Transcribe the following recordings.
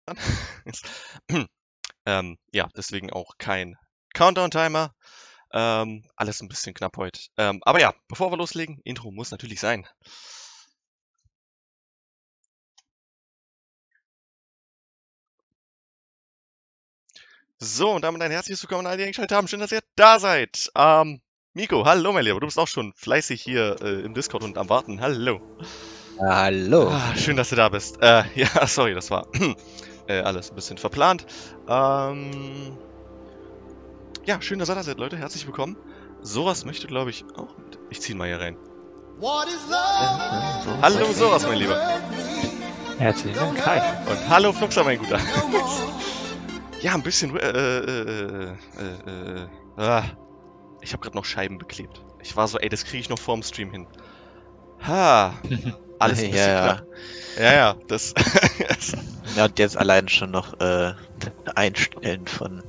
Ja, deswegen auch kein Countdown-Timer. Alles ein bisschen knapp heute. Aber ja, bevor wir loslegen, Intro muss natürlich sein. So, und damit ein herzliches Willkommen an alle, die eingeschaltet haben. Schön, dass ihr da seid. Miko, hallo, mein Lieber. Du bist auch schon fleißig hier im Discord und am Warten. Hallo. Hallo. Schön, dass du da bist. Ja, sorry, das war alles ein bisschen verplant. Ja, schön, dass ihr da seid, Leute. Herzlich willkommen. Sowas möchte, glaube ich, auch mit. Ich ziehe ihn mal hier rein. Hallo, Sowas, mein Lieber. Herzlichen Dank. Hi. Und hallo, Fluxer, mein Guter. Ja, ein bisschen. Ich habe gerade noch Scheiben beklebt. Ich war so, ey, das kriege ich noch vorm Stream hin. Alles ein bisschen knapp. Ja, das. Ja, und jetzt allein schon noch einstellen von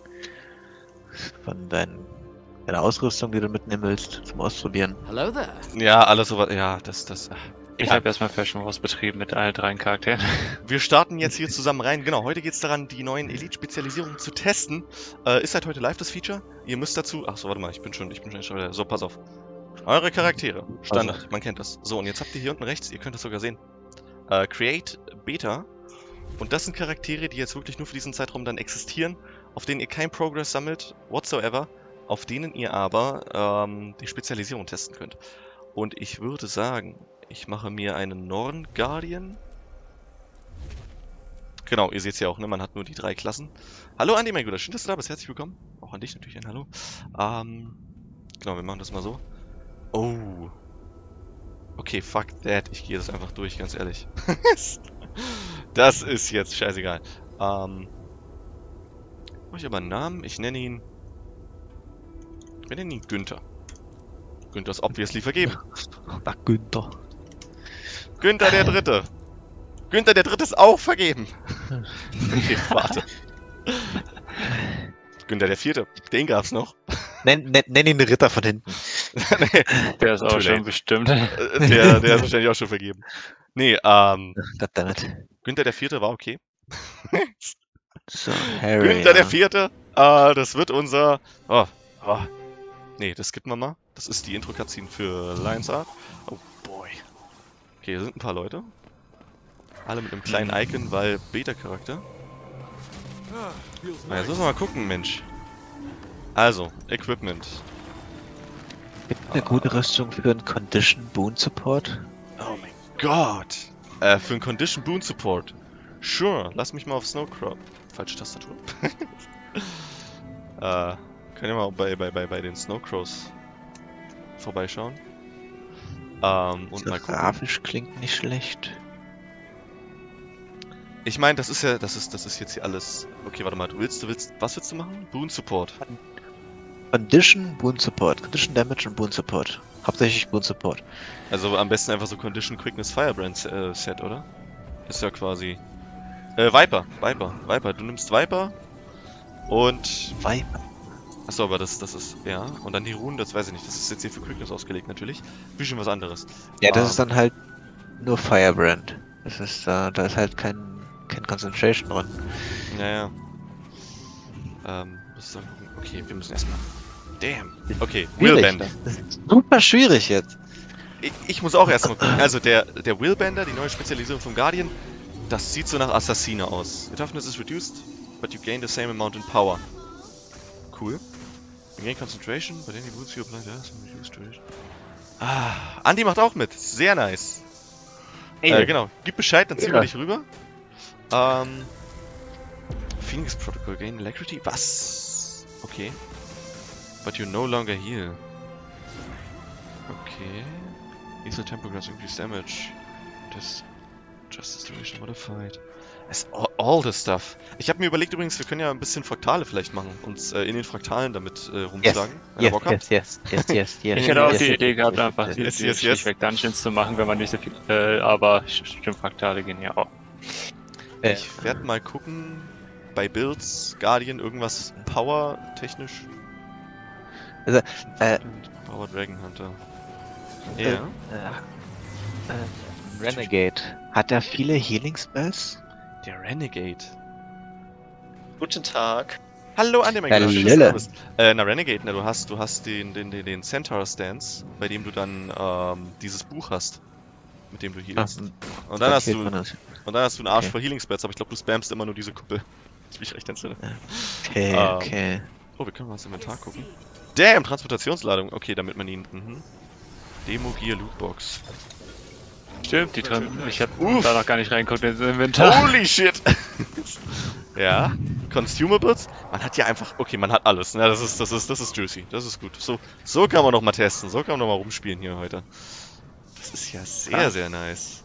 deiner Ausrüstung, die du mitnehmen willst, zum Ausprobieren. Hello there. Ja, alles sowas. Ja, das. Ich habe erstmal Fashion Wars betrieben mit allen 3 Charakteren. Wir starten jetzt hier zusammen rein. Genau, heute geht es daran, die neuen Elite-Spezialisierungen zu testen. Ist halt heute live das Feature. Ihr müsst dazu. Ach so, warte mal, ich bin schon wieder. So, pass auf. Eure Charaktere. Standard, man kennt das. So, und jetzt habt ihr hier unten rechts, ihr könnt das sogar sehen. Create Beta. Und das sind Charaktere, die jetzt wirklich nur für diesen Zeitraum dann existieren, auf denen ihr kein Progress sammelt, whatsoever, auf denen ihr aber die Spezialisierung testen könnt. Und ich würde sagen, ich mache mir einen Norn Guardian. Genau, ihr seht es ja auch, ne? Man hat nur die 3 Klassen. Hallo Andi, mein Guter, schön, dass du da bist. Herzlich willkommen. Auch an dich natürlich ein Hallo. Genau, wir machen das mal so. Oh. Okay, fuck that. Ich gehe das einfach durch, ganz ehrlich. Das ist jetzt scheißegal. Mach ich aber einen Namen. Ich nenne ihn... Wir nennen ihn Günther. Günther ist obviously vergeben. Ach, Günther. Günther der Dritte. Günther der Dritte ist auch vergeben. Okay, warte. Günther der Vierte. Den gab's noch. Nenn ihn Ritter von hinten. Nee, Der ist auch schon bestimmt. der ist wahrscheinlich auch schon vergeben. Nee, Goddammit. Günther der Vierte war okay. So, Harry. Günther der Vierte. Das wird unser... Nee, das skippen wir mal. Das ist die Intro-Cutscene für Lions Art. Oh boy. Okay, hier sind ein paar Leute. Alle mit einem kleinen Icon, weil Beta-Charakter. Na, jetzt müssen wir mal gucken, Mensch. Also, Equipment. Gibt eine gute Rüstung für einen Condition Boon Support? Oh mein Gott. Für einen Condition Boon Support. Sure, lass mich mal auf Snowcrop. Falsche Tastatur. Können wir mal bei den Snowcrows vorbeischauen. Und mal gucken. Grafisch klingt nicht schlecht. Ich meine, das ist jetzt hier alles. Okay, warte mal, was willst du machen? Boon Support. Condition Boon Support. Condition Damage und Boon Support. Hauptsächlich Boon Support. Also am besten einfach so Condition Quickness Firebrand Set, oder? Ist ja quasi. Viper. Du nimmst Viper und. Viper. Achso, aber das ist. Ja. Und dann die Runen, das weiß ich nicht. Das ist jetzt hier für Quickness ausgelegt natürlich. Bisschen was anderes. Ja, das ist dann halt nur Firebrand. Das ist da ist halt kein Concentration drin. Ja. Okay, wir müssen erstmal. Damn. Okay, Willbender. Das ist super schwierig jetzt. Ich muss auch erstmal gucken. Also der Willbender, die neue Spezialisierung vom Guardian, das sieht so nach Assassine aus. Your toughness is reduced, but you gain the same amount in power. Cool. You gain concentration, but any wounds you apply has reduced duration. Andi macht auch mit. Sehr nice. Genau. Gib Bescheid, dann ziehen wir dich rüber. Phoenix Protocol, gain Alacrity? Was? Okay. But you no longer heal. Okay. Lethal Tempo grants increased damage. Justice Duration modified. All this stuff. Ich habe mir überlegt übrigens, wir können ja ein bisschen Fraktale vielleicht machen. Uns in den Fraktalen damit rumschlagen. Yes. Ich hätte auch die Idee gehabt, einfach die schlichtweg Dungeons zu machen, wenn man nicht so viel. Aber stimmt, Fraktale gehen ja auch. Ich werde mal gucken, bei Builds, Guardian, irgendwas Power-technisch. Also, Power Dragon Hunter. Ja. Renegade. Hat er viele Healing Spells? Der Renegade. Guten Tag. Hallo an dem Lille. Na, Renegade, ne, du hast den Centaur Stance, bei dem du dann dieses Buch hast, mit dem du healst. Und dann hast du einen Arsch voll Healing Spells, aber ich glaube, du spammst immer nur diese Kuppel. Ich mich recht entsinne. Okay. Oh, wir können mal ins Inventar gucken. Damn, Transportationsladung. Okay, damit man ihn... Demo Gear Lootbox. Stimmt, die drin. Ich hab da noch gar nicht reingeguckt ins Inventar. Holy shit! Ja, Consumables. Man hat ja einfach... Okay, man hat alles. Ja, das ist juicy. Das ist gut. So kann man noch mal testen. So kann man noch mal rumspielen hier heute. Das ist ja sehr nice.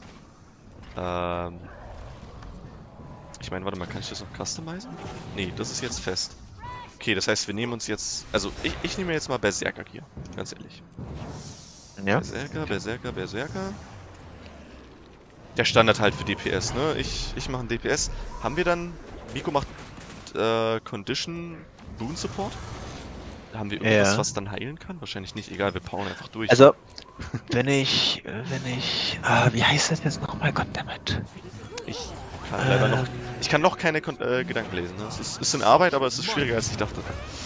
Ich meine, warte mal, kann ich das noch customizen? Nee, das ist jetzt fest. Okay, das heißt, wir nehmen uns jetzt... Also, ich nehme jetzt mal Berserker hier. Ganz ehrlich. Ja. Berserker. Der Standard halt für DPS, ne? Ich mache einen DPS. Haben wir dann... Miko macht Condition Boon Support? Haben wir irgendwas, was dann heilen kann? Wahrscheinlich nicht, egal, wir powern einfach durch. Also, wenn ich... wie heißt das jetzt noch? Oh mein Gott, dammit. Ich kann noch keine Gedanken lesen. Ne? Es ist in Arbeit, aber es ist schwieriger, als ich dachte.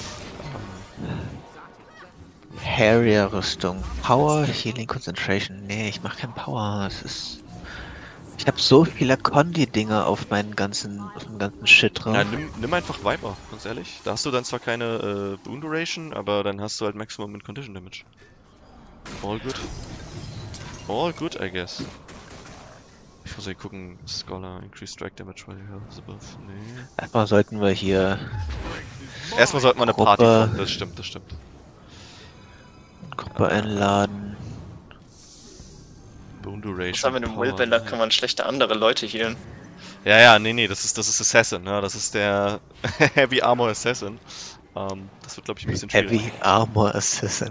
Harrier-Rüstung. Power, Healing, Concentration. Nee, ich mach kein Power. Ich habe so viele Condi-Dinger auf meinem ganzen Shit drauf. Ja, nimm einfach Viper, ganz ehrlich. Da hast du dann zwar keine Boon Duration, aber dann hast du halt Maximum in Condition Damage. All good. All good, I guess. Ich muss hier gucken, Scholar, Increase Strike Damage while you have above. Nee. Erstmal sollten wir hier... Erstmal sollten wir eine Party machen, das stimmt. Gruppe einladen. Boon Duration. Was haben wir im Willbender, kann man schlechte andere Leute healen. Ja, nee, das ist Assassin, ne? Das ist der Heavy Armor Assassin. Das wird, glaube ich, ein bisschen schwierig. Heavy Armor Assassin.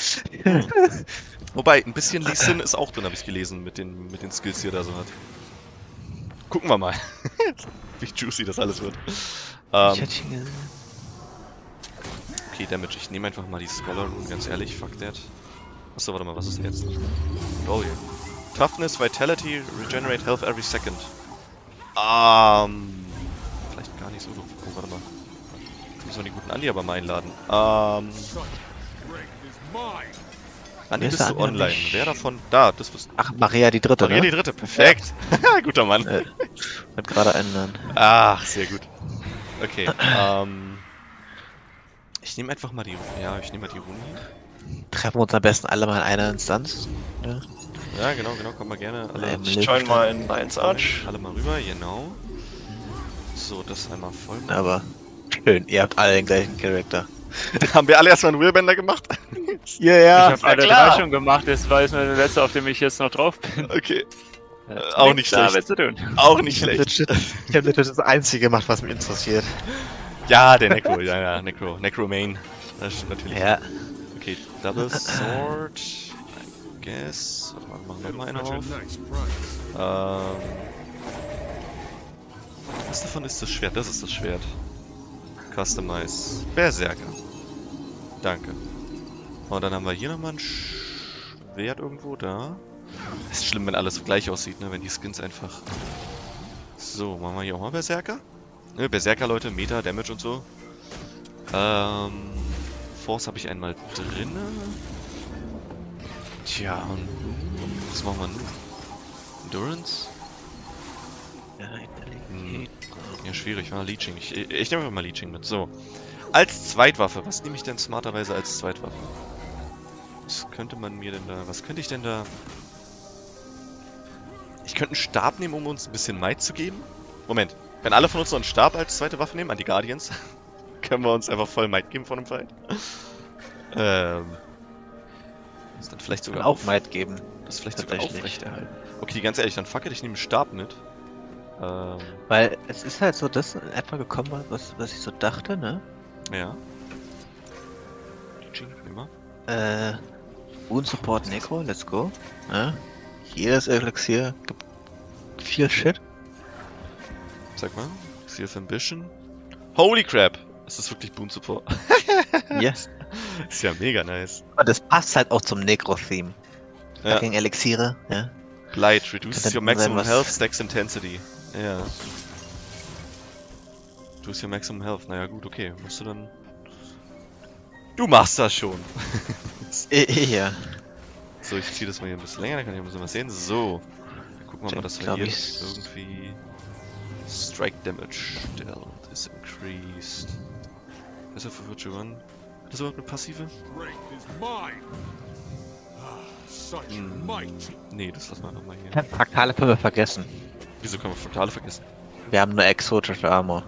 Wobei, ein bisschen Lee Sin ist auch drin, habe ich gelesen, mit den Skills, die er da so hat. Gucken wir mal, wie juicy das alles wird. Okay, Damage, ich nehme einfach mal die Scholar Rune, ganz ehrlich, fuck that. Achso, warte mal, was ist denn jetzt? Oh yeah. Toughness, Vitality, Regenerate Health every second. Vielleicht gar nicht so doof. Oh, warte mal. Ich soll die guten Andi aber mal einladen. Andi, bist du online? Wer davon? Da, das bist du. Ach, Maria die Dritte, Maria die Dritte, perfekt. Ja. Guter Mann. Wird gerade einladen. Ach, sehr gut. Okay, ich nehme einfach mal die... Ja, ich nehme mal die Rune hier. Treffen wir uns am besten alle mal in einer Instanz. Ja, genau, kommen wir gerne alle. Ich join mal in Lions Arch. Alle mal rüber, genau. So, das einmal voll machen. Aber schön, ihr habt alle den gleichen Charakter. Haben wir alle erstmal einen Willbender gemacht? Ja. Ich habe alle drei schon gemacht, das war jetzt nur der letzte, auf dem ich jetzt noch drauf bin. Okay. Auch nicht schlecht. Zu tun. Auch nicht schlecht. Ich habe natürlich das Einzige gemacht, was mich interessiert. Ja, der Necro, ja, Necro Main. Das stimmt natürlich. Ja. Okay, Double Sword. I guess. Machen wir mal einen auf. Was davon ist das Schwert? Das ist das Schwert. Customize. Berserker. Danke. Und dann haben wir hier nochmal ein Schwert irgendwo da. Ist schlimm, wenn alles so gleich aussieht, ne? Wenn die Skins einfach... So, machen wir hier auch mal Berserker. Ne, Berserker, Leute, Meta, Damage und so. Force habe ich einmal drin. Tja, und was machen wir nun? Endurance? Ja, schwierig, war Leeching. Ich nehme einfach mal Leeching mit. So. Als Zweitwaffe. Was nehme ich denn smarterweise als Zweitwaffe? Was könnte man mir denn da... Was könnte ich denn da... Ich könnte einen Stab nehmen, um uns ein bisschen Might zu geben. Moment. Wenn alle von uns noch einen Stab als zweite Waffe nehmen, an die Guardians, können wir uns einfach voll Might geben von dem Fight. Das ist dann vielleicht sogar auch Might geben. Das ist vielleicht sogar aufrechterhalten. Okay, ganz ehrlich, dann fuck it, ich nehme einen Stab mit. Weil es ist halt so das in etwa gekommen, was ich so dachte, ne? Ja. Immer. Boon Support Necro, let's go. Ja. Jedes Elixier gibt viel Shit. Sag mal, Seal of Ambition. Holy crap! Es ist wirklich Boon Support. Yes. Ist ja mega nice. Und das passt halt auch zum Necro-Theme. Ja. Gegen Elixiere, ja. Blight reduces your maximum health, stacks intensity. Ja. Increase your maximum health. Naja, gut, okay. Musst du dann... Du machst das schon. Ja. So, ich ziehe das mal hier ein bisschen länger, dann kann ich ein bisschen was sehen. So. Dann gucken wir mal, das verliert. Irgendwie... Strike Damage. Stealth is increased. Was ist das für Virtual One? Hat das überhaupt eine passive? Nee, das lassen wir nochmal hier. Fraktale können wir vergessen. Wieso können wir Fraktale vergessen? Wir haben nur exotische Armor.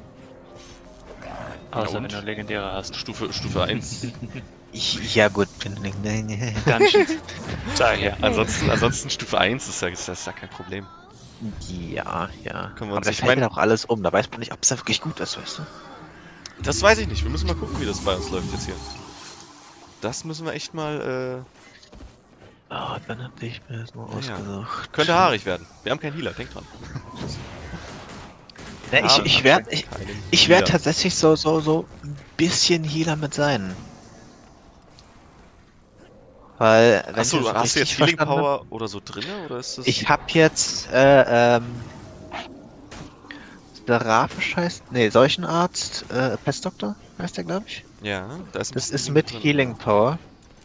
Außer wenn du legendäre hast. Stufe 1. Ja gut. Dungeons. Sag ja. Ansonsten Stufe 1 ist ja kein Problem. Ja. Können wir Aber uns da fällt ja auch alles um. Da weiß man nicht, ob es da wirklich gut ist, weißt du? Das weiß ich nicht. Wir müssen mal gucken, wie das bei uns läuft jetzt hier. Das müssen wir echt mal, Oh, dann hab ich mir das mal ausgesucht. Könnte haarig werden. Wir haben keinen Healer, denk dran. Ja, ich werd tatsächlich so ein bisschen Healer mit sein. Weil, wenn Achso, hast du jetzt Healing Power oder so drinne, oder ist das... Ich hab jetzt, Seraphisch heißt, nee, Seuchenarzt, Pestdoktor heißt der, glaube ich. Ja, da ist ein Das bisschen ist mit drin. Healing Power.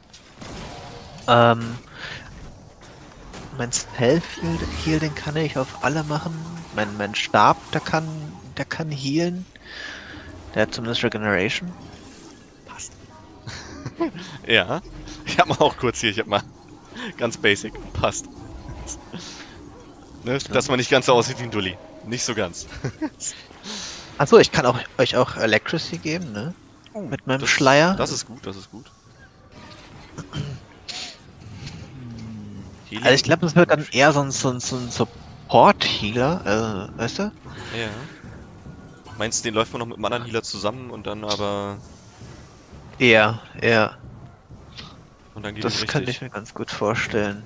Mein Spell-Heal, den kann ich auf alle machen. Mein Stab, der kann healen. Der hat zumindest Regeneration. Passt. Ja. Ich hab mal auch kurz hier, ich hab mal ganz basic. Passt. Ne? Dass man nicht ganz so aussieht wie ein Dulli. Nicht so ganz. Achso, ich kann euch auch Electricity geben, ne? Mit meinem Schleier. Das ist gut, das ist gut. Also ich glaube, das wird dann eher so ein Support-Healer, weißt du? Ja. Meinst du, den läuft man noch mit einem anderen Healer zusammen und dann aber... Ja. Und dann geht Das kann ich mir ganz gut vorstellen.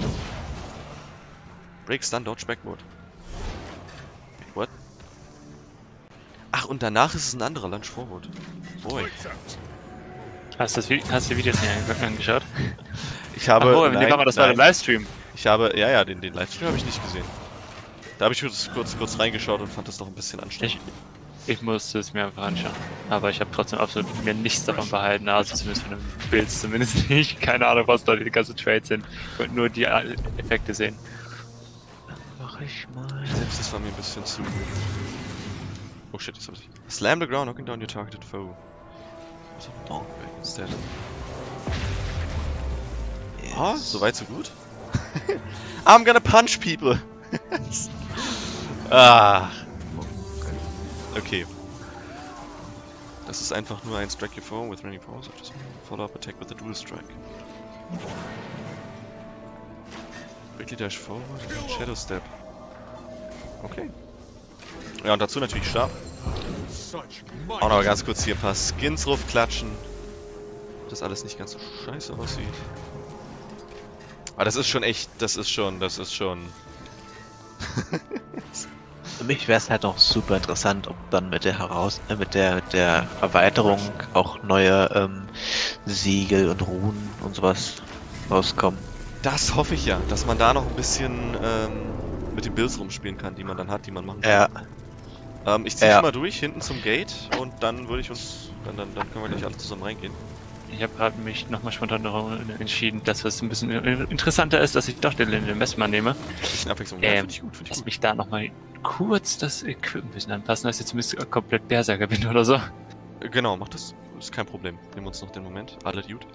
Break, Stun, Dodge, Back Mode. What? Ach, und danach ist es ein anderer Lunge Forward. Boy. Hast du die Videos nicht angeschaut? Ich habe... Das war der Livestream. Ich habe... Ja, den Livestream habe ich nicht gesehen. Da habe ich kurz reingeschaut und fand das doch ein bisschen anstrengend. Ich musste es mir einfach anschauen. Aber ich habe trotzdem absolut mir nichts davon behalten, also zumindest von den Builds zumindest nicht. Keine Ahnung, was da die ganzen Trades sind. Ich wollte nur die Effekte sehen. Mach ich mal. Selbst das war mir ein bisschen zu... Oh shit, das hab ich... Slam the ground, knocking down your targeted foe. Was ein Donkback instead. Ah, so weit so gut. I'm gonna punch people. Okay. Das ist einfach nur ein Strike your foe with running powers. Just follow-up attack with a dual strike. Quickly dash forward and shadow step. Okay. Ja, und dazu natürlich Stab. Auch noch ganz kurz hier ein paar Skins drauf klatschen. Das alles nicht ganz so scheiße aussieht. Aber das ist schon echt, das ist schon. Für mich wäre es halt auch super interessant, ob dann mit der Erweiterung auch neue Siegel und Runen und sowas rauskommen. Das hoffe ich ja, dass man da noch ein bisschen mit den Builds rumspielen kann, die man dann hat, die man machen kann. Ja. Ich ziehe mal durch, hinten zum Gate und dann würde ich uns, dann können wir gleich alle zusammen reingehen. Ich habe gerade mich nochmal spontan entschieden, dass es ein bisschen interessanter ist, dass ich doch den Messmann nehme. Ein bisschen Abwechslung, ja, finde ich gut. Lass mich da nochmal kurz das Equip ein bisschen anpassen, dass ich zumindest komplett Berserker bin oder so. Genau, mach das. Ist kein Problem. Nehmen wir uns noch den Moment. Alle gut.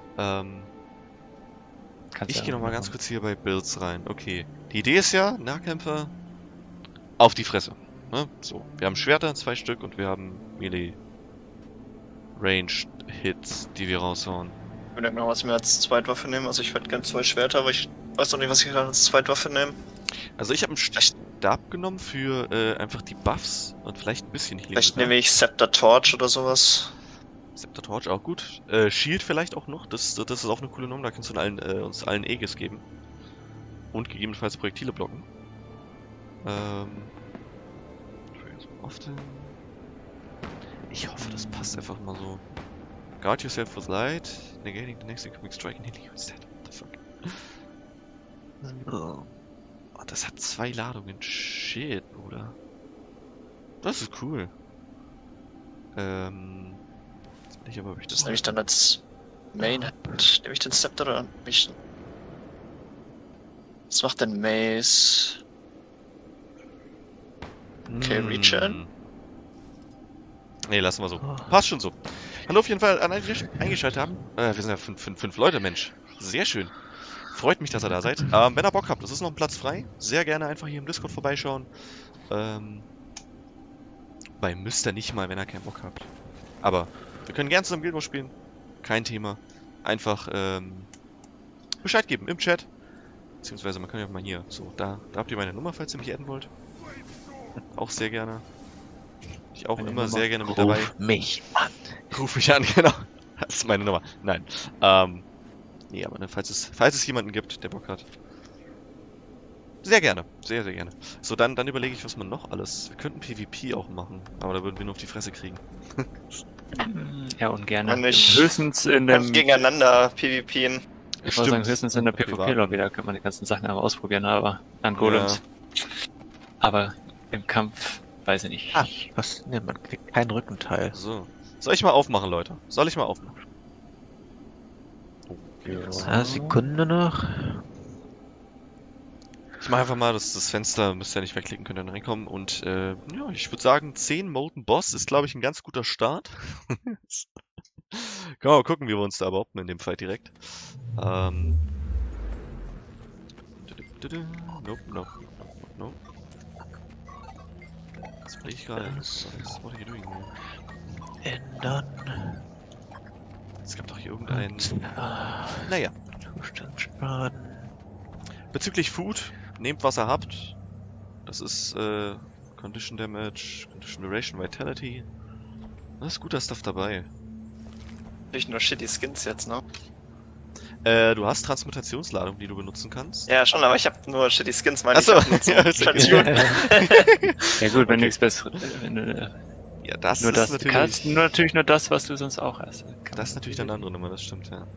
Ich gehe nochmal ganz kurz hier bei Builds rein. Okay. Die Idee ist ja, Nahkämpfer auf die Fresse. Ne? So, wir haben Schwerter, 2 Stück, und wir haben Melee Ranged Hits, die wir raushauen. Ich würde mal was mehr als Zweitwaffe nehmen. Also ich würde gerne 2 Schwerter, aber ich weiß noch nicht, was ich gerade als Zweitwaffe nehme. Also ich habe einen Stab genommen für einfach die Buffs und vielleicht ein bisschen Heal. Vielleicht nehme ich Scepter Torch oder sowas. Scepter Torch auch gut. Shield vielleicht auch noch. Das ist auch eine coole Nummer. Da kannst du uns allen Aegis geben. Und gegebenenfalls Projektile blocken. Ich hoffe, das passt einfach mal so. Guard yourself with light, negating the next incoming strike and hitting you instead. What the fuck? Oh, das hat 2 Ladungen. Shit, Bruder. Das ist cool. Jetzt bin ich aber, ob ich Das nehme ich dann als Main. Nehme ich den Scepter oder mich? Was macht denn Mace? Okay, Return. Nee, lassen wir so. Passt schon so. Hallo auf jeden Fall an alle, die eingeschaltet haben. Wir sind ja fünf Leute, Mensch. Sehr schön. Freut mich, dass ihr da seid. Wenn ihr Bock habt, es ist noch ein Platz frei. Sehr gerne einfach hier im Discord vorbeischauen. Bei müsst ihr nicht mal, wenn ihr keinen Bock habt. Aber wir können gerne zusammen Guild Wars spielen. Kein Thema. Einfach Bescheid geben im Chat. Beziehungsweise man kann ja mal hier. So, da habt ihr meine Nummer, falls ihr mich adden wollt. Auch sehr gerne. Ich auch immer sehr gerne mit dabei. Ruf mich an. Ruf mich an, genau. Das ist meine Nummer. Nein. Nee, aber ne, falls es jemanden gibt, der Bock hat. Sehr gerne. Sehr, sehr gerne. So, dann überlege ich, was man noch alles... Wir könnten PvP auch machen, aber da würden wir nur auf die Fresse kriegen. Ja, ungern. Nicht Höchstens in dem... gegeneinander PvPen. Ich wollte sagen, höchstens in der PvP-Lobby, da könnte man die ganzen Sachen aber ausprobieren, aber an Golems. Ja. Aber im Kampf, weiß ich nicht. Ah, was? Ne, man kriegt kein Rückenteil. So. Soll ich mal aufmachen, Leute? Soll ich mal aufmachen? Okay. Eine Sekunde noch. Ich mache einfach mal das Fenster, müsst ihr nicht wegklicken, könnt dann reinkommen. Und ja, ich würde sagen, 10 Molten Boss ist, glaube ich, ein ganz guter Start. Können wir mal gucken, wie wir uns da behaupten in dem Fall direkt. Nope. Was will ich gerade? What are you doing here? Ändern. Es gab doch hier irgendeinen... Naja. Zustandsschaden. Bezüglich Food, nehmt was ihr habt. Das ist Condition Damage, Condition Duration, Vitality. Da ist guter Stuff dabei. Nicht nur shitty Skins jetzt, ne? Du hast Transmutationsladung, die du benutzen kannst. Ja, schon, aber ich habe nur shitty Skins, meine Achso, ja, ja gut, wenn nichts Besseres... Ja, das nur ist das natürlich... kannst, natürlich nur das, was du sonst auch hast. Das ist natürlich eine andere Nummer, das stimmt, ja.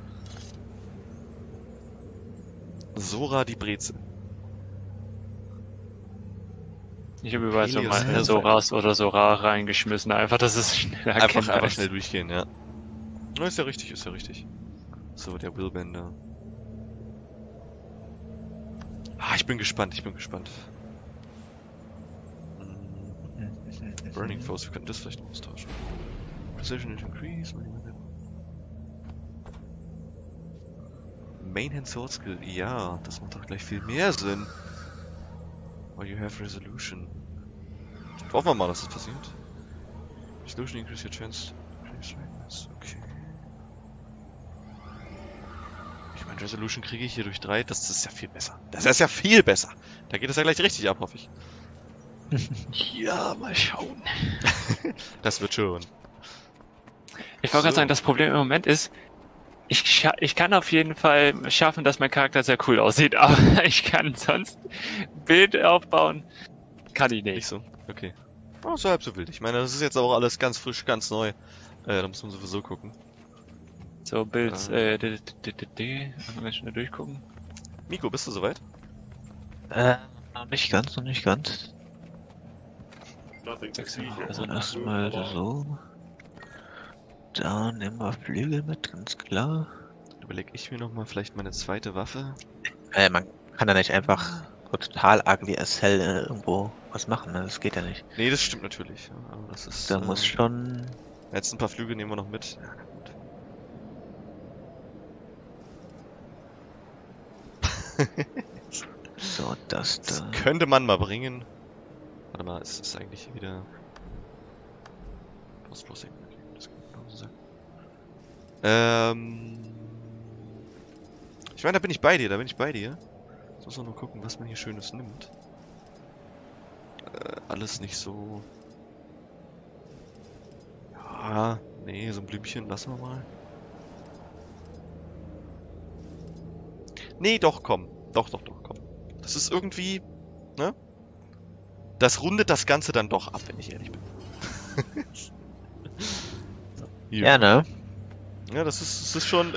Sora die Brezel. Ich habe überall so Helios mal Soras oder Sora reingeschmissen, einfach, dass es schnell erkennbar Einfach ist. schnell durchgehen, ja. Na, ist ja richtig, ist ja richtig. So, der Willbender. Ah, ich bin gespannt, Burning Force, wir könnten das vielleicht noch austauschen. Precision Increase, Main Hand Sword Skill, ja, das macht doch gleich viel mehr Sinn. Oh, you have Resolution. Hoffen wir mal, dass das passiert. Resolution increase your chance. Okay. Ich meine, Resolution kriege ich hier durch 3, das ist ja viel besser. Das ist ja viel besser. Da geht es ja gleich richtig ab, hoffe ich. Ja, mal schauen. Das wird schon. Ich wollte gerade sagen, das Problem im Moment ist, ich kann auf jeden Fall schaffen, dass mein Charakter sehr cool aussieht, aber ich kann sonst Bild aufbauen. Kann ich nicht. Nicht so? Okay. Oh, so halb so wild. Ich meine, das ist jetzt auch alles ganz frisch, ganz neu. Da muss man sowieso gucken. So, Bild, mal schnell durchgucken. Miko, bist du soweit? Noch nicht ganz. Also Erstmal so. Da nehmen wir Flügel mit, ganz klar. Überleg ich mir nochmal vielleicht meine zweite Waffe. Man kann ja nicht einfach so total ugly as hell irgendwo was machen, ne? Das geht ja nicht. Nee, das stimmt natürlich. Ja, aber das ist... Da muss schon... Jetzt ein paar Flügel nehmen wir noch mit. Ja, gut. So, das da. Könnte man mal bringen. Warte mal, es ist eigentlich wieder... Post-Processing. Das kann man so sagen. Ich meine, da bin ich bei dir. Jetzt muss man nur gucken, was man hier Schönes nimmt. Alles nicht so... Ja, nee, so ein Blümchen lassen wir mal. Nee, doch, komm. Doch, komm. Das ist irgendwie... Ne? Das rundet das Ganze dann doch ab, wenn ich ehrlich bin. Ja, ne? Ja, das ist schon...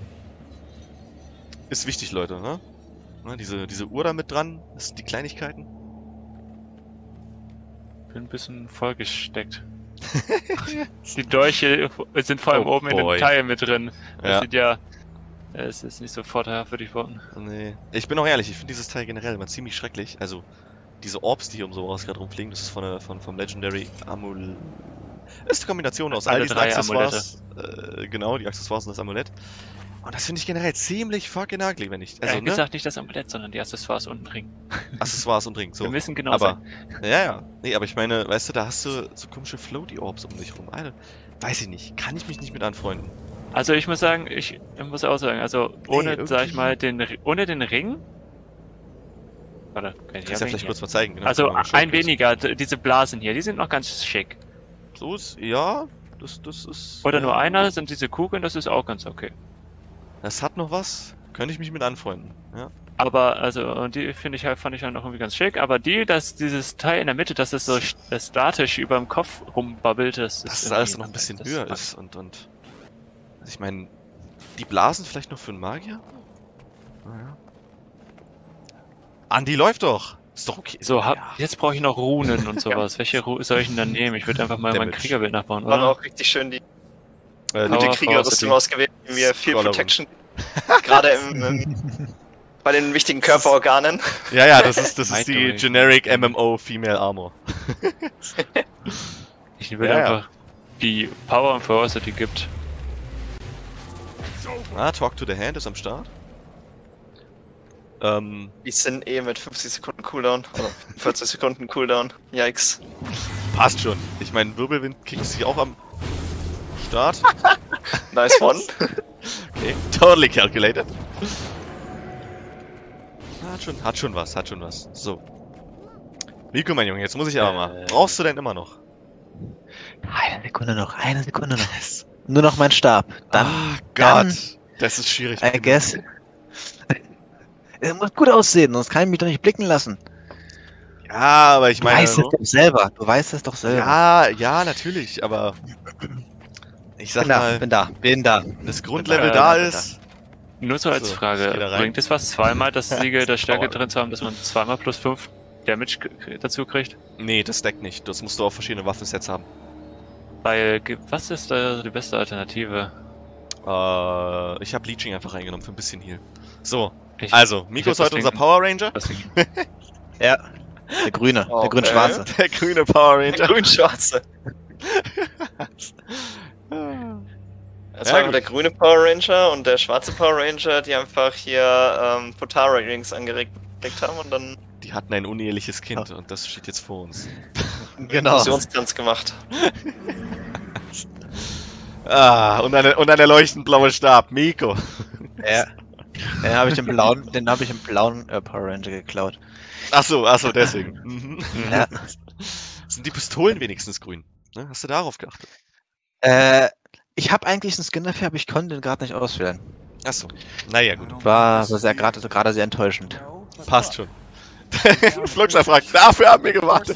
Ist wichtig, Leute, ne? Ja, diese Uhr da mit dran, das sind die Kleinigkeiten. Bin ein bisschen vollgesteckt. Die Dolche sind vor allem Oh oben in boy. dem Teil mit drin. Das Ja. sieht ja... Es ist nicht so vorteilhaft, würde ich behaupten. Nee. Ich bin auch ehrlich, ich finde dieses Teil generell immer ziemlich schrecklich. Also, diese Orbs, die hier um sowas gerade rumfliegen, das ist vom Legendary Amulett. Ist eine Kombination aus all Alle diesen drei Accessoires. Genau, die Accessoires und das Amulett. Und das finde ich generell ziemlich fucking ugly, wenn ich. Also, Ehrlich gesagt nicht das Amulett, sondern die Accessoires unten drin. Accessoires und Ring, so. Wir müssen genau Aber, sein. ja. Nee, aber ich meine, weißt du, da hast du so komische Floaty-Orbs um dich rum. Alter, weiß ich nicht. Kann ich mich nicht mit anfreunden. Also ich muss sagen, ich muss auch sagen, also ohne, irgendwie- sag ich mal, ohne den Ring. Warte, kann ich Kannst ja vielleicht kurz mal zeigen. Genau, Also Kann man mal ein schauen. weniger, diese Blasen hier, die sind noch ganz schick. So ist, ja, das ist. Oder ja, nur einer sind diese Kugeln, das ist auch ganz okay. Das hat noch was. Könnte ich mich mit anfreunden. Ja. Aber, also, und die fand ich halt noch irgendwie ganz schick, aber dieses Teil in der Mitte, dass es so statisch über dem Kopf rumbabbelt, Dass es alles noch ein bisschen höher ist und. Also ich meine, die Blasen vielleicht noch für einen Magier? Naja. Andi läuft doch! Ist doch okay. So, Ja. jetzt brauche ich noch Runen und sowas. Welche soll ich denn dann nehmen? Ich würde einfach mal mein Damage. Kriegerbild nachbauen, Waren oder? auch richtig schön die Äh, gute Power Kriegerrüstung Force, ausgewählt, die mir viel Scroller Protection. Gerade bei den wichtigen Körperorganen. ja, das ist die Might Generic MMO Female Armor. Ich will Ja, ja. einfach die Power und Ferocity gibt. Ah, Talk to the Hand ist am Start. Die sind mit 50 Sekunden Cooldown. Oder 40 Sekunden Cooldown. Yikes. Passt schon. Ich meine, Wirbelwind kriegt sie auch am Start. Nice one. Okay, totally calculated. Hat schon was. So. Miko, mein Junge, jetzt muss ich aber mal. Brauchst du denn immer noch? Eine Sekunde noch. Nur noch mein Stab. Dann, Gott. Das ist schwierig. I guess. Es muss gut aussehen, sonst kann ich mich doch nicht blicken lassen. Ja, aber ich Du meine. weißt es doch selber. Du weißt es doch selber. Ja, natürlich, aber. Ich sag bin da, mal, bin da. das Grundlevel Bin da da. ist. Nur so als So, Frage, ich geh da rein. bringt es was, zweimal das Siegel der Stärke Power. drin zu haben, dass man zweimal plus 5 Damage dazu kriegt? Nee, das deckt nicht. Das musst du auf verschiedene Waffensets haben. Weil, was ist da die beste Alternative? Ich habe Leeching einfach reingenommen für ein bisschen Heal. So, Ich- also, ich Miko hab ist heute das unser Ding- Power Ranger. Das Ding- Ja. Der grüne, Oh, der grün-schwarze. Der grüne Power Der Ranger. grün-schwarze. Das Ja, war gut. der grüne Power Ranger und der schwarze Power Ranger, die einfach hier Potara Rings angeregt haben und dann Die hatten ein uneheliches Kind und das steht jetzt vor uns. Genau. Fusionstanz gemacht. Ah, und ein leuchtend blauer Stab. Miko. Ja. Den habe ich im blauen Power Ranger geklaut. Ach so, deswegen. Mhm. Ja. Sind die Pistolen wenigstens grün? Ne? Hast du darauf geachtet? Ich habe eigentlich einen Skin dafür, aber ich konnte den gerade nicht auswählen. Ach so. Naja, gut. War gerade sehr enttäuschend. Passt schon. Fluxer fragt, dafür haben wir gewartet.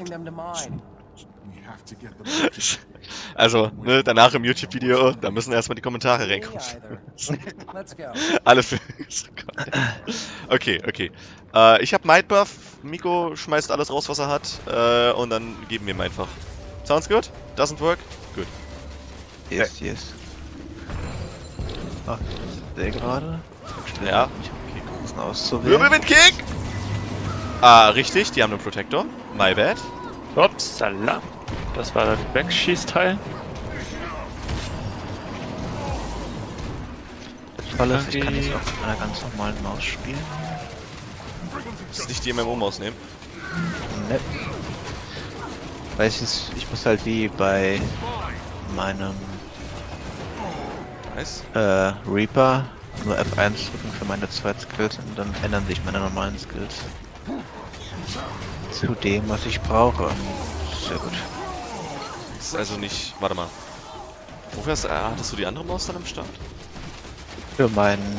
Also, ne, danach im YouTube-Video, da müssen erstmal die Kommentare reinkommen. Alle für. Okay. Ich hab Might Buff, Miko schmeißt alles raus, was er hat, und dann geben wir ihm einfach. Sounds good? Doesn't work? Good. Yes. Ach, der gerade? Ja. Ich hab vergessen auszuwählen. Wirbelwind-Kick! Ah, richtig, die haben einen Protector. My bad. Upsala. Das war das Wegschießteil. Das Tolle ist, ich kann jetzt auch mit einer ganz normalen Maus spielen. Das ist nicht die MMO-Maus nehmen. Ne. Weil ich muss halt wie bei meinem Nice. Reaper nur F1 drücken für meine 2 Skills und dann ändern sich meine normalen Skills zu dem, was ich brauche. Sehr gut. Das ist also nicht. Warte mal. Wofür hattest du die andere Maus dann am Start? Für meinen,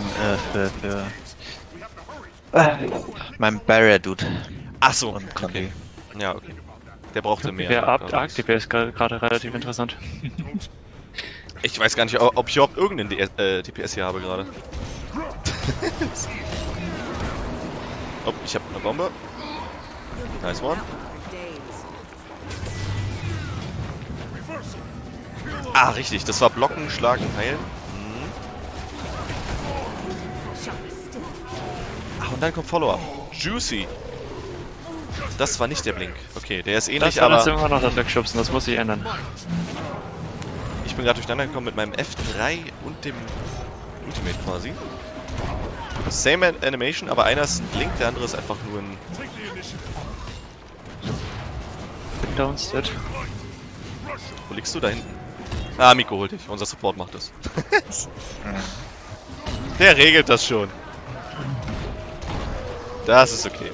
mein Barrier Dude Ach so. und Conti. Ja, okay. Der brauchte mehr. Der DPS ist gerade relativ interessant. Ich weiß gar nicht, ob ich überhaupt irgendeinen DPS hier habe gerade. Oh, ich habe eine Bombe. Nice one. Ah, richtig. Das war Blocken, Schlagen, Heilen. Ach, und dann kommt Follow-up. Juicy. Das war nicht der Blink. Okay, der ist ähnlich, Das war aber... jetzt immer noch das Wegschubsen, das muss sich ändern. Ich bin gerade durcheinander gekommen mit meinem F3 und dem Ultimate quasi. Same Animation, aber einer ist ein Blink, der andere ist einfach nur ein... Downstead. Wo liegst du da hinten? Ah, Miko holt dich. Unser Support macht das. Der regelt das schon. Das ist okay.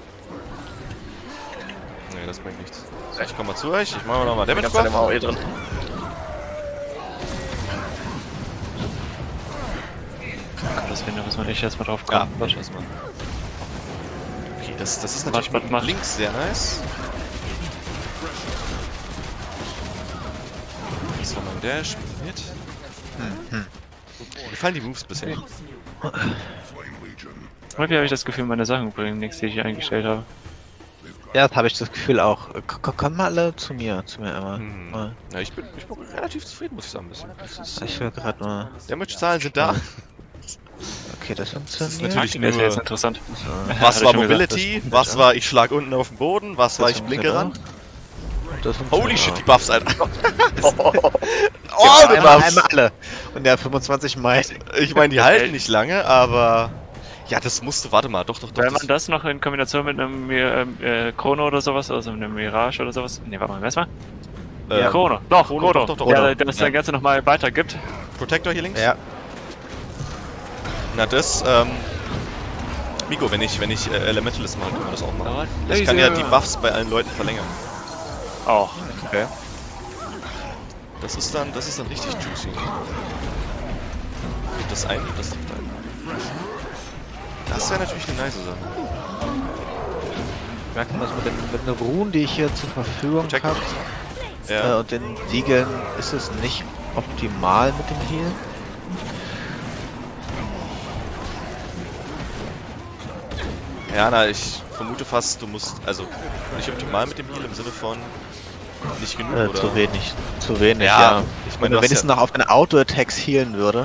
Nee, das bringt nichts. So, ich komm mal zu euch. Ich mache mal nochmal Damage Ganz im Buff. AOE drin. Das finde ich, muss man nicht erstmal drauf Ja, kommen. warte erstmal. Okay, das ist natürlich Warte, mit links sehr nice. Das war mein Dash. Hit. Mir gefallen die Moves bisher. Irgendwie habe ich das Gefühl, meine Sachen bringen nichts, die ich hier eingestellt habe. Ja, das habe ich das Gefühl auch. Kommt mal alle zu mir immer. Mal. Ja, ich bin relativ zufrieden, muss ich sagen, ein bisschen. Das ist, Ich will gerade mal. Damage-Zahlen sind da. Okay, das funktioniert. natürlich Das ist nur- jetzt interessant. So. Was Hatte war ich schon Mobility? gesagt, Was war ich schlag unten auf den Boden? Was war Das ich blinke ran? Das Holy shit, die Buffs, Alter. Oh, die einmal Buffs. alle. Und ja, 25 Mai. Ich meine, die halten nicht lange, aber... Ja, das musste... Warte mal, doch. Wenn man das noch in Kombination mit einem Chrono oder sowas, also mit einem Mirage oder sowas. Ne, warte mal, was war? Chrono. Doch, Chrono. Doch. Ja, das das Ganze nochmal weitergibt. Protector hier links? Ja. Na, das, Miko, wenn ich Elementalist mache, können wir das auch machen. Ich Laser. kann ja die Buffs bei allen Leuten verlängern. Auch. Okay. Das ist dann richtig juicy. Geht das ein, geht das trifft ein. Das wäre natürlich eine nice Sache. Merkt man das mit den Ruhen, die ich hier zur Verfügung Protector. habe. Ja. Und den Siegeln ist es nicht optimal mit dem Heal. Ja, na, ich vermute fast, du musst, also, nicht optimal mit dem Heal im Sinne von nicht genug, oder? Zu wenig. Zu wenig, Ja, ja. ich Wenn meine, du wenigstens noch auf deine Auto-Attacks healen würde.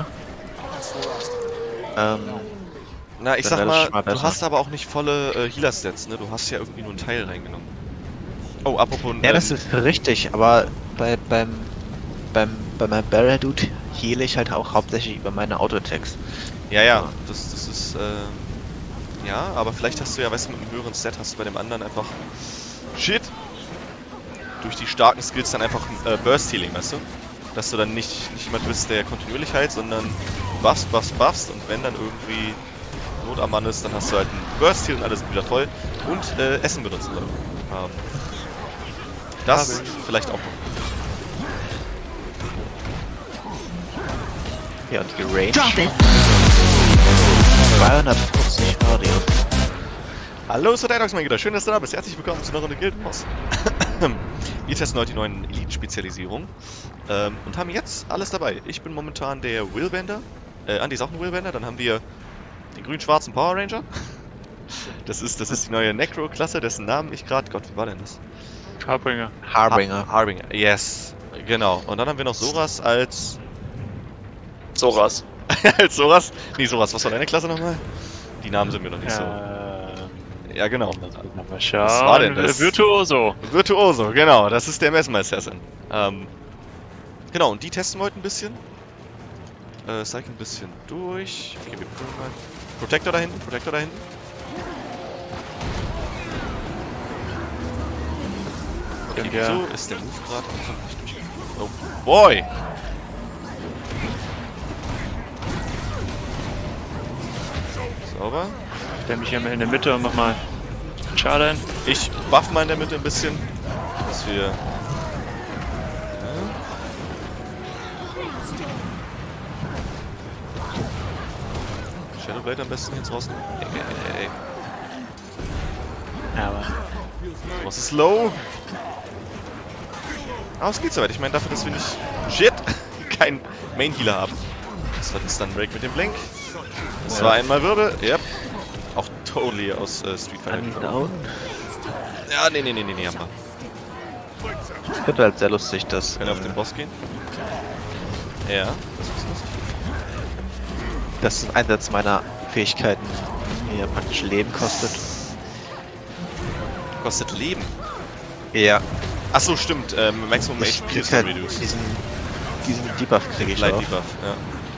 Na, ich dann sag wäre das mal, schon mal du besser. hast aber auch nicht volle Healer-Stats, ne? Du hast ja irgendwie nur einen Teil reingenommen. Oh, apropos... Ja, das ist richtig, aber bei meinem Barra-Dude heal ich halt auch hauptsächlich über meine Auto-Attacks. Ja, das ist, ja, aber vielleicht hast du ja, weißt du, mit einem höheren Set hast du bei dem anderen einfach... Shit! Durch die starken Skills dann einfach Burst-Healing, weißt du? Dass du dann nicht jemand bist, der kontinuierlich heilt, sondern buffst und wenn dann irgendwie Not am Mann ist, dann hast du halt einen Burst-Heal und alles wieder toll. Und Essen benutzen oder das vielleicht auch noch. Ja, und die Range. 250 Radius. Hallo, ist der mein Güter. Schön, dass du da bist. Herzlich willkommen zu einer Runde Guild Wars. Wir testen heute die neuen Elite-Spezialisierungen und haben jetzt alles dabei. Ich bin momentan der Willbender. Andi ist auch ein Willbender. Dann haben wir den grün-schwarzen Power Ranger. Das ist die neue Necro-Klasse, dessen Namen ich gerade... Gott, wie war denn das? Harbinger. Harbinger, yes. Genau. Und dann haben wir noch Soras als... Soras. als Soras? Nee, Soras, was war deine Klasse nochmal? Die Namen sind mir noch nicht so... Ja, genau. Mal schauen. Was war denn das? Virtuoso. Virtuoso, genau. Das ist der Mesmer-Assassin. Genau, und die testen wir heute ein bisschen. Cycle ein bisschen durch. Okay, wir probieren mal. Protector da hinten. Okay, Ja. wieso ist der Move gerade einfach nicht durchgeführt? Oh, boy! Sauber. Ich stelle mich hier mal in der Mitte und mach mal Schaden. Ich buff mal in der Mitte ein bisschen, dass wir... Ja. Shadowblade am besten jetzt raus. Ey. Aber Was ist low? Aber es geht soweit. Ich meine dafür, dass wir nicht... Shit! keinen Main Healer haben. Das war jetzt dann Break mit dem Blink. Das war einmal Würde. Yep. Auch totally aus Street Fighter. Down. Ja, nee, haben wir. Ich finde halt sehr lustig, dass Können wir auf den Boss gehen? Ja, das ist lustig. Dass ein Einsatz meiner Fähigkeiten mir praktisch Leben kostet. Kostet Leben. Ja. Achso, stimmt. Maximum Ich HP krieg ist halt reduced. diesen Debuff kriege ich Light auch. Debuff, ja.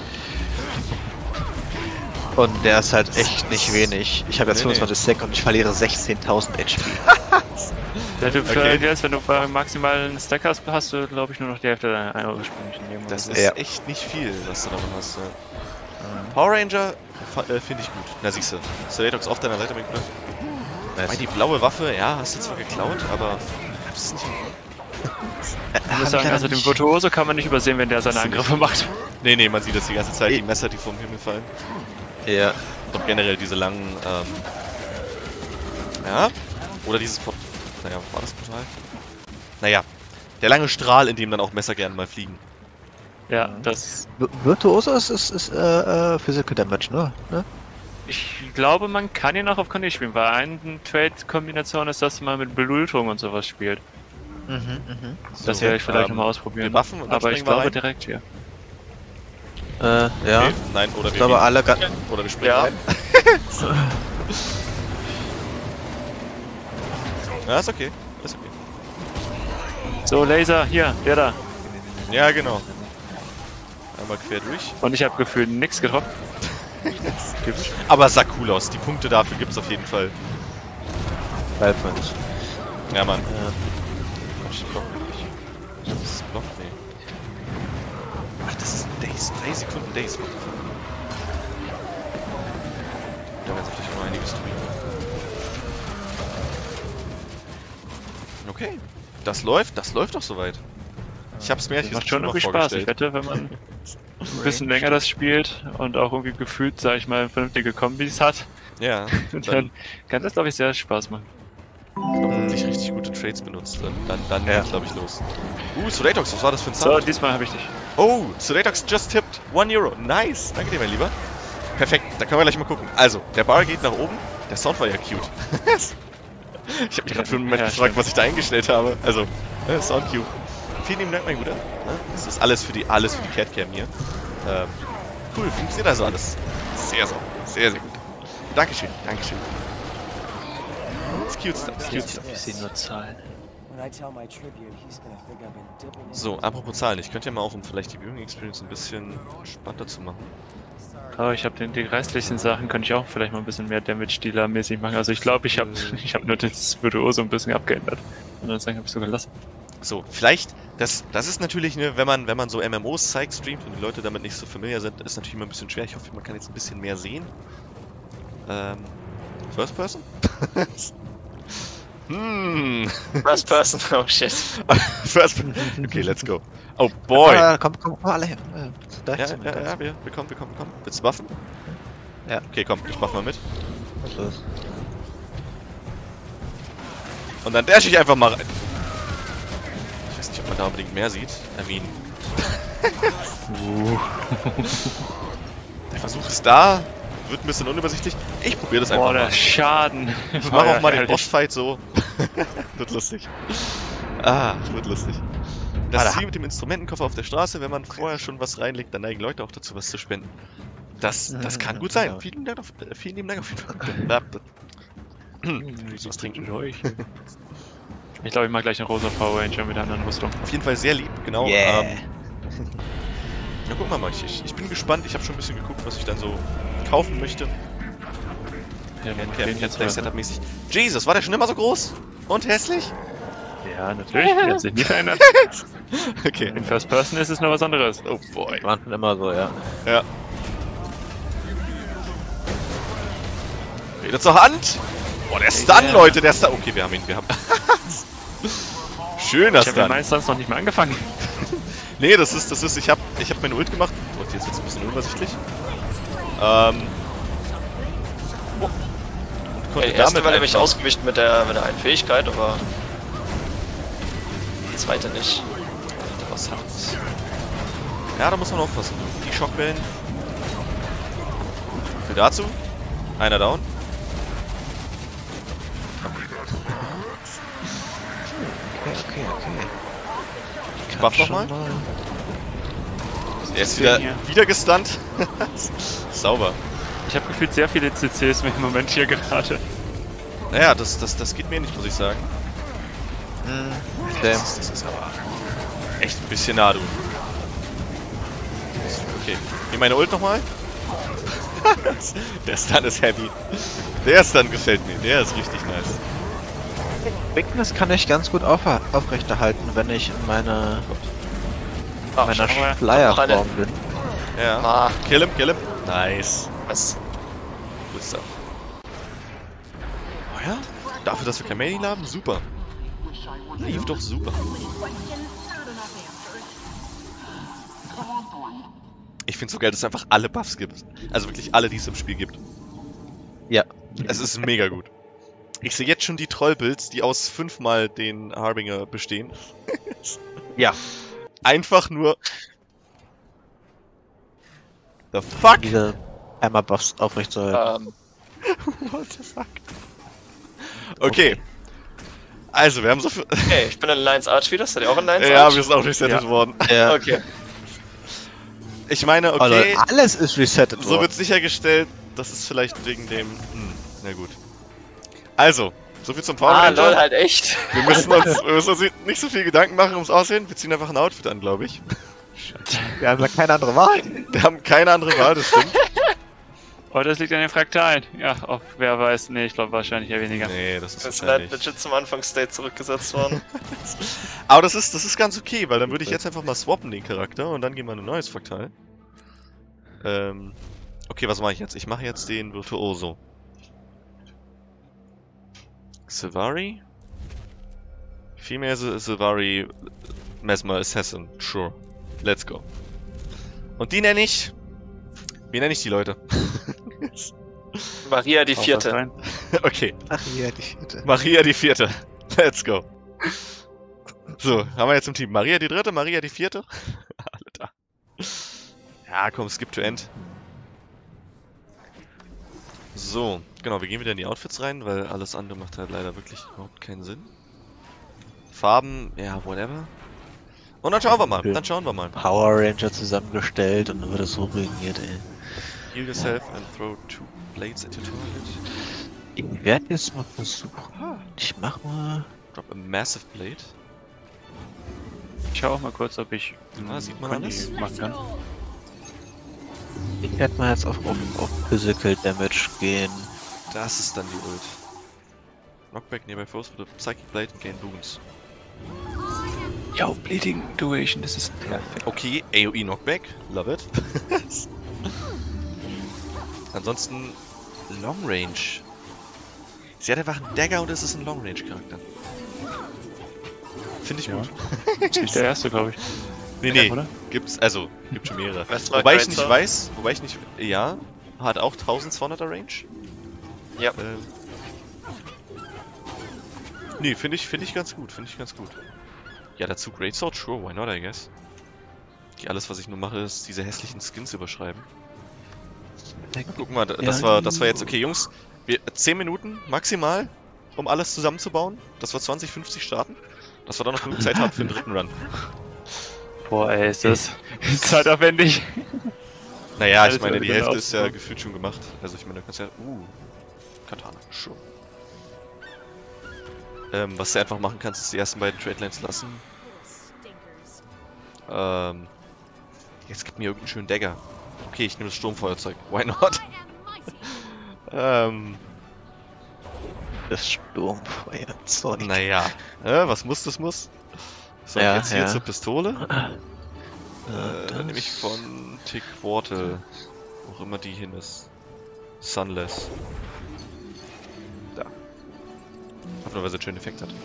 Und der ist halt echt nicht wenig. Ich habe jetzt Nee, 25 Sek und ich verliere 16.000 HP. Ja, du Okay. verlierst, wenn du bei maximalen Stack hast du, glaube ich, nur noch die Hälfte deiner ursprünglichen Leben. Das oder ist Ja. echt nicht viel, was du davon hast. Ja. Power Ranger finde ich gut. Na siehst du, Solatox auf deiner Seite mit Weil die blaue Waffe, ja, hast du zwar geklaut, aber das ist nicht. Ich muss sagen, also den Virtuoso kann man nicht übersehen, wenn der seine Angriffe macht. Nee, man sieht das die ganze Zeit, die Messer, die vom Himmel fallen. Ja. Und generell diese langen, ja, oder dieses naja, war das Portal? Naja, der lange Strahl, in dem dann auch Messer gerne mal fliegen. Ja, das. Virtuoso ist Physical Damage, ne? Ich glaube, man kann ihn auch auf Condition spielen, weil eine Trade-Kombination ist, dass man mit Belultung und sowas spielt. Das So, werde ich vielleicht nochmal ausprobieren. wir buffen und dann aber ich springen wir glaube rein. direkt hier. Ja. Okay, nein, oder Ich wir glaube gehen- alle oder wir springen Ja. rein. Ja, ist okay. Ist okay. So, Laser, hier, der da. Ja, genau. Einmal quer durch. Und ich habe gefühlt nichts getroffen. Aber es sah cool aus. Die Punkte dafür gibt's auf jeden Fall. Balfons. Ja, Mann. Ja. Komm, ich block nicht. Das ist Block? Nee. Ach, das ist Days. 3 Sekunden Days. Da werden sich vielleicht noch einiges tun. Okay. Das läuft doch soweit. Ich hab's mir Das macht schon irgendwie Spaß. Ich wette, wenn man ein bisschen länger das spielt und auch irgendwie gefühlt, sag ich mal, vernünftige Kombis hat, Ja, dann kann das, glaube ich, sehr Spaß machen. auch wirklich richtig gute Trades benutzt. Dann Ja. geht's, glaube ich, los. Solatox, was war das für ein So, Sound? diesmal habe ich dich. Oh, Solatox just tipped 1 Euro. Nice. Danke dir, mein Lieber. Perfekt, da können wir gleich mal gucken. Also, der Bar geht nach oben. Der Sound war ja cute. Ich habe mich gerade für einen Moment Ja, gefragt, stimmt. was ich da eingestellt habe. Also, Sound cute. Vielen lieben Dank, mein Guter. Das ist alles für die Catcam hier. Cool, funktioniert also alles. Sehr sauber. Sehr, sehr gut. Dankeschön, Dankeschön. Das ist cute stuff, das ist cute stuff. Ich sehe nur Zahlen. So, apropos Zahlen. Ich könnte ja mal auch, um vielleicht die Viewing Experience ein bisschen spannender zu machen. Aber ich habe die restlichen Sachen, könnte ich auch vielleicht mal ein bisschen mehr Damage-Dealer-mäßig machen. Also ich glaube, ich habe nur das Virtuoso ein bisschen abgeändert. Und dann habe ich so gelassen. So, vielleicht, das ist natürlich, ne, wenn man so MMOs zeigt, streamt und die Leute damit nicht so familiar sind, ist natürlich immer ein bisschen schwer. Ich hoffe, man kann jetzt ein bisschen mehr sehen. First Person? First Person, oh shit. First Person. Okay, let's go. Oh boy. Komm alle hin. Ja, wir kommen. Willst du buffen? Ja. Okay, komm, ich mach mal mit. Was los? Und dann dash ich einfach mal rein. Ich weiß nicht, ob man da unbedingt mehr sieht. I mean. Der Versuch ist da. Wird ein bisschen unübersichtlich. Ich probiere das einfach Boah, der mal. Schaden. Ich mache auch mal den Bossfight so. Wird lustig. Wird lustig. Das ist wie mit dem Instrumentenkoffer auf der Straße. Wenn man vorher schon was reinlegt, dann neigen Leute auch dazu, was zu spenden. Das kann gut sein. Vielen lieben Dank auf jeden Fall. Was trinken? Ich glaube, ich mache gleich einen rosa Power Ranger mit einer anderen Rüstung. Auf jeden Fall sehr lieb, genau. Yeah. Ja, gucken wir mal. Ich bin gespannt. Ich habe schon ein bisschen geguckt, was ich dann so kaufen möchte. Ja, jetzt Setup-mäßig. Jesus, war der schon immer so groß? Und hässlich? Ja, natürlich. Der hat sich nie verändert. Okay. In First Person ist es noch was anderes. Oh boy. Waren schon immer so, ja. Ja. Wieder zur Hand. Boah, der Stun, Leute, der Stun. Okay, wir haben ihn. Schöner Ich habe den Stun. meistens noch nicht mal angefangen. Nee, das ist, ich hab meine Ult gemacht. Oh, jetzt wird's ein bisschen unübersichtlich. Und konnte Der erste war nämlich einfach- ausgewichen mit der einen Fähigkeit, aber die zweite nicht. Was hat's? Ja, da muss man aufpassen. Die Schockwellen. Für dazu. Einer down. Okay. Ich buff nochmal. Er ist wieder, hier. wieder gestunt. Sauber. Ich habe gefühlt sehr viele CCs im Moment hier gerade. Naja, das geht mir nicht, muss ich sagen. Der- Das ist aber echt ein bisschen nah, du. Okay, hier meine Ult nochmal. Der Stun ist heavy. Der Stun gefällt mir, der ist richtig nice. Weakness kann ich ganz gut aufrechterhalten, wenn ich in meiner Flyer-Form bin. Ja. Ah, Kill him. Nice. was? Good stuff. Oh ja? Dafür, dass wir kein Main haben? Super. Lief doch super. Ich find's so geil, dass es einfach alle Buffs gibt. Also wirklich alle, die es im Spiel gibt. Ja. Es ist mega gut. Ich sehe jetzt schon die Trollbuilds, die aus 5-mal den Harbinger bestehen. Ja. Einfach nur... The fuck? Diese Hammer-Buffs aufrechtzuerhalten. What the fuck? Okay. Also, wir haben so viel... Okay, ich bin in Lions Arch wieder. Seid ihr auch in Lions Ja, Arch? wir sind auch resettet worden. Ja. Okay. Ich meine, okay, Also, alles ist resettet so worden. wird sichergestellt, das ist vielleicht wegen dem... na gut. Also, so viel zum Power Ah, Ranger. lol, halt echt. Wir müssen uns nicht so viel Gedanken machen ums Aussehen. Wir ziehen einfach ein Outfit an, glaube ich. Wir haben ja keine andere Wahl. Wir haben keine andere Wahl, das stimmt. Oh, das liegt an den Fraktalen. Ja, ob, wer weiß. Nee, ich glaube wahrscheinlich eher weniger. Nee, das ist Wir sind wahrscheinlich... halt legit zum Anfangsstate zurückgesetzt worden. Aber das ist ganz okay, weil dann würde ich jetzt einfach mal swappen den Charakter und dann gehen wir in ein neues Fraktal. Okay, was mache ich jetzt? Ich mache jetzt den Virtuoso. Sylvari? Female Sylvari Mesmer Assassin. Sure. Let's go. Und die nenne ich... Wie nenne ich die Leute? Maria die Auch was Vierte. rein. Okay. Ach ja, die vierte. Maria die Vierte. Let's go. So, haben wir jetzt im Team Maria die Dritte, Maria die Vierte. Alle da. Ja, komm, skip to end. So, genau, wir gehen wieder in die Outfits rein, weil alles andere macht halt leider wirklich überhaupt keinen Sinn. Farben, ja, whatever. Und dann schauen wir mal. Power Ranger zusammengestellt und dann wird es so ruiniert, ey. Heal yourself and throw 2 blades at your target. Ich werde jetzt mal versuchen. Ich mach mal. Drop a massive blade. Ich schau auch mal kurz, ob ich sieht man Conny alles? machen kann. Ich werde mal jetzt auf Physical Damage gehen. Das ist dann die Ult. Knockback nearby foes with a Psychic Blade and gain boons. Yo, Bleeding Duration, das ist perfekt. Okay, AoE Knockback, love it. Ansonsten Long Range. Sie hat einfach einen Dagger und es ist ein Long Range Charakter. Finde ich Ja. gut. Das ist nicht der erste, glaube ich. Nee, Oder? gibt schon mehrere. Westlock Wobei ich nicht Racer. weiß, ja, hat auch 1200er Range. Ja. Nee, finde ich ganz gut, Ja, dazu Greatsword, sure, why not, I guess. Alles, was ich nur mache, ist diese hässlichen Skins überschreiben. Guck mal, das war jetzt, okay, Jungs, 10 Minuten maximal, um alles zusammenzubauen, dass wir 2050 starten, dass wir dann noch genug Zeit haben für den dritten Run. Boah, ey, ist das zeitaufwendig. Naja, ich Alles meine, die wieder Hälfte ist ja aufzubauen. gefühlt schon gemacht. Also ich meine, du kannst ja... Katana, sure. Was du einfach machen kannst, ist die ersten beiden Tradelines lassen. Jetzt gib mir irgendeinen schönen Dagger. Okay, ich nehme das Sturmfeuerzeug. Why not? Das Sturmfeuerzeug. Naja. Was muss, das muss. So, Ja, jetzt hier ja. zur Pistole. Das- Nämlich von Tick Quartel. Wo auch immer die hin ist. Sunless. Da. Hoffen wir, weil sie einen schönen Effekt hat.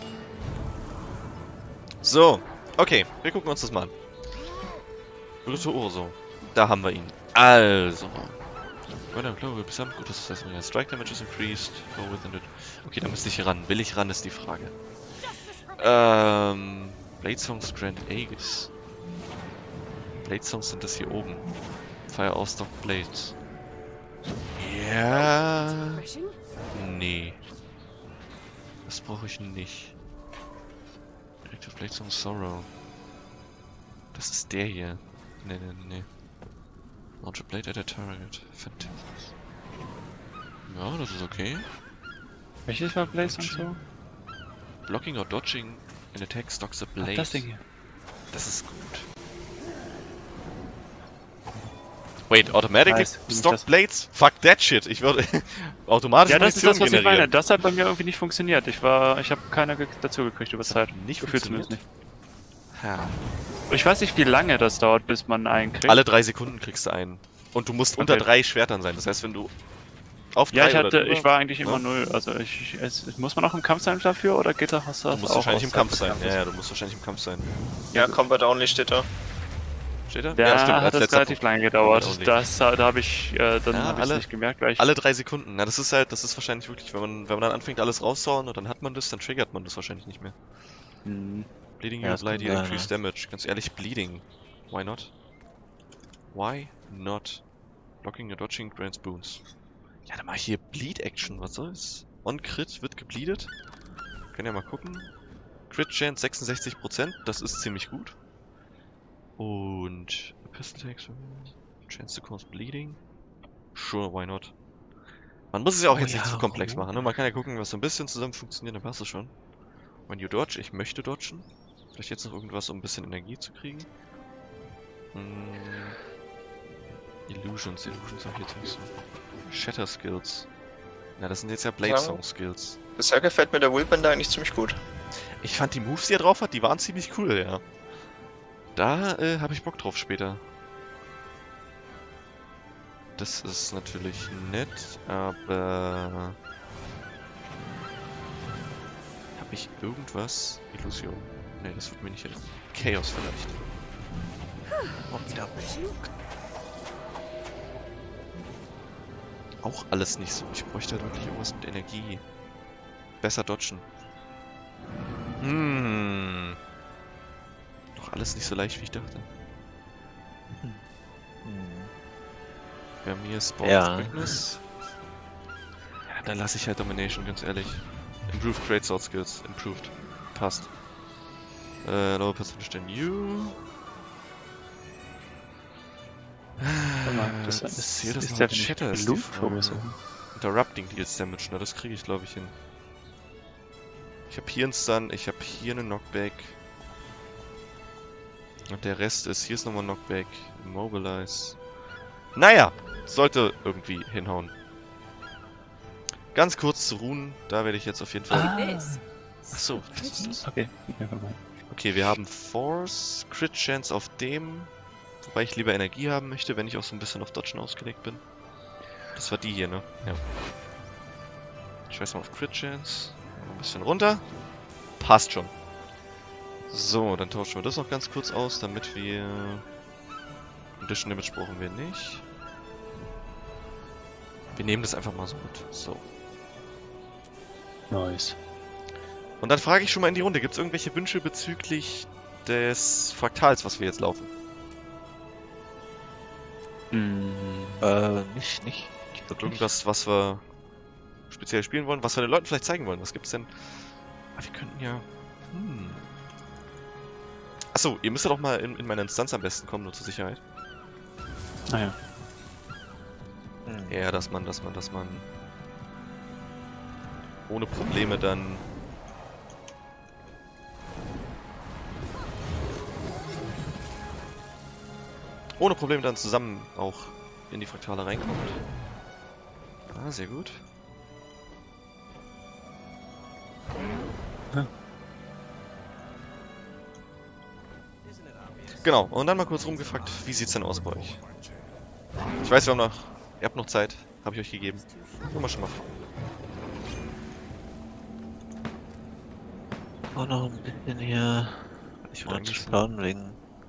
So, okay, wir gucken uns das mal an. Virtuoso. Da haben wir ihn. Also. When I'm low, will be some good assessment. Strike damage is increased. Go within it. Okay, da müsste ich ran. Will ich ran, ist die Frage. Blade Songs Grand Aegis. Blade Songs sind das hier oben. Fire Ausdauer Blades. Ja. Nee. Das brauche ich nicht. Directive Blade Song Sorrow. Das ist der hier. Nee. Launch a blade at a target. Fantastic. Ja, das ist okay. Welches war Blaze und so? Blocking or dodging an attack stocks a blade. Ach, das Ding hier. Das ist gut. Wait, automatically Nice. stock blades? Fuck that shit. Ich würde automatisch Ja, das ist das, was ich generieren. meine. Das hat bei mir irgendwie nicht funktioniert. Ich habe keiner dazu gekriegt über Zeit. Nicht Gefühlt zumindest nicht. Ja. Ich weiß nicht, wie lange das dauert, bis man einen kriegt. Alle 3 Sekunden kriegst du einen. Und du musst unter 3 Schwertern sein. Das heißt, wenn du auf 3 Ja, oder ich war eigentlich immer Ja. 0. Also muss man auch im Kampf sein dafür oder geht das Du musst wahrscheinlich im Kampf sein. Ja, du musst wahrscheinlich im Kampf sein. Ja, Combat Only steht da. Steht da? Da ja, stimmt. hat das letzter relativ Punkt. lange gedauert. Only. Da habe ich dann Ja, hab ich's alle- nicht gemerkt, weil ich Alle 3 Sekunden. Na, das ist wahrscheinlich wirklich, wenn man dann anfängt alles rauszuhauen und dann hat man das, dann triggert man das wahrscheinlich nicht mehr. Hm. Bleeding Ja, you das apply kann the sein, increased damage. Ganz ehrlich, bleeding. Why not? Why not? Blocking or dodging grants boons. Ja, dann mach ich hier Bleed Action. Was soll's? On Crit wird gebleedet. Können ja mal gucken. Crit Chance 66%. Das ist ziemlich gut. Und Pistol Takes Chance to cause bleeding. Sure, why not? Man muss es ja auch jetzt nicht zu komplex machen, ne? Man kann ja gucken, was so ein bisschen zusammen funktioniert, dann passt es schon. When you dodge, ich möchte dodgen. Vielleicht jetzt noch irgendwas, um ein bisschen Energie zu kriegen. Illusions habe ich jetzt nicht so. Shatter Skills. Na, das sind jetzt ja Blade Song Skills. Bisher gefällt mir der Willbender eigentlich ziemlich gut. Ich fand die Moves, die er drauf hat, die waren ziemlich cool, ja. Da habe ich Bock drauf später. Das ist natürlich nett, aber... Habe ich irgendwas? Illusion? Ne, das wird mir nicht helfen. Chaos vielleicht. Oh, wieder. Auch alles nicht so. Ich bräuchte halt wirklich irgendwas mit Energie. Besser dodgen. Doch alles nicht so leicht, wie ich dachte. Wir haben hier Spawn Ja. of Quickness. Ja, dann lasse ich halt Domination, ganz ehrlich. Improved Great Sword Skills. Improved. Passt. Lower Percentage than you. Das Zählt das ist noch ja als Shatter? Ist die Luft Frage. verursacht. Interrupting Deals Damage, na das kriege ich glaube ich hin. Ich habe hier einen Stun, ich habe hier einen Knockback. Und der Rest ist, hier ist nochmal Knockback, Immobilize. Naja, sollte irgendwie hinhauen. Ganz kurz zu Runen, da werde ich jetzt auf jeden Fall... Achso, das ist das. Okay. Okay, wir haben Force, Crit Chance auf dem, wobei ich lieber Energie haben möchte, wenn ich auch so ein bisschen auf Dodgen ausgelegt bin. Das war die hier, ne? Ja. Ich scheiß mal auf Crit Chance. Ein bisschen runter. Passt schon. So, dann tauschen wir das noch ganz kurz aus, damit wir... Addition Damage brauchen wir nicht. Wir nehmen das einfach mal so mit. So. Nice. Und dann frage ich schon mal in die Runde, gibt es irgendwelche Wünsche bezüglich des Fraktals, was wir jetzt laufen? Nicht wirklich. Irgendwas, was wir speziell spielen wollen, was wir den Leuten vielleicht zeigen wollen. Was gibt's denn? Ah, wir könnten ja... Achso, ihr müsst ja doch mal in meine Instanz am besten kommen, nur zur Sicherheit. Naja. Ja, dass man ohne Probleme dann... Ohne Probleme dann zusammen auch in die Fraktale reinkommt. Ah, sehr gut. Ja. Genau, und dann mal kurz rumgefragt, wie sieht's denn aus bei euch? Ich weiß, ihr habt noch Zeit, habe ich euch gegeben. Nur mal schon mal fragen. Auch noch ein bisschen hier Ich würde mal zu eigentlich schauen wegen.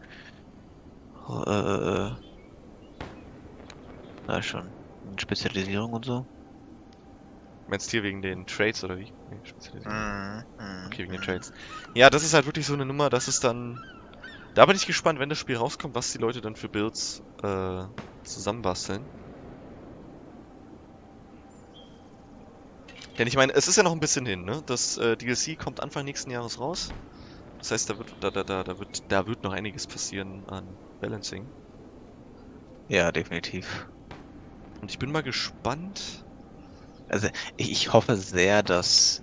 Na schon. Spezialisierung und so. meinst hier wegen den Trades oder wie? Nee, Spezialisierung. Okay, wegen den Trades. Ja, das ist halt wirklich so eine Nummer, das ist dann... Da bin ich gespannt, wenn das Spiel rauskommt, was die Leute dann für Builds zusammenbasteln. Denn ich meine, es ist ja noch ein bisschen hin, ne? Das DLC kommt Anfang nächsten Jahres raus. Das heißt, da wird noch einiges passieren an Balancing. Ja, definitiv. Und ich bin mal gespannt. Also ich hoffe sehr, dass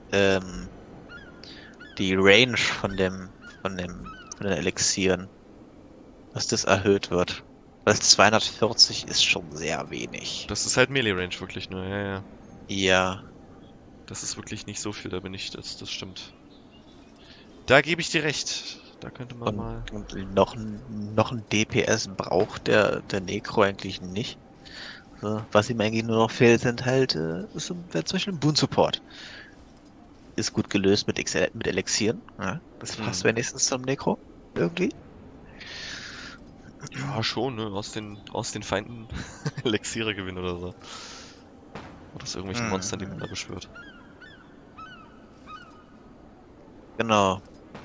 die Range von den Elixieren, dass das erhöht wird. Weil 240 ist schon sehr wenig. Das ist halt Melee-Range wirklich nur, ja, ja. Ja, Das ist wirklich nicht so viel, da bin ich, das stimmt. Da gebe ich dir recht. Da könnte man mal... und noch ein DPS braucht der Necro eigentlich nicht. So, was ihm eigentlich nur noch fehlt, sind halt wäre zum Beispiel ein Boon-Support. Ist gut gelöst mit Elixieren. Ja, das passt wenigstens zum Necro. Irgendwie. Ja, schon, ne? Aus den Feinden Elixiere gewinnen oder so. Oder aus irgendwelchen Monstern, die man da beschwört. Genau.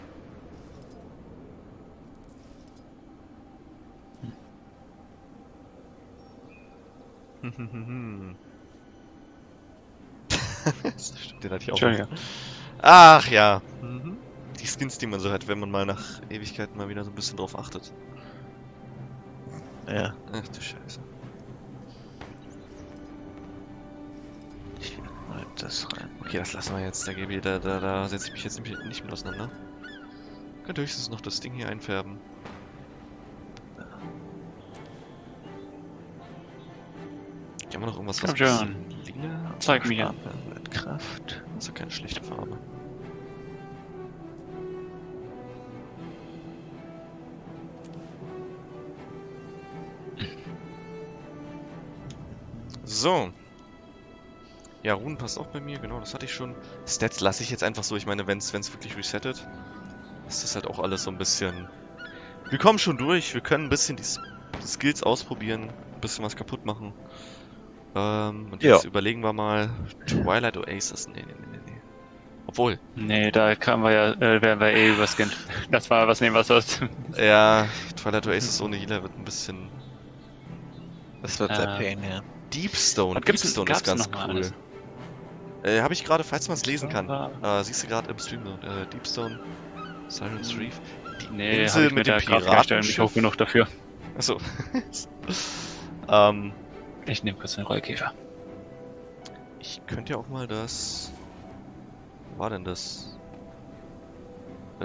Stimmt, den hatte ich auch. Entschuldigung. Ach ja. Die Skins, die man so hat, wenn man mal nach Ewigkeiten mal wieder so ein bisschen drauf achtet. Ja. Ach du Scheiße. Ich will mal das rein. Okay, das lassen wir jetzt. Da setze ich mich jetzt nicht mit auseinander. Könnte höchstens noch das Ding hier einfärben. Haben wir noch irgendwas, was Komm schon. Linge? Zeig mir. Kraft. Das ist ja keine schlechte Farbe. So. Ja, Runen passt auch bei mir, genau, das hatte ich schon. Stats lasse ich jetzt einfach so, ich meine, wenn es wirklich resettet, ist das halt auch alles so ein bisschen... Wir kommen schon durch, wir können ein bisschen die Skills ausprobieren, ein bisschen was kaputt machen. Und jetzt überlegen wir mal, Twilight Oasis, nee. Obwohl. Nee, da kamen wir ja, wären wir eh überscannt. Das war was nehmen, was sonst. Ja, Twilight Oasis ohne Healer wird ein bisschen... Das wird sehr pain, ja. Deepstone, Gab's ist ganz noch mal cool. alles? Habe ich gerade, falls man es lesen kann. Siehst du gerade im Stream, Deepstone, Siren's Reef. Die Nee, Insel hab ich mit mit dem der Grafikeinstellung nicht hoch Piratenschiff. genug dafür. Achso. Ich nehme kurz den Rollkäfer. Ich könnte ja auch mal das... Wo war denn das? Wo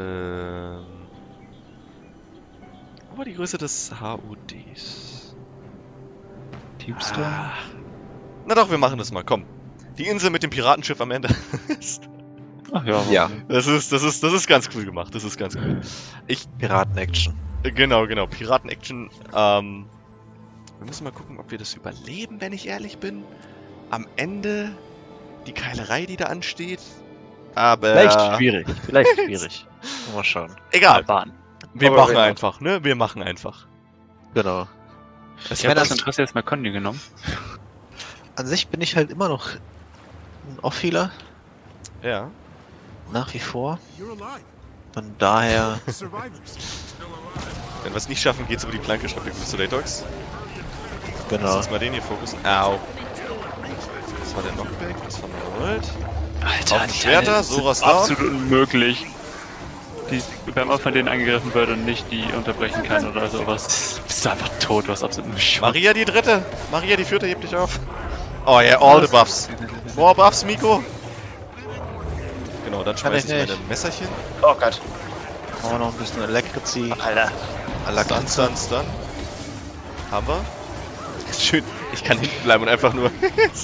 war die Größe des HUDs? Deepstone? Na doch, wir machen das mal, komm. Die Insel mit dem Piratenschiff am Ende. Ach ja. Ja. Das ist ganz cool gemacht, das ist ganz cool. Piraten-Action. Genau, Piraten-Action. Wir müssen mal gucken, ob wir das überleben, wenn ich ehrlich bin. Am Ende die Keilerei, die da ansteht. Aber... Vielleicht schwierig. Mal schauen. Egal, Bahn. wir Aber machen wenn- einfach, ne? Wir machen einfach. Genau. Ich habe das Interesse jetzt mal Condi genommen. An sich bin ich halt immer noch ein Off-Healer, Ja. nach wie vor. Von daher, Wenn wir es nicht schaffen, geht's über die Planke, schreibt der gute Dogs. Lass genau. uns mal den hier fokussen. Au. Das war der Knockback, das war World. Alter, Auf den Schwerter, sowas da. absolut unmöglich. Wenn man von denen angegriffen wird und nicht die unterbrechen kann oder sowas, bist du einfach tot, was absolut nicht Maria die dritte. Maria die vierte, heb dich auf. Oh ja, yeah, all the buffs. More buffs, Miko. Genau, dann schmeiß ich ich meine Messerchen. Oh Gott. Machen wir noch ein bisschen Elektrizi. Alter. Stun. Haben wir. Schön. Ich kann hinten bleiben und einfach nur...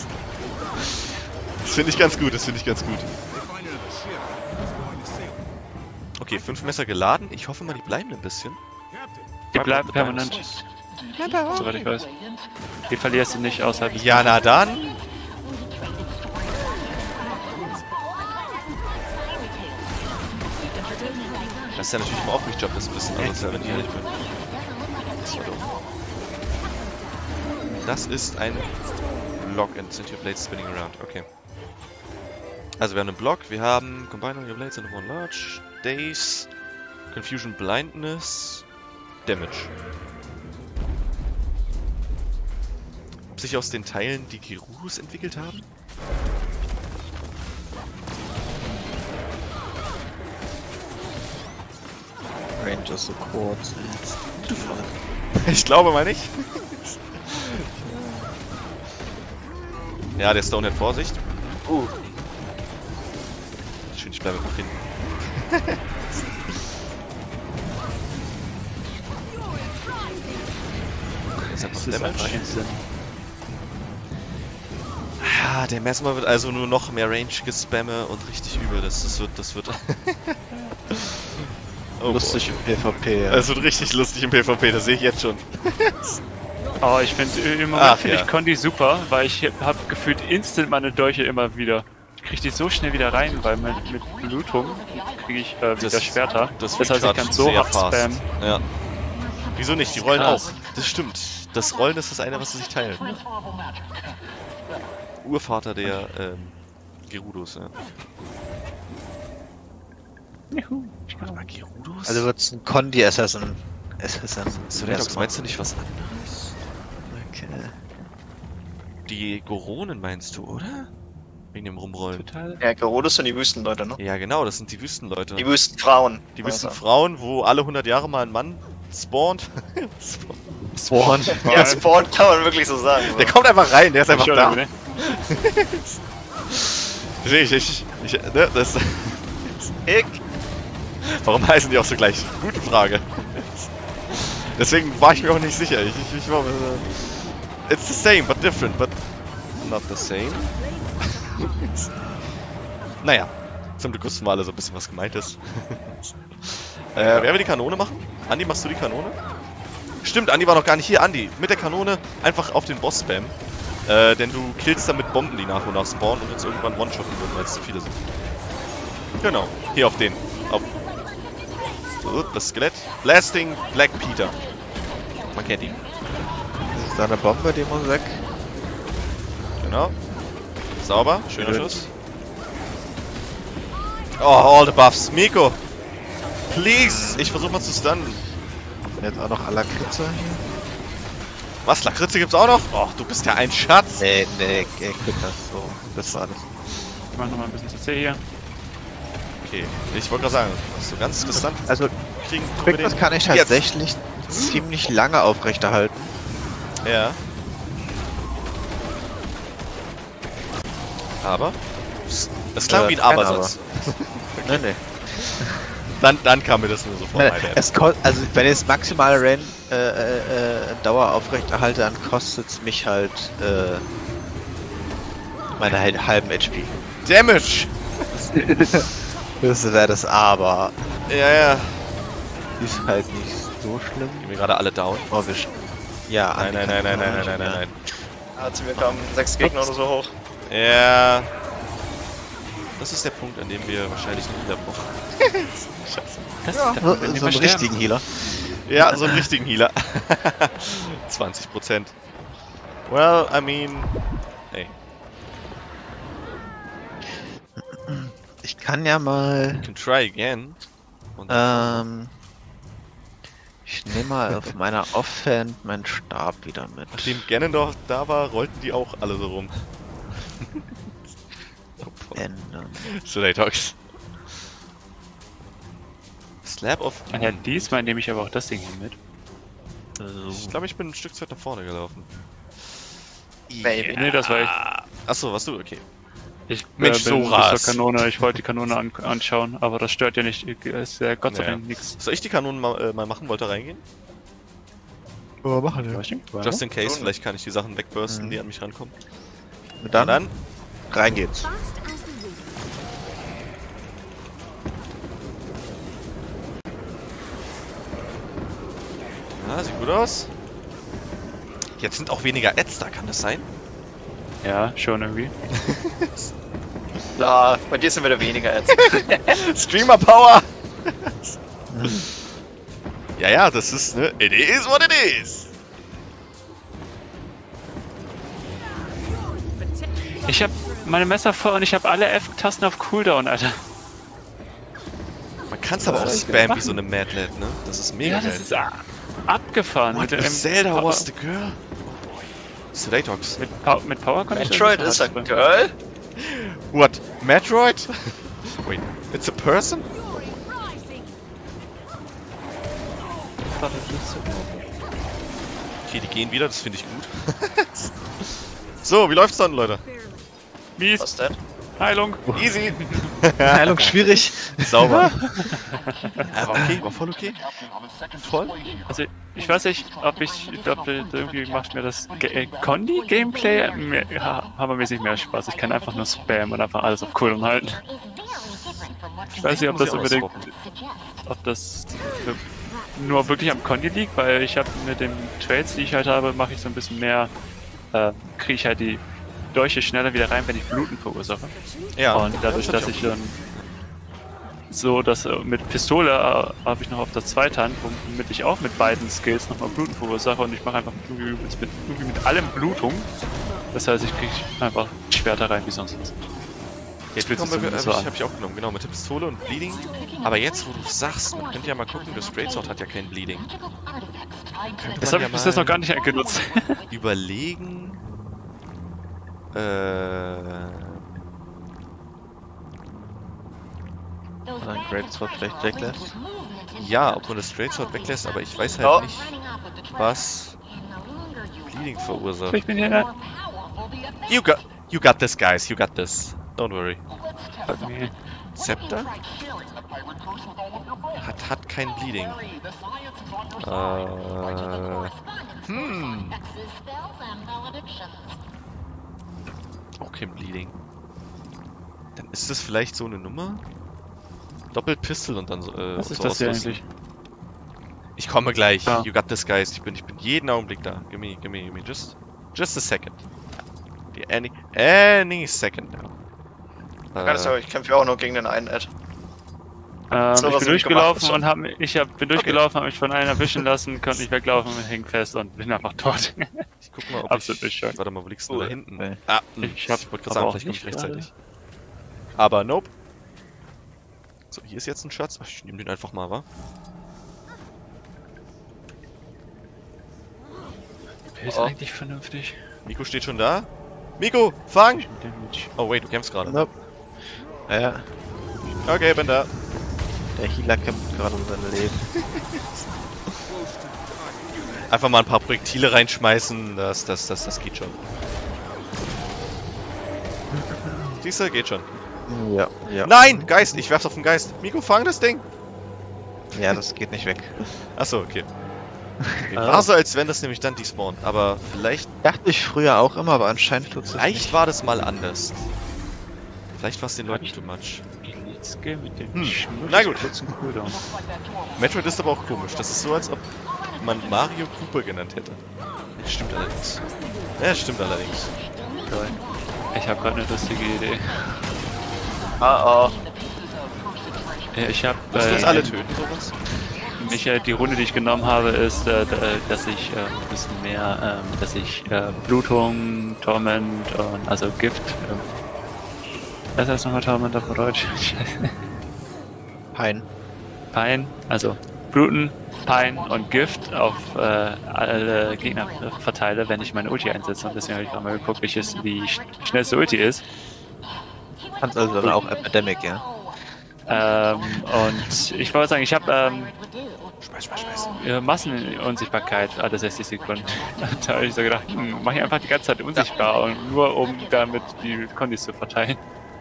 Das finde ich ganz gut, Okay, 5 Messer geladen. Ich hoffe mal, die bleiben ein bisschen. Die bleiben permanent, soweit ich weiß. Die verlierst du nicht außerhalb des... Ja, na dann. Das ist ja natürlich im Aufrichtjob, das ist ein bisschen anders, wenn ich ehrlich bin. Das war doof. Das ist ein Block and send your blades spinning around. Okay. Also wir haben einen Block, wir haben Combine your blades into one large, Daze, Confusion Blindness, Damage. Ob sich aus den Teilen die Kirurus entwickelt haben? Range ist so kurz. Ich glaube mal nicht. Ja, der Stonehead, Vorsicht. Schön, ich bleibe einfach hinten. Das ist einfach instant. Ah, der Mesmer wird also nur noch mehr Range gespamme und richtig übel. Das wird. Oh, Lustig im PvP, ja. Es wird richtig lustig im PvP, das sehe ich jetzt schon. Oh, ich finde im Moment finde ich Condi super, weil ich habe gefühlt instant meine Dolche immer wieder. Ich kriege die so schnell wieder rein, weil mit Blutung kriege ich wieder Schwerter. Das heißt, ich kann so hart spammen. Ja. Wieso nicht? Die rollen krass. auch. Das stimmt. Das Rollen ist das eine, was sie sich teilen. Urvater der Gerudos, ja. Juhu. Warte mal, Gerudos? Also wird's ein Condi-Assassin. Soledox, meinst du nicht was anderes? Okay. Die Goronen meinst du, oder? Wegen dem Rumrollen. Total. Ja, Gerudos sind die Wüstenleute, ne? Ja, genau, das sind die Wüstenleute. Die Wüstenfrauen. Die Wüstenfrauen, wo alle 100 Jahre mal ein Mann spawnt. Spawn. Ja, Spawn kann man wirklich so sagen. Der kommt einfach rein, der ist einfach da. Ne? Ne, das. Hick. Warum heißen die auch so gleich? Gute Frage. Deswegen war ich mir auch nicht sicher. Ich war. It's the same, but different, but not the same. Naja, zum Glück wussten wir alle so ein bisschen, was gemeint ist. Wer will die Kanone machen? Andi, machst du die Kanone? Stimmt, Andi war noch gar nicht hier. Andi, mit der Kanone einfach auf den Boss spammen. Denn du killst dann mit Bomben, die nach und nach spawnen und uns irgendwann one-shotten würden, weil es zu viele sind. Genau, hier auf den. Auf so, das Skelett. Blasting Black Peter. Man kennt ihn. Das ist eine Bombe, die muss weg. Genau. Sauber, schöner Schuss. Oh, all the buffs. Miko! Please! Ich versuche mal zu stunnen. Jetzt auch noch Lakritze hier. Was? Lakritze gibt's auch noch? Och, du bist ja ein Schatz! Nee, ich krieg das so. Das war alles. Ich mach nochmal ein bisschen CC hier. Okay, ich wollte gerade sagen, so ganz distant Also, kriegen das kann ich tatsächlich ziemlich lange aufrechterhalten. Ja. Aber? Das klang wie ein Abersatz. Nee. Dann kam mir das nur so vor. Also wenn ich das maximale Dauer aufrechterhalte, dann kostet es mich halt meine halben HP. Damage! Das wäre das aber. Ja. Ist halt nicht so schlimm. Gehen wir gerade alle down? Oh, ja, Nein. Ja, zu mir kamen 6 Gegner oder so hoch. Ja. Das ist der Punkt, an dem wir wahrscheinlich einen Healer brauchen. Scheiße. Das Ja, ist so einen richtigen Healer. Ja, so einen richtigen Healer. 20%. Well, I mean... Ey. Ich kann ja mal... You can try again. Und ich nehme mal auf meiner Offhand meinen Stab wieder mit. nachdem Ganondorf da war, rollten die auch alle so rum. Ändern. Solatox. Slab of... Ja, diesmal nehme ich aber auch das Ding hier mit. Ich glaube, ich bin ein Stück zu weit nach vorne gelaufen. Baby. Nee, das war ich. Achso, warst du? Okay. Ich Mensch, bin Soras. bis zur Kanone. Ich wollte die Kanone anschauen, aber das stört ja nicht. Ist ja Gott sei Naja. Dank nichts. Soll ich die Kanonen mal machen? Wollte reingehen? Aber machen wir. Just in case, Schon. vielleicht kann ich die Sachen wegbursten, die an mich rankommen. Dann rein geht's. Ja, sieht gut aus. Jetzt sind auch weniger Ads da, kann das sein? Ja, schon irgendwie. Ja, bei dir sind wieder weniger jetzt. Streamer Power! Ja, das ist, ne? It is what it is! Ich hab meine Messer voll und ich habe alle F-Tasten auf Cooldown, Alter. Man kann es aber auch spammen wie so eine Madlad, ne? Das ist mega Ja, das geil. ist abgefahren. What Mit if dem Zelda Power, was the girl? Solatox. mit Power kann ich das Metroid nicht ist a ausprobieren. girl? What? Metroid? Wait, it's a person? Das ist so- Okay, die gehen wieder, das finde ich gut. So, wie läuft's dann, Leute? Mies. Was denn? Heilung. Easy. Heilung schwierig. Sauber. Okay, war voll okay. Voll. Also, ich weiß nicht, ob ich glaube, irgendwie macht mir das Condi-Gameplay hammermäßig mehr Spaß. Ich kann einfach nur spammen und einfach alles auf Cooldown halten. Ich weiß nicht, ob das unbedingt, ob das nur wirklich am Condi liegt, weil ich habe mit den Trades, die ich halt habe, mache ich so ein bisschen mehr, kriege ich halt die Dolche schneller wieder rein, wenn ich Bluten verursache. Ja. Und dadurch, dass ich dann so, dass mit Pistole habe ich noch auf der Zweithand, womit ich auch mit beiden Skills nochmal Bluten verursache und ich mache einfach irgendwie mit allem Blutung. Das heißt, ich kriege einfach Schwerter rein wie sonst was. Jetzt hab ich auch genommen, genau, mit der Pistole und Bleeding. Aber jetzt, wo du sagst, man könnte ja mal gucken, das Great Sword hat ja kein Bleeding. Das habe ich bis jetzt noch gar nicht genutzt. Überlegen. Ein Great Sword vielleicht weglässt. Ja, ob man das Great Sword weglässt, aber ich weiß halt nicht, was Bleeding verursacht. Ich bin hier. You got this, guys, you got this. Don't worry. Nee. Scepter? Hat kein Bleeding. Auch kein Bleeding. Dann ist das vielleicht so eine Nummer? Doppelt Pistol und dann so. Was ist so das hier ausrüsten. eigentlich? Ich komme gleich. Ja. You got this, guys. Ich bin jeden Augenblick da. Give me. Just a second. Any second now. Keine Sorge, ich kämpfe ja auch nur gegen den einen Ad. Ich bin durchgelaufen und bin durchgelaufen, habe mich von einer erwischen lassen, konnte nicht weglaufen und hing fest und bin einfach tot. Ich guck mal, ob Absolut nicht schön. Warte mal, wo liegst du da hinten? Nee. Ich wollte gerade sagen, aber vielleicht komme ich auch rechtzeitig. Aber nope. So, hier ist jetzt ein Schatz. Ach, ich nehme den einfach mal, wa? Wer ist eigentlich vernünftig? Miko steht schon da. Miko, fang! Damage. Oh wait, du kämpfst gerade. Nope. Ja, Okay, bin da. der Healer kämpft gerade um sein Leben. Einfach mal ein paar Projektile reinschmeißen, das geht schon. Siehst du, geht schon. Ja, ja. Nein! Geist! Ich werf's auf den Geist. Miko, fang das Ding! Ja, das geht nicht weg. Achso, okay. War so, als wenn das nämlich dann despawnt, aber vielleicht Dachte ich früher auch immer, aber anscheinend tut's das Vielleicht nicht. war das mal anders. Vielleicht war es den Leuten too much. Elite-Skill mit dem Na gut. kurzen Cooldown. Metroid ist aber auch komisch. Das ist so, als ob man Mario Cooper genannt hätte. Das stimmt allerdings. Ja, stimmt allerdings. Ich habe gerade eine lustige Idee. Oh. Ich habe Musst du uns alle töten, sowas? die Runde, die ich genommen habe, ist, dass ich ein bisschen mehr, dass ich Blutung, Torment und also Gift. Was heißt nochmal Torment auf Deutsch? Pein. Pein, also Bluten, Pein und Gift auf alle Gegner verteile, wenn ich meine Ulti einsetze. Und deswegen habe ich auch mal geguckt, wie schnellste Ulti ist. Kannst also dann auch Epidemic, ja? Und ich wollte sagen, ich habe Schmeiß. Massenunsichtbarkeit alle 60 Sekunden. Da habe ich so gedacht, mach ich einfach die ganze Zeit unsichtbar, und nur um damit die Kondis zu verteilen.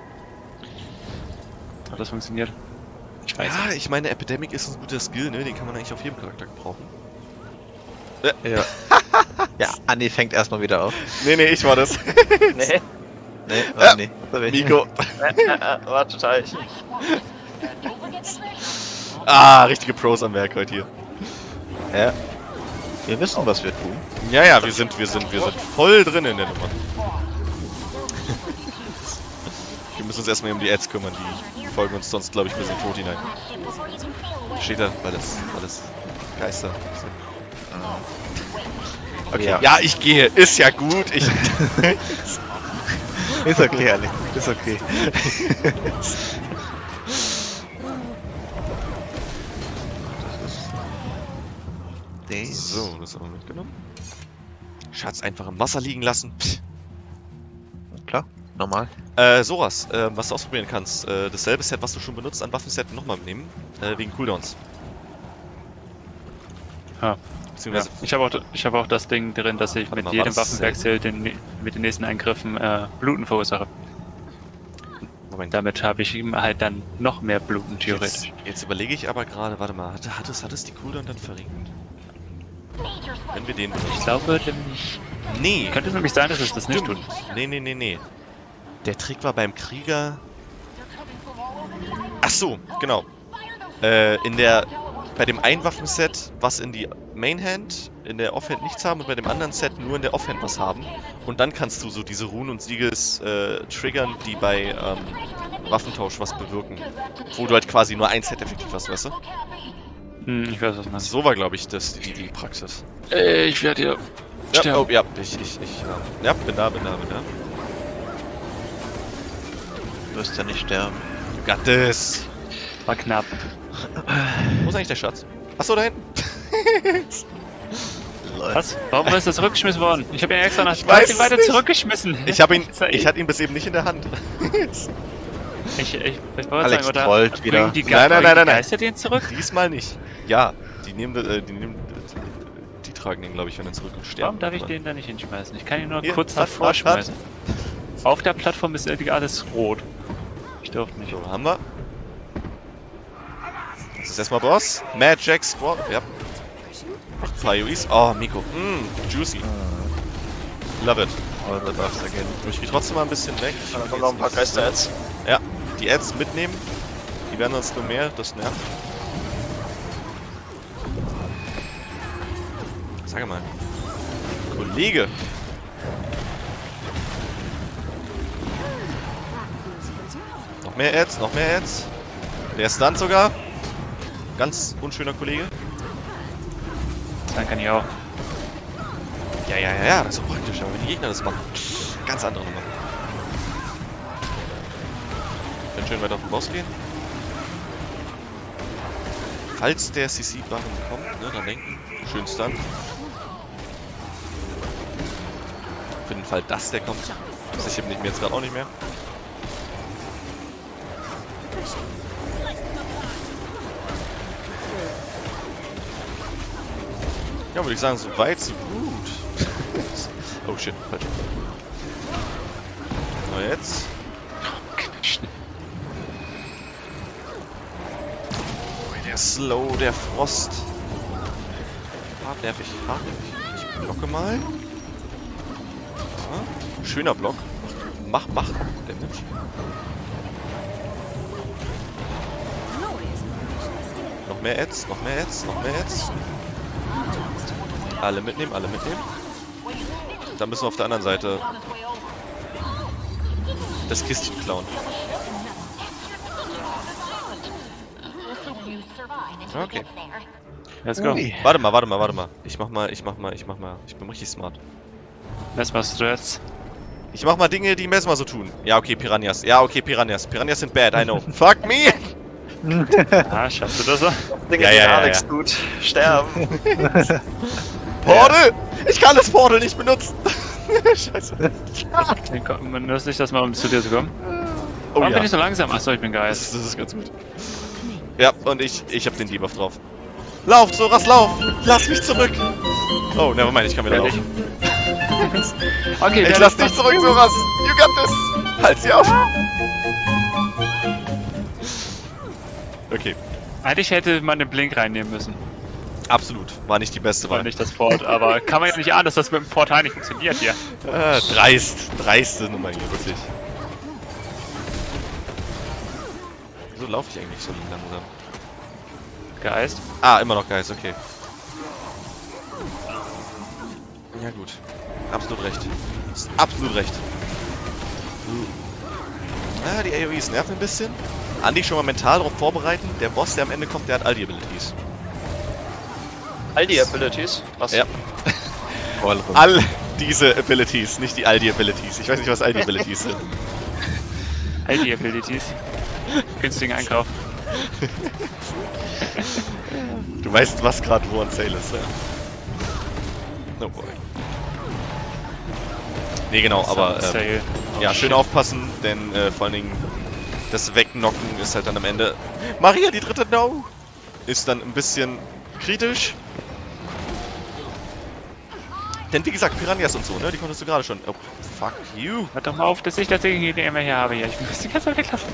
Hat das funktioniert? Ich weiß Ja, nicht. ich meine, Epidemic ist ein guter Skill, ne? Den kann man eigentlich auf jedem Charakter gebrauchen. Ja. Ja, Anni fängt erstmal wieder auf. Nee, ich war das. Nee. Nee, Anni. Miko. War total ich. Richtige Pros am Werk heute hier. Ja. Wir wissen, was wir tun. Ja, wir sind voll drin in der Nummer. Wir müssen uns erstmal um die Ads kümmern, die folgen uns sonst, glaube ich, bis in den Tod hinein. Steht da, weil das Geister sind. Okay, ja, ich gehe. Ist ja gut. Ist okay, Anni. Ist okay. So, das haben wir mitgenommen. Schatz einfach im Wasser liegen lassen. Pff. Klar, normal. Soras, was du ausprobieren kannst. Dasselbe Set, was du schon benutzt, an Waffenset nochmal nehmen. Wegen Cooldowns. Ja. Beziehungsweise... Ja, ich habe auch das Ding drin, dass ich Warte mit mal, war jedem das Waffenwechsel mit den nächsten Angriffen Bluten verursache. Moment. Damit habe ich ihm halt dann noch mehr Bluten, theoretisch. Jetzt überlege ich aber gerade, warte mal, hat es die Cooldown dann verringert? Wenn wir den benutzen. Ich glaube nämlich... Nee! Könnte es nämlich sein, dass es das nicht tut. Nee. Der Trick war beim Krieger... Ach so, genau. Bei dem einen Waffenset was in die Mainhand, in der Offhand nichts haben und bei dem anderen Set nur in der Offhand was haben. Und dann kannst du so diese Runen und Siegels triggern, die bei Waffentausch was bewirken. Wo du halt quasi nur ein Set effektiv hast, weißt du? Ich weiß was du meinst. So war, glaube ich, die Praxis. Ich werde hier Ja, sterben. oh, ja, ja, bin da. Du wirst ja nicht sterben. You got this. War knapp. Wo ist eigentlich der Schatz? Achso, da hinten. Was? Warum ist das zurückgeschmissen worden? Ich habe ihn extra nach Ich weiß ihn weiter nicht. zurückgeschmissen. Ich hatte ihn bis eben nicht in der Hand. Ich wollte Alex sagen, oder trollt wieder. bringen die Nein. Geister den zurück? Diesmal nicht. Ja, die tragen den, glaube ich, wenn er zurück und sterben. Warum darf ich Aber- den da nicht hinschmeißen? Ich kann ihn nur Hier, kurz hat. davor schmeißen. Auf der Plattform ist irgendwie alles rot. Ich durfte nicht. So, haben wir. Das ist erstmal Boss. Mad Jack Squad. Ja. Noch ein paar UIs. Oh, Miko. Juicy. Love it. Aber du darfst ja gehen. Ich gehe trotzdem mal ein bisschen weg. Da kommen noch ein paar Geister-Ads. Ja, die Ads mitnehmen. Die werden uns nur mehr. Das nervt. Sag mal. Kollege. Noch mehr Ads, noch mehr Ads. Der ist dann sogar. Ganz unschöner Kollege. Dann kann ich auch. Ja, das ist so praktisch, aber wenn die Gegner das machen. Ganz andere Nummer. Können schön weiter auf den Boss gehen. Falls der CC-Barren kommt, ne, dann denken. Schön Stun. Für den Fall, dass der kommt. Sicher bin ich mir jetzt gerade auch nicht mehr. Ja, würde ich sagen, so weit, so gut. Oh shit, falsch. So, jetzt. Oh, der Slow, der Frost. Hartnervig. Ich blocke mal. Ja, schöner Block. Mach, Damage. Noch mehr Ads. Alle mitnehmen. Dann müssen wir auf der anderen Seite das Kistchen klauen. Okay. Let's go. Ui. Warte mal. Ich bin richtig smart. Was machst du jetzt? Ich mach mal Dinge, die Mesmer so tun. Ja, okay, Piranhas. Piranhas sind bad, I know. Fuck me! Ah, schaffst du das so? Dinge, Ja, die ja, Alex ja. tut. Sterben. Portal! Ich kann das Portal nicht benutzen! Scheiße. Man nutzt nicht das mal, um zu dir zu kommen. Oh Warum ja. bin ich so langsam? Achso, ich bin Geist. Das ist ganz gut. Ja, und ich hab den Debuff drauf. Lauf, Soras, lauf! Lass mich zurück! Oh, nevermind, ich kann wieder Fertig. laufen. Okay, Ich lass dich zurück, Soras! You got this! Halt sie auf! Okay, Eigentlich hätte man den Blink reinnehmen müssen. absolut. War nicht die beste War Wahl. nicht das Port, aber kann man jetzt nicht ahnen, dass das mit dem Portal nicht funktioniert hier. Dreiste Nummer hier, wirklich. Wieso laufe ich eigentlich so langsam? Geist. Ah, immer noch Geist, okay. Ja gut. Absolut recht. Ist absolut recht. Ah, die AoEs nerven ein bisschen. Andi schon mal mental darauf vorbereiten. Der Boss, der am Ende kommt, der hat all die Abilities. All die Abilities. Was? Ja. All diese Abilities, nicht die all die Abilities. Ich weiß nicht, was all die Abilities sind. All die Abilities. Günstigen Einkauf. Du weißt, was gerade wo on sale ist, ja? No boy. Nee, genau, aber Sale. Oh, ja, schön shit. aufpassen, denn vor allen Dingen das Wegknocken ist halt dann am Ende... Maria, die dritte No! Ist dann ein bisschen kritisch. Denn wie gesagt, Piranhas und so, ne? Die konntest du gerade schon. Oh, fuck you. Hört doch mal auf, dass ich das Ding hier immer hier habe. Hier. Ich muss die ganze Zeit weglaufen.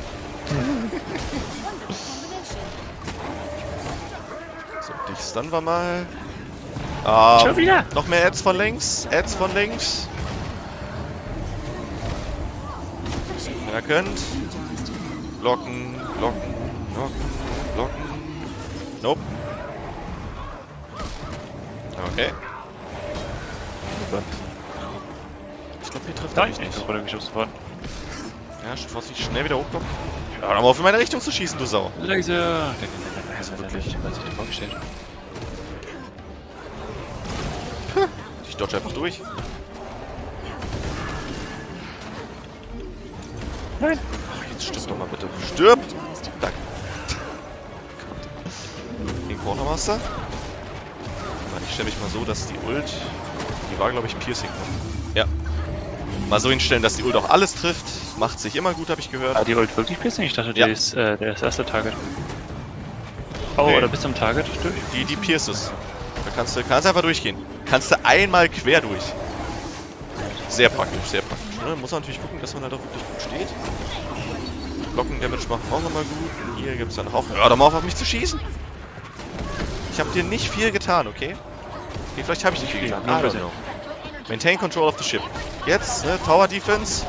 So, dich stunnen wir mal. Schon wieder. Noch mehr Ads von links. Ads von links. Wenn ihr könnt. Blocken, blocken, blocken, blocken. Nope. Okay. Ich glaube, hier trifft er mich nicht. Runtergeschossen worden. Ja, vorsichtig, schnell wieder hochkommen. Ja, hör mal auf, in meine Richtung zu schießen, du Sau. Laser. Also wirklich. Was ich dir vorgestellt. Ich dodge einfach durch. Nein. Ach, jetzt stirb doch mal bitte. Stirb! Danke. Den Quartermaster. Ich stelle mich mal so, dass die Ult... Die war, glaube ich, Piercing. Ja. Mal so hinstellen, dass die Ult auch alles trifft. Macht sich immer gut, habe ich gehört. Ah, die Ult wirklich Piercing? Ich dachte, Ja. der ist das erste Target. Oh, Nee. oder bis zum Target durch? Die pierces. Da kannst du einfach durchgehen. Kannst du einmal quer durch. Sehr praktisch, sehr praktisch. Ne? Muss man natürlich gucken, dass man halt auch wirklich gut steht. Blocken-Damage machen auch immer gut. Und hier gibt es dann auch... Hör doch mal auf mich zu schießen! Ich habe dir nicht viel getan, okay? Okay, vielleicht habe ich nicht viel getan. I don't know. Maintain control of the ship. Jetzt, ne, Tower Defense.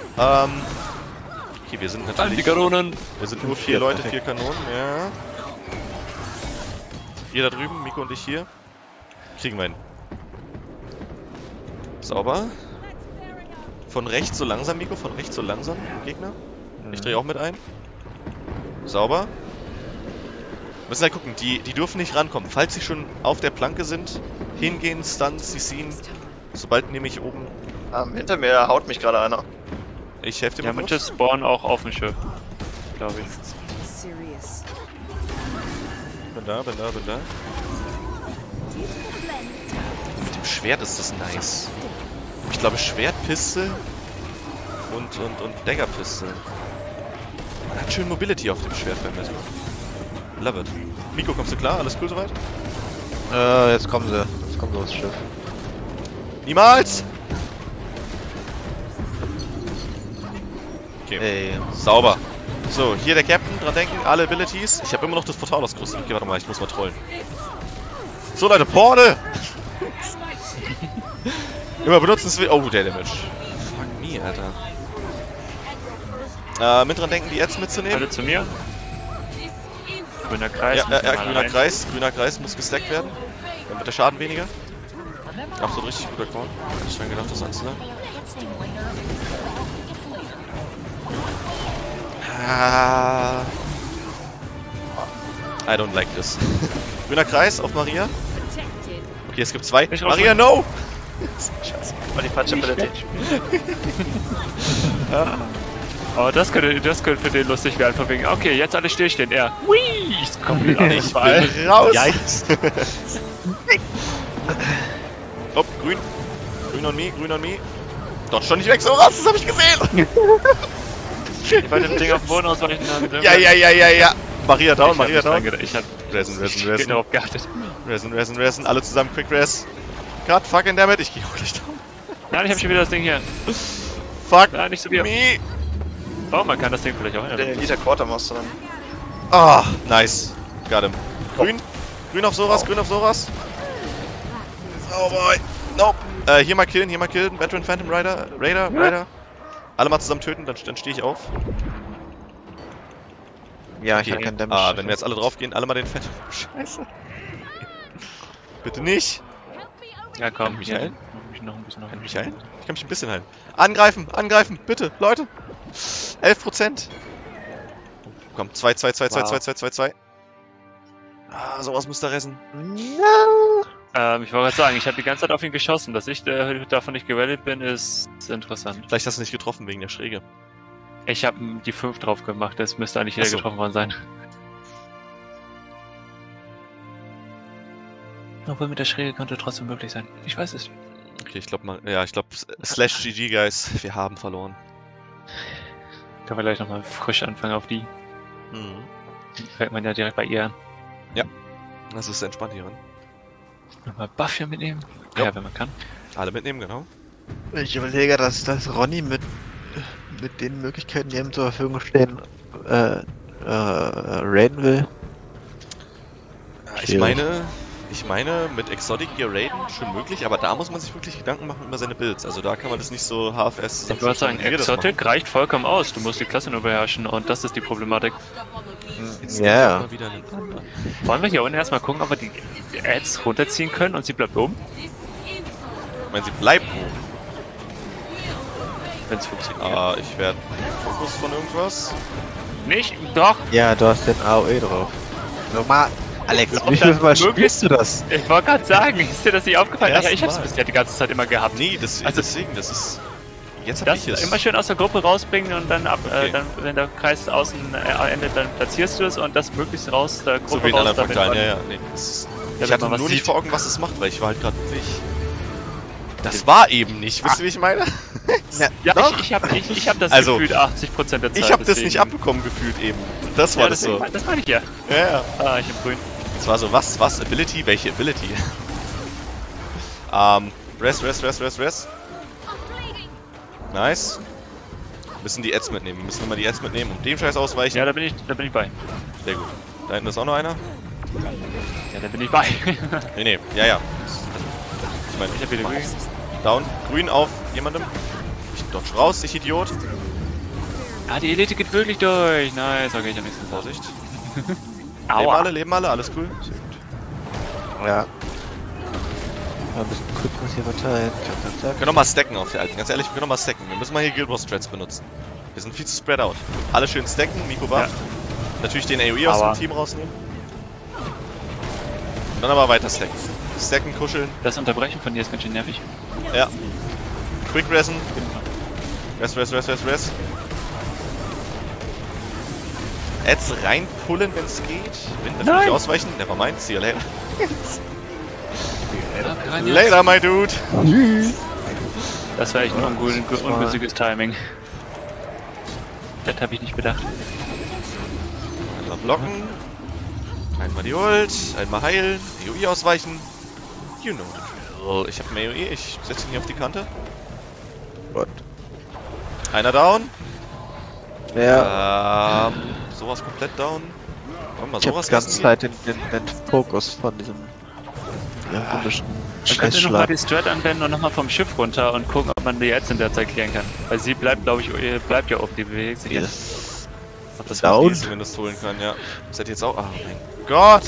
Okay, wir sind natürlich... Die Kanonen. Wir sind nur 4 Leute, 4 Kanonen, ja. Ihr da drüben, Miko und ich hier. Kriegen wir hin. Sauber. Von rechts so langsam, Miko, von rechts so langsam, Gegner. Ich drehe auch mit ein. Sauber. Müssen halt gucken, die dürfen nicht rankommen. Falls sie schon auf der Planke sind, hingehen, stunnen, sie ziehen. Sobald nämlich oben... Hinter mir haut mich gerade einer. Ich helfe dir Ja, mal manche kurz. spawnen auch auf dem Schiff. Glaube ich. Bin da. Mit dem Schwert ist das nice. Ich glaube Schwertpiste und Daggerpiste. Man hat schön Mobility auf dem Schwert beim Messer. Love it. Miko, kommst du klar? Alles cool soweit? Jetzt kommen sie. Jetzt kommen sie aufs Schiff. Niemals! Okay, Ey. sauber. So, hier der Captain, dran denken, alle Abilities. Ich habe immer noch das Portal ausgerüstet. Okay, warte mal, ich muss mal trollen. So Leute, Portal! Immer benutzen es will. Oh, der Damage. Fuck me, Alter. Mit dran denken, die Ads mitzunehmen. Alle zu mir. Grüner Kreis. Ja, müssen wir mal rein. grüner Kreis muss gestackt werden. Dann wird der Schaden weniger. Ach, so ein richtig guter Call. Hätte ich schon gedacht, das anzunehmen. I don't like this. Grüner Kreis auf Maria. Okay, es gibt 2. Ich Maria, no! Scheiße. War die falsche Ability. Oh, das könnte für den lustig werden, von wegen, okay, jetzt alle stillstehen, er. Hui, ist komplett anders. Ich bin raus! Yikes. Oh, grün. Grün on me. Dort schon nicht weg, so raus, das hab ich gesehen! Ich wollte dem Ding auf den Boden ausweichen. Ja. Maria down, Maria down. Ich hab Resin. darauf geachtet. Resin. Alle zusammen, quick res. God fucking dammit, ich geh auch gleich down. Nein, ich hab schon wieder das Ding hier. Fuck Nein, nicht so viel. me. Oh, man kann das Ding vielleicht auch Der in Elite Quartermaster dann. Ah, nice. Got him. Grün auf sowas, grün auf sowas. Oh boy. Nope. Hier mal killen. Veteran Phantom Rider. Raider. Alle mal zusammen töten, dann stehe ich auf. Ja, ich Okay. habe keinen Damage. Wenn wir jetzt alle drauf gehen, alle mal den Phantom. Scheiße. Bitte nicht. Ja, komm. Mich heilen? Noch ein bisschen. Kann ich mich heilen? Ich kann mich ein bisschen heilen. Angreifen, bitte, Leute. 11%. Komm, 2. Ah, sowas müsste ressen. Ich wollte gerade sagen, ich habe die ganze Zeit auf ihn geschossen. Dass ich davon nicht gewellt bin, ist interessant. Vielleicht hast du nicht getroffen wegen der Schräge. Ich habe die 5 drauf gemacht, das müsste eigentlich jeder Ach so. getroffen worden sein. Obwohl mit der Schräge könnte trotzdem möglich sein. Ich weiß es. Okay, ich glaube Slash GG, Guys. Wir haben verloren. Können wir gleich nochmal frisch anfangen auf die. Mhm. Fällt man ja direkt bei ihr an. Das ist entspannt hier. Nochmal Buff hier mitnehmen. Ja. Ja, wenn man kann. Alle mitnehmen, genau. Ich überlege, dass Ronny mit den Möglichkeiten, die ihm zur Verfügung stehen, raiden will. Ich meine, mit Exotic Gear raiden schon möglich, aber da muss man sich wirklich Gedanken machen über seine Builds. Also da kann man das nicht so HFS... Ich würde sagen, Exotic reicht vollkommen aus. Du musst die Klasse nur beherrschen und das ist die Problematik. Ja. Wollen wir hier unten erstmal gucken, ob wir die Ads runterziehen können und sie bleibt oben? Ich meine, sie bleibt oben. Wenn es funktioniert. Ich werde Fokus von irgendwas. Nicht? Doch! Ja, du hast den AOE drauf. Nochmal, Alex, Ob wie das viel Mal möglich- spielst du das? Ich wollte gerade sagen, ist dir das nicht aufgefallen? Erstes Ja, ich hab's Mal. bisher die ganze Zeit immer gehabt. Nee, Also- deswegen, das ist... Jetzt hab Das ich es. immer schön aus der Gruppe rausbringen und dann, Okay. dann wenn der Kreis außen endet, dann platzierst du es und das möglichst raus der Gruppe So wie in raus. anderen damit Fraktalen, man- ja. Nee, das ist, damit ich hatte man was nur nicht sieht. vor Augen, was es macht, weil ich war halt gerade wirklich... Das war eben nicht, wisst ihr, wie ich meine? Ja, Doch. ich hab das Also, gefühlt 80% der Zeit. Ich habe das nicht deswegen- abbekommen gefühlt eben. Das war Ja, das deswegen, so. das meine ich ja. Ja, ja. Ah, ich bin grün. Es war so, was, Ability? Welche Ability? Rest. Nice. Müssen die Ads mitnehmen. Wir müssen immer die Ads mitnehmen und dem Scheiß ausweichen. Ja, da bin ich bei. Sehr gut. Da hinten ist auch noch einer. Ja, da bin ich bei. Nee. Ja. Ich meine, Ich hab wieder grün. down. Grün auf jemandem. Ich dodge raus, ich Idiot. Ah, die Elite geht wirklich durch. Nice, okay, ich hab nichts gesagt. Vorsicht. Aua. Leben alle, alles cool. Ja. Mal ein bisschen Quickness hier verteilen. Wir können noch mal stacken auf der alten. Ganz ehrlich, wir können noch mal stacken. Wir müssen mal hier Guild Wars Strats benutzen. Wir sind viel zu spread out. Alle schön stacken, Miko buff. Ja. Natürlich den AoE aus Aua. dem Team rausnehmen. Und dann aber weiter stacken. Stacken, kuscheln. Das Unterbrechen von dir ist ganz schön nervig. Ja. Quick ressen. Rest. Ads reinpullen, wenn es geht. Wenn natürlich Nein. ausweichen. Nevermind. See you later. Ah, Later, my dude. Das war echt ein ungünstiges Timing. Das habe ich nicht bedacht. Einmal blocken. Einmal die Ult. Einmal heilen. AoE ausweichen. You know. Oh, ich habe einen AoE. Ich setze ihn hier auf die Kante. What? Einer down. Ja, Sowas komplett down. Wollen wir mal ich hab sowas die ganze essen Zeit den Fokus von diesem komischen Man könnte nochmal Scheißschlag. die Strat anwenden und nochmal vom Schiff runter und gucken, ob man die Ads in der Zeit klären kann. Weil sie bleibt, glaube ich, bleibt ja oben, die bewegt sich Ja. jetzt. Ob das Down? was die zumindest holen kann, ja. Das hätte jetzt auch... Oh mein Gott!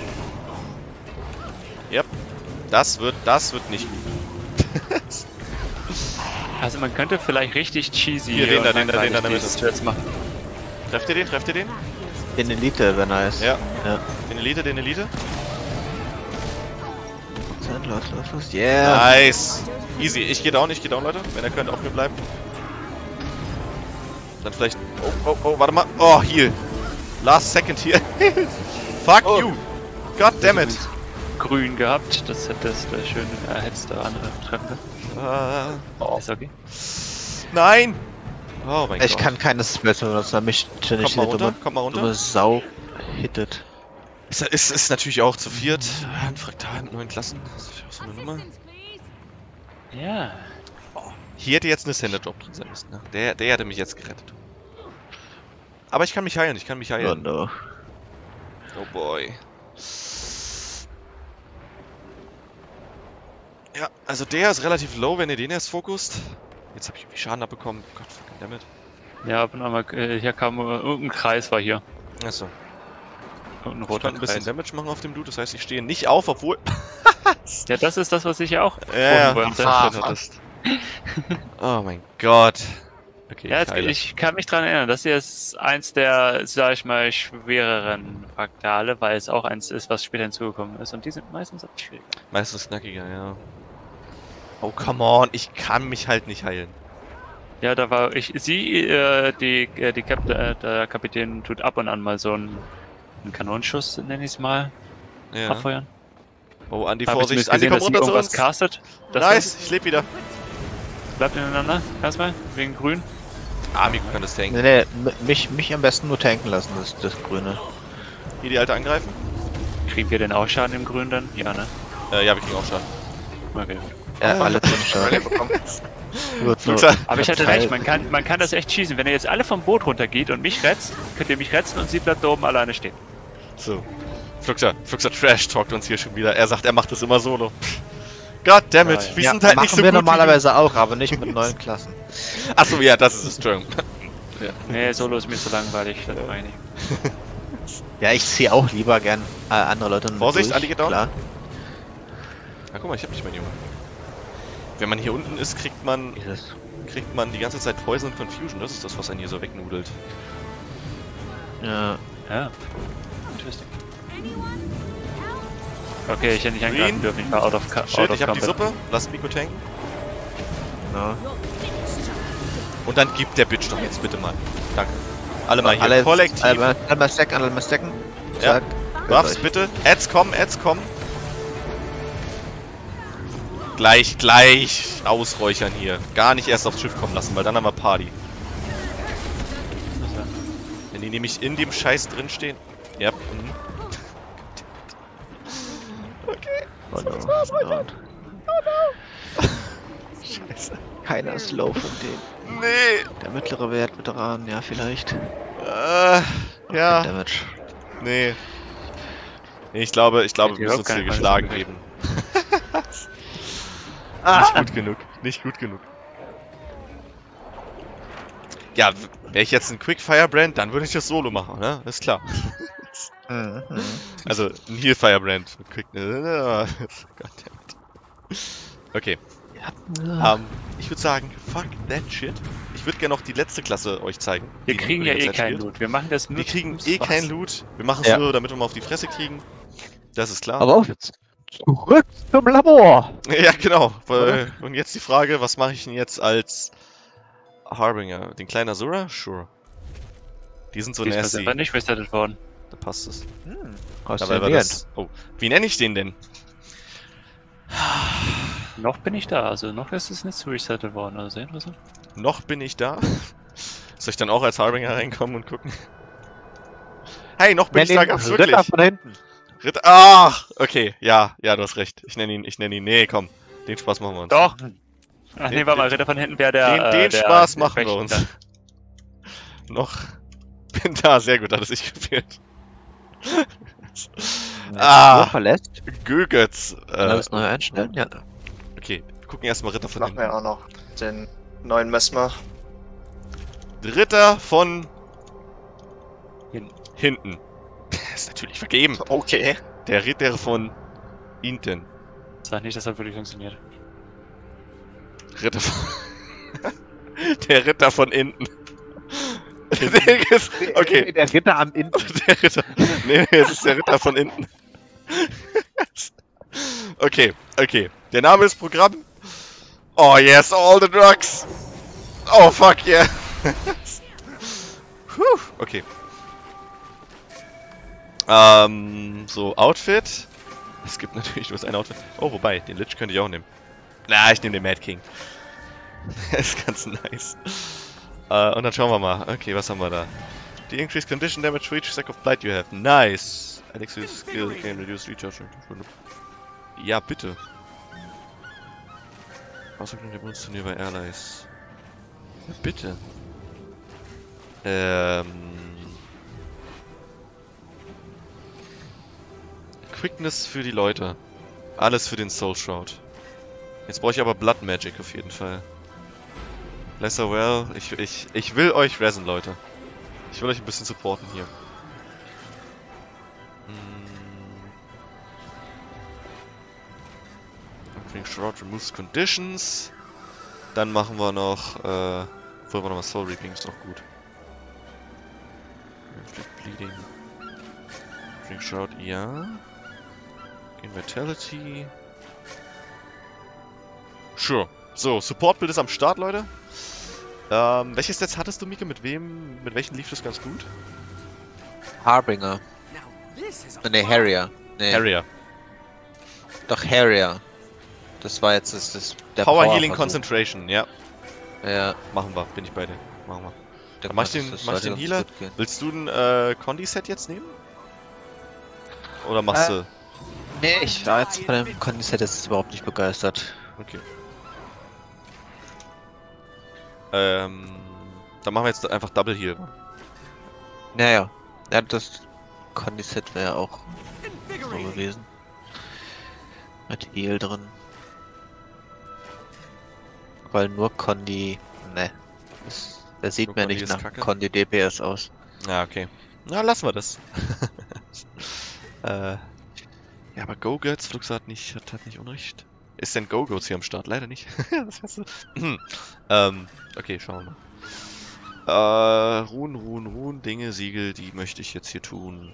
Yep. Das wird nicht gut. Also man könnte vielleicht richtig cheesy Hier, den da, und den da, den da, langweilig die Strats machen. Trefft ihr den? In Elite wäre nice. Ja. Ja. Den Elite. Los. Yeah. Nice. Easy. Ich gehe down, Leute. Wenn ihr könnt, auf mir bleiben. Dann vielleicht... Oh, warte mal. Oh, heal. Last second hier. Fuck you. God damn it. Grün gehabt, das hättest du schön, hättest du andere treffen können. Ist okay. Nein. Oh mein Gott. Ich kann keine Spells mehr benutzen, mich ständig Kommt mal runter. dumme Sau hittet. Ist natürlich auch zu viert. Ein Fraktal mit 9 Klassen. Das ist auch so eine Nummer. Ja. Hier hätte jetzt eine Sender-Drop drin sein müssen. Ne? Der hätte mich jetzt gerettet. Aber ich kann mich heilen, Oh no. Oh boy. Ja, also der ist relativ low, wenn ihr den erst fokust. Jetzt habe ich irgendwie Schaden abbekommen. Gott, fucking dammit. Ja, ab und an mal, hier kam irgendein Kreis war hier. Achso. Irgendein Ich roter kann ein bisschen Kreis. Damage machen auf dem Dude, das heißt, ich stehe nicht auf, obwohl... Ja, das ist das, was ich ja auch Ja, vorhin wollte. hattest. Oh mein Gott. Okay, Ja, ich heile. ich kann mich dran erinnern, das hier ist eins der, sag ich mal, schwereren Fraktale, weil es auch eins ist, was später hinzugekommen ist. Und die sind meistens etwas schwieriger. Meistens knackiger, ja. Oh, come on, ich kann mich halt nicht heilen. Ja, da war der Kapitän tut ab und an mal so einen Kanonenschuss, nenne ich es mal, Ja. abfeuern. Oh, Andi, Hab ich Vorsicht, zumindest Andi, gesehen, komm dass sie runter zu irgendwas uns. castet. Das Nice, ich lebe wieder. bleibt ineinander, erstmal, wegen grün. Ah, Miko kann das tanken. Nee, mich am besten nur tanken lassen, das Grüne. Hier die Alte angreifen? Kriegen wir denn auch Schaden im Grün dann? Ja, ne? Ja, wir kriegen auch Schaden. Okay. Ja, alle 5 Rally Schaden. bekommen. Wird nur Aber ich hatte verteilt. recht, man kann das echt schießen. Wenn ihr jetzt alle vom Boot runtergeht und mich retzt, könnt ihr mich retzen und sie bleibt da oben alleine stehen. So. Fluxer Trash talkt uns hier schon wieder. Er sagt, er macht das immer solo. Goddammit, Ja, wir Ja, sind halt machen nicht so wir gut normalerweise auch, aber nicht mit neuen Klassen. Achso, ja, das ist es, Entschuldigung. Ja. Nee, Solo ist mir zu langweilig, das meine ich. Ja, ich ziehe auch lieber gern andere Leute mit Vorsicht, durch, Andi geht down. klar. Na guck mal, ich hab dich, mein Junge. Wenn man hier unten ist, kriegt man die ganze Zeit Poison und Confusion. Das ist das, was einen hier so wegnudelt. Ja. Ja. Interesting. Okay, ich hätte nicht angreifen dürfen, ich war out of Shit, ich hab die combat. Suppe. Lass Miko tanken. Ja. Und dann gibt der Bitch doch jetzt bitte mal. Danke. Alle mal hier. Alle Kollektiv. alle mal stacken. Ja. Zack. Buffs Euch. bitte. Ads kommen. Gleich ausräuchern hier. Gar nicht erst aufs Schiff kommen lassen, weil dann haben wir Party. Wenn die nämlich in dem Scheiß drinstehen. Ja. Mhm. Oh no. Scheiße. Keiner Slow von denen. Nee. Der mittlere Wert, Veteran, ja vielleicht. Ja. Damage. Nee. Nee, ich glaube, wir Die müssen uns hier Rock geschlagen kann- geben. Ah. Nicht gut genug. Nicht gut genug. Ja, wäre ich jetzt ein Quick-Firebrand, dann würde ich das solo machen, ne? Ist klar. Mhm. Also, ein Heal-Firebrand. Quick. Goddammit. Okay. Ich würde sagen, fuck that shit. Ich würde gerne noch die letzte Klasse euch zeigen. Wir die kriegen die ja ganze eh Zeit keinen spielt. Loot. Wir machen das nur Wir kriegen zum eh Spaß. keinen Loot. Wir machen es Ja. nur, damit wir mal auf die Fresse kriegen. Das ist klar. Aber auch jetzt. Zurück zum Labor! Ja, genau. Und jetzt die Frage, was mache ich denn jetzt als Harbinger? Den kleinen Azura? Sure. Die sind so Diesmal nasty. sind wir nicht resettet worden. Da passt es. Aus Dabei war das... Oh, wie nenne ich den denn? Noch bin ich da, also noch ist es nicht resettet worden, also sehr interessant. Noch bin ich da. Soll ich dann auch als Harbinger reinkommen und gucken? Hey, noch bin ich da, gab's wirklich. Ritter von hinten. Ritter. Ach, okay. Ja, du hast recht. Ich nenne ihn. Nee, komm. Den Spaß machen wir uns. Doch! Ach nee, warte mal, Ritter von hinten wäre der. Den der Spaß der machen wir Rechten uns. dann. Noch. Bin da, sehr gut, hat es sich gefühlt. Ah. Verlässt. Gögetz. Alles neu einstellen? Ja. Okay, wir gucken erstmal Ritter von Machen wir hinten. auch noch den neuen Messmer. Ritter von Hinten. hinten. Ist natürlich vergeben. Okay. Der Ritter von hinten. Sag nicht, dass das wirklich funktioniert. Ritter von... Der Ritter von hinten. Okay. Der Ritter am Innen. Der Ritter. Nee, es ist der Ritter von hinten. Okay. Der Name ist Programm. Oh yes, all the drugs. Oh fuck yeah. Puh, okay. So, Outfit. Es gibt natürlich nur ein Outfit. Oh, wobei, den Lich könnte ich auch nehmen. Na, ich nehme den Mad King. Der ist ganz nice. Und dann schauen wir mal. Okay, was haben wir da? The increased condition damage for each stack of blight you have. Nice. Alexis skill can reduce recharge. Ja, bitte. Auswirkungen der Bonus-Turnier bei Allies. Ja, bitte. Quickness für die Leute. Alles für den Soul Shroud. Jetzt brauche ich aber Blood Magic auf jeden Fall. Lesser well. Ich will euch resen, Leute. Ich will euch ein bisschen supporten hier. Shroud removes conditions. Dann machen wir noch, wollen wir noch mal Soul Reaping, ist doch gut. Bleeding. Shroud, ja. Invitality. Sure. So, Support-Bild ist am Start, Leute. Welches Stats hattest du, Mika? Mit welchen lief das ganz gut? Harbinger. Ne, Harrier. Nee, Harrier. doch Harrier. Das war jetzt der Power Healing Versuch. Concentration, ja. Ja, Machen wir, bin ich bei dir. Machen wir. der Mach ich den sollte ganz Healer? gut gehen. Willst du ein Condi-Set jetzt nehmen? Oder machst du... Nee, ich war jetzt von dem Concept jetzt überhaupt nicht begeistert. Okay. Dann machen wir jetzt einfach Double Heal. Naja. Ja, das Condi-Set wäre auch so gewesen. Mit Heal drin. Weil nur Condi. Ne. Das sieht Nur mir Condi nicht ist nach Kacke. Condi DPS aus. Ja, okay. Na, lassen wir das. Ja, aber Go-Götz, Fluxer hat nicht Unrecht. Ist denn Go-Goats hier am Start? Leider nicht. Das heißt so. Okay, schauen wir mal. Ruhen, Dinge, Siegel, die möchte ich jetzt hier tun.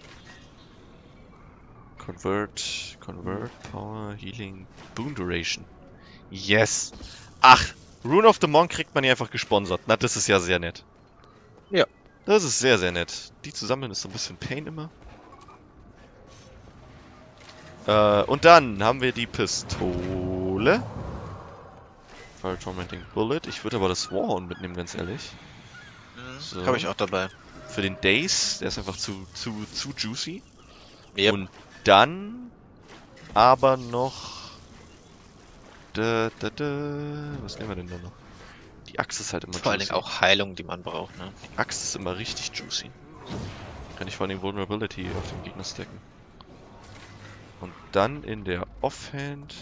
Convert, Power, Healing, Boon Duration. Yes! Ach, Rune of the Monk kriegt man hier einfach gesponsert. Na, das ist ja sehr nett. Ja. Das ist sehr, sehr nett. Die zu sammeln ist so ein bisschen Pain immer. Und dann haben wir die Pistole. Fire Tormenting Bullet. Ich würde aber das Warhorn mitnehmen, ganz ehrlich. So. Habe ich auch dabei. Für den Daze, der ist einfach zu juicy. Yep. Und dann aber noch... Was nehmen wir denn da noch? Die Axt ist halt immer Vor allen juicy. Dingen auch Heilung, die man braucht, ne? Die Axt ist immer richtig juicy. Kann ich vor allem Vulnerability auf den Gegner stacken. Und dann in der Offhand...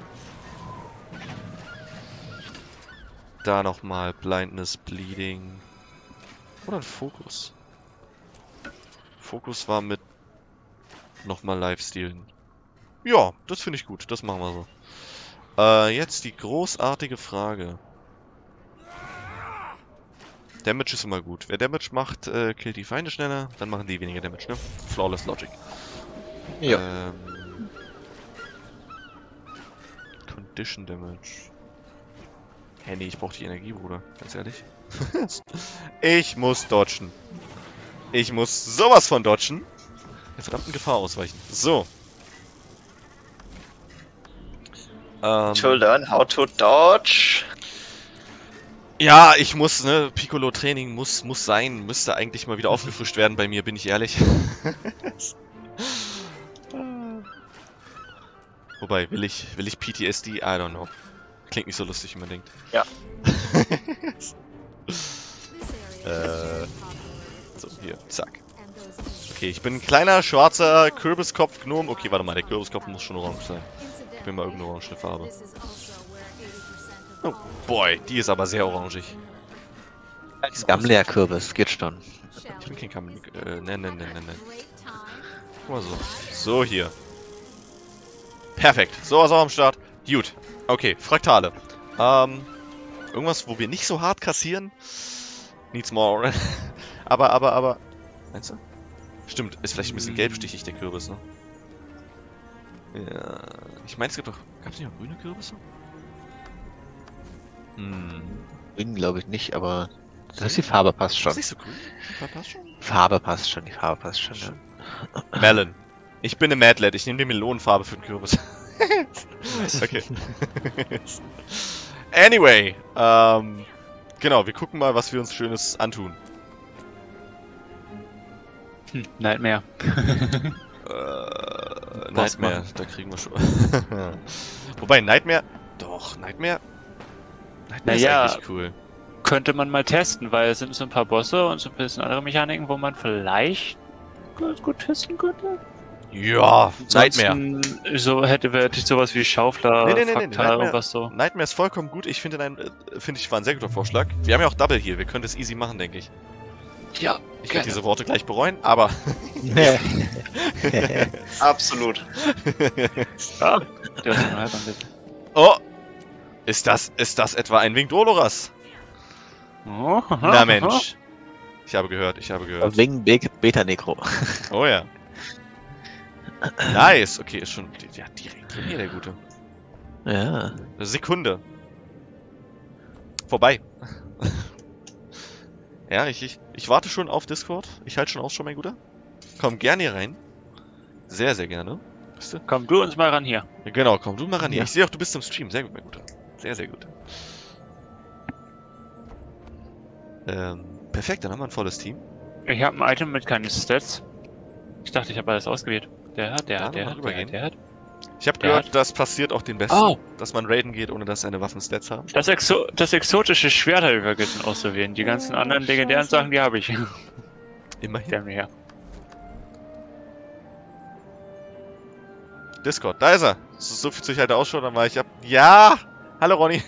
Da nochmal Blindness, Bleeding... Oder ein Fokus. Fokus war mit nochmal Lifestealen. Ja, das finde ich gut. Das machen wir so. Jetzt die großartige Frage. Damage ist immer gut. Wer Damage macht, killt die Feinde schneller, dann machen die weniger Damage, ne? Flawless Logic. Ja. Condition Damage. Hey, nee, ich brauche die Energie, Bruder. Ganz ehrlich. Ich muss dodgen. Ich muss sowas von dodgen. Der verdammten Gefahr ausweichen. So. To learn how to dodge. Ja, ich muss, ne, Piccolo-Training muss sein. Müsste eigentlich mal wieder aufgefrischt werden bei mir, bin ich ehrlich. Wobei, will ich PTSD? I don't know. Klingt nicht so lustig, wie man denkt. Ja. So, hier, zack. Okay, ich bin ein kleiner, schwarzer Kürbiskopf-Gnome. Okay, warte mal, der Kürbiskopf muss schon orange sein. Ich bin mal irgendeine orange Farbe. Oh, boy, die ist aber sehr orangig. Gamleer-Kürbis, geht schon. Ich bin kein nein. Guck mal so. So, hier. Perfekt. So, was auch am Start. Gut. Okay, Fraktale. Irgendwas, wo wir nicht so hart kassieren. Needs more. aber. Meinst du? Stimmt, ist vielleicht ein bisschen gelbstichig, der Kürbis, ne? Ja. Ich meine, es gibt doch. Gab es nicht auch grüne Kürbisse? Grün glaube ich nicht, aber die Farbe passt schon. Ist nicht so grün? Die Farbe passt schon? Die Farbe passt schon, ja. Melon. Ich bin eine Mad Lad, ich nehme die Melonenfarbe für den Kürbis. Okay. Anyway, genau, wir gucken mal, was wir uns Schönes antun. Nightmare. Nightmare, da kriegen wir schon. Wobei, Nightmare Naja, ist eigentlich cool. könnte man mal testen, weil es sind so ein paar Bosse und so ein bisschen andere Mechaniken, wo man vielleicht ganz gut testen könnte. Ja, Nightmare. Ansonsten so hätte ich sowas wie Schaufler, Nee, Fraktal, Nightmare. irgendwas so. Nightmare ist vollkommen gut. Ich finde, war ein sehr guter Vorschlag. Wir haben ja auch Double hier. Wir können das easy machen, denke ich. Ja, Ich werde diese Worte gleich bereuen, aber... Absolut. Ja, der ist halt ein bisschen. Oh! Ist das etwa ein Wink Doloras? Oh, Na Mensch. Ich habe gehört. Wegen Beta-Necro. Oh ja. Nice. Okay, ist schon... Ja, direkt drin hier, der Gute. Ja. Eine Sekunde. Vorbei. Ja, ich warte schon auf Discord. Ich halte schon aus, mein Guter. Komm gerne hier rein. Sehr, sehr gerne. Bist du? Komm du uns mal ran hier. Ja, genau, komm du mal ran hier. Ja. Ich sehe auch, du bist im Stream. Sehr gut, mein Guter. Sehr, sehr gut. Perfekt, dann haben wir ein volles Team. Ich habe ein Item mit keinen Stats. Ich dachte, ich habe alles ausgewählt. Der hat. Ich habe gehört, das passiert auch den Besten, Oh. dass man raiden geht, ohne dass seine Waffen Stats haben. Das exotische Schwert habe ich vergessen auszuwählen. Die ganzen anderen legendären Sachen, die habe ich. Immerhin. Der mir her. Discord, da ist er. So viel zu ich halt ausschaut, dann war ich ab. Ja! Hallo Ronny.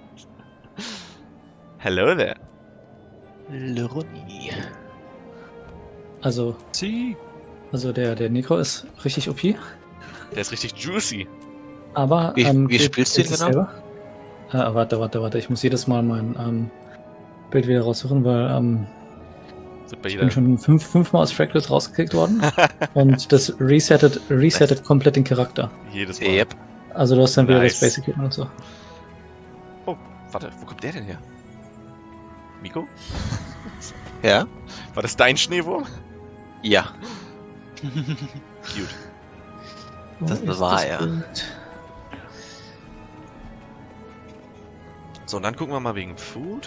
Hello there. Ronny. Also der Necro ist richtig OP, Der ist richtig juicy. aber Wie spielst du ihn genau? Warte, ich muss jedes Mal mein Bild wieder raussuchen, weil Wird bei ich jeder. bin schon fünfmal aus Fractals rausgekickt worden und das resettet komplett den Charakter. Jedes Mal. Yep. Also du hast dann wieder Nice. das Basic und so. Oh, warte, wo kommt der denn her? Miko? Ja? War das dein Schneewurm? Ja. Cute. Das Wo ist war das er. Bild? So, und dann gucken wir mal wegen Food.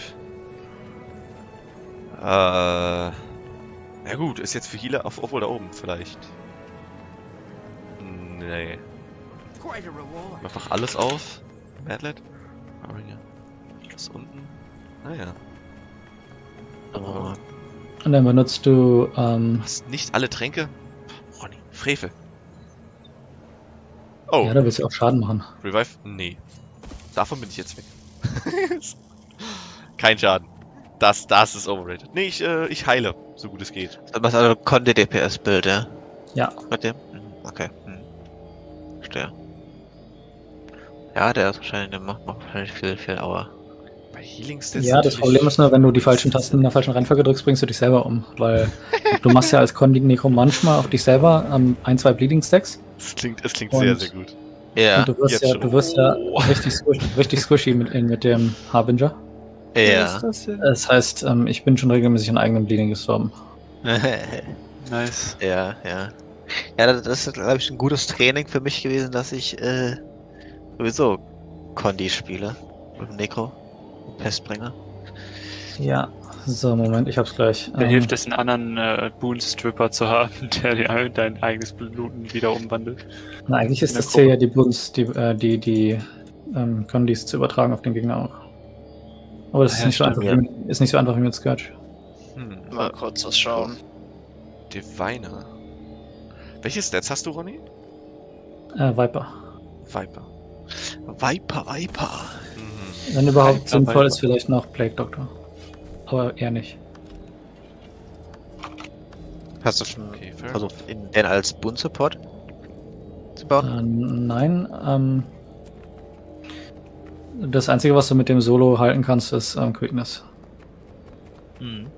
Ja gut, ist jetzt für Healer auf oder oben vielleicht. Nee. Einfach alles auf. Madlet. Das unten. Naja. Oh. Und dann benutzt du Hast nicht alle Tränke? Ronny, Frevel. Oh, ja, da willst du auch Schaden machen. Revive? Nee. Davon bin ich jetzt weg. Kein Schaden. Das ist overrated. Nee, ich heile, so gut es geht. Du machst also Conde-DPS-Bild, ja? Ja. Mit dem? Okay. Verstehe. Ja, der ist wahrscheinlich, der macht wahrscheinlich viel Aua. Bei Healing Stats Ja, das natürlich- Problem ist nur, wenn du die falschen Tasten in der falschen Reihenfolge drückst, bringst du dich selber um. Weil du machst ja als Necro manchmal auf dich selber 1-2 Bleeding Stacks. Es klingt Und- sehr, sehr gut. Ja. Und du wirst jetzt ja, schon. du wirst ja richtig squishy mit dem Harbinger. Ja. Das heißt, ich bin schon regelmäßig an eigenem Bleeding gestorben. Nice. Ja. Ja, das ist, glaube ich, ein gutes Training für mich gewesen, dass ich sowieso Condi spiele. Mit dem Necro. Pestbringer. Ja. So, Moment, ich hab's gleich. Da hilft es, einen anderen Boon-Stripper zu haben, der dein eigenes Bluten wieder umwandelt. Na, eigentlich ist in der das Ziel ja, die Boons, die Condis zu übertragen auf den Gegner auch. Aber das Ah ist, ja, nicht so stimmt, einfach, ist nicht so einfach wie mit Scourge. Mal kurz was schauen. Diviner. Welche Stats hast du, Ronny? Viper. Viper. Viper. Mhm. Wenn überhaupt Viper, sinnvoll Viper. ist, vielleicht noch Plague Doctor. Aber eher nicht. Hast du schon Okay, fair. versucht, den als Boon-Support zu bauen? Nein, das Einzige, was du mit dem Solo halten kannst, ist Quickness. Mhm.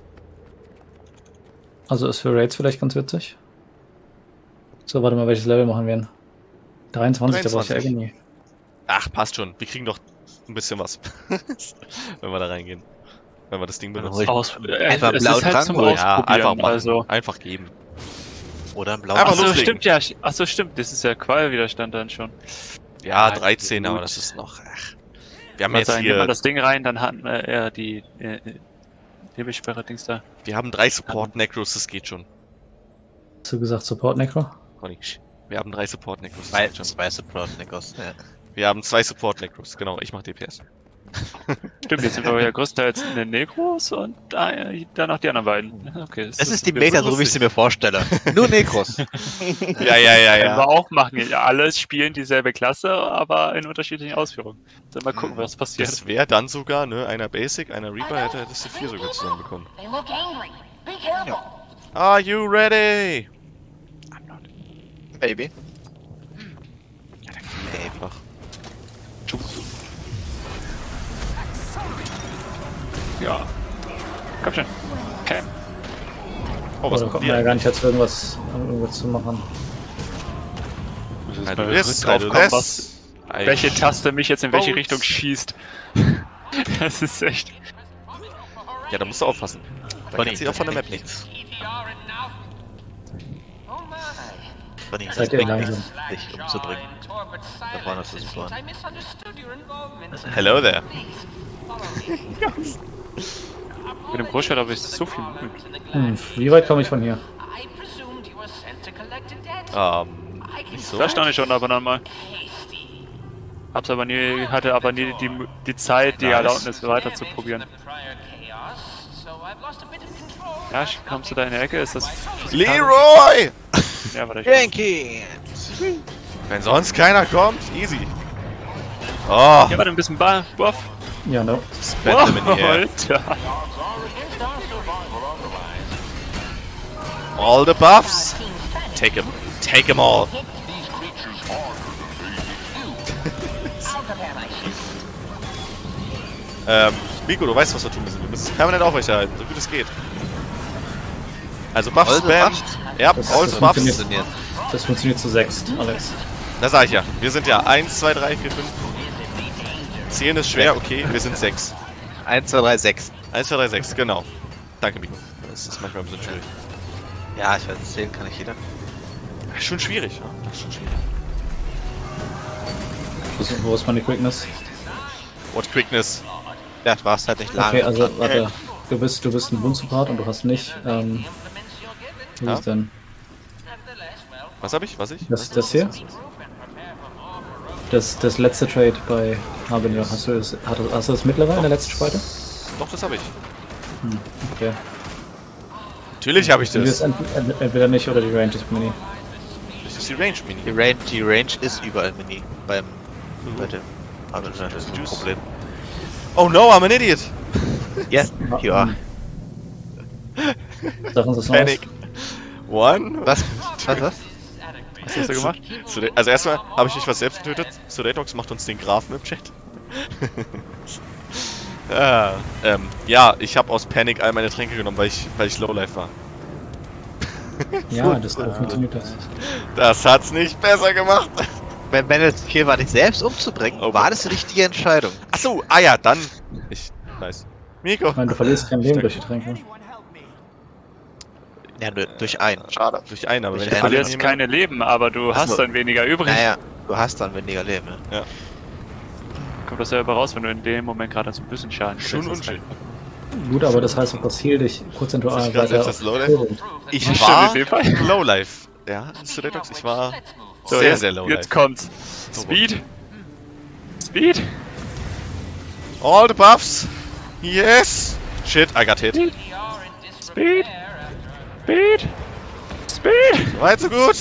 Also ist für Raids vielleicht ganz witzig. So, warte mal, welches Level machen wir denn? 23, da brauchst du ja 23. irgendwie. Ach, passt schon. Wir kriegen doch ein bisschen was. Wenn wir da reingehen. Wenn wir das Ding Dann benutzen. hol ich- Es Einfach ist blauen halt Trank zum holen. Ja, einfach Ausprobieren, machen. also. Einfach geben. Oder ein blauer Einfach Achso, loslegen. stimmt ja. Achso, stimmt. Das ist ja Qualwiderstand dann schon. Ja, Ah, 13, aber gut. das ist noch. Ach. Wir haben Mal jetzt sagen, nimmt man hier. das Ding rein, dann hat er die Nebelsperre-Dings da. Wir haben 3 Support Necros, das geht schon. Hast du gesagt Support Necro? Ronny, wir haben 3 Support Necros. Das Zwei geht schon. Support-Necros. Ja. Wir haben 2 Support Necros, genau, ich mach DPS. Stimmt, jetzt sind wir ja größtenteils in den Necros und danach die anderen beiden. Okay, Das ist die Meta, so wie ich sie mir vorstelle. Nur Necros. Ja. Können wir auch machen. Ja, alle spielen dieselbe Klasse, aber in unterschiedlichen Ausführungen. Dann mal gucken, was passiert. Das wäre dann sogar, ne, einer Basic, einer Reaper, hättest du 4 sogar zusammenbekommen. They look angry. Be careful. Are you ready? I'm not. Baby. Ja, dann gehen wir einfach. Ja. Komm schon. Okay. Oh, Aber was da kommt kommt man ja hier? gar nicht jetzt irgendwas zu machen. Muss jetzt Also mal das, kurz drauf also kommen, das. welche Taste mich jetzt in welche Boats. Richtung schießt. Das ist echt. Ja, da musst du aufpassen. Da Ronny, kannst du auch von der Map nichts. Ronny, das Seid ihr bringt langsam? nichts, dich umzubringen. Da vorne ist es vorne. Hello there. Mit dem Großschwert habe ich so viel Mühe. Wie weit komme ich von hier? Ähm, Nicht so? Da stand ich schon ab und an mal. Hatte aber nie die Zeit, die Nice. Erlaubnis weiter zu probieren. Ja, kommst du da in die Ecke? Ist das... Leroy! Ja, warte, ich... Yankee! Wenn sonst keiner kommt, easy. Oh, Ja, warte, ein bisschen Buff. Ja, no. Battle in the air. Alter. All the buffs. Take him. Take him all. Miko, du weißt, was wir tun müssen. Wir müssen es permanent aufrechterhalten, so gut es geht. Also Buff All the Spam. buffs? Ja, Das- all das the Buffs. funktioniert. Das funktioniert zu sechst, Alex. Da sag ich ja. Wir sind ja 1, 2, 3, 4, 5. Zählen ist schwer, okay, wir sind 6. 1, 2, 3, 6. 1, 2, 3, 6, genau. Danke, Miko. Das ist manchmal ein bisschen schwierig. Ja, ich weiß, zählen kann nicht jeder. Schon schwierig, ja. Das ist schon schwierig. Wo ist meine Quickness? What Quickness? Ja, du warst halt nicht lange. Okay, also warte. Du bist ein Bund-Support und du hast nicht, wie Ja? ist es denn? Was hab ich? Was ich? Das hier? Das letzte Trade bei Harbinier. Hast du das mittlere in der letzten Spalte? Doch, das hab ich. Okay. Natürlich habe ich Du wirst das. entweder nicht oder die Range ist Mini. Das ist die Range Mini. Die Range ist überall Mini. Bei dem. Aber das ist ein Problem. Oh no, I'm an idiot. Yes, you are. Sag uns das noch was. Panic. One. Was? Was? Was hast du gemacht? Also erstmal habe ich mich was selbst getötet. Sudatox macht uns den Grafen im Chat. Ja, ich habe aus Panic all meine Tränke genommen, weil ich Lowlife war. Ja, das funktioniert das. Das hat's nicht besser gemacht. Wenn das Ziel war, dich selbst umzubringen, Oh, war das die richtige Entscheidung. Achso, ah ja, dann. Nice. Miko. Ich meine, du verlierst kein Leben durch die Tränke. Ja, nur durch einen. Schade. Durch einen, aber Durch wenn ich einen. Du alle hast nehme- keine Leben, aber du hast so. dann weniger übrig. Naja, du hast dann weniger Leben. Ja. Kommt das selber raus, wenn du in dem Moment gerade so ein bisschen Schaden Schon kriegst. unschön. Gut, aber das heißt, das Heal dich prozentual Ich grad weiter selbst das auf Lowlife? Hilft. Ich Stimmt, war in dem Fall. Lowlife. Ja, Sudatox, ich war So, sehr, jetzt, sehr Lowlife. jetzt kommt's. Speed. Speed. All the buffs. Yes. Shit, I got hit. Speed. Speed. Speed. Weit so gut.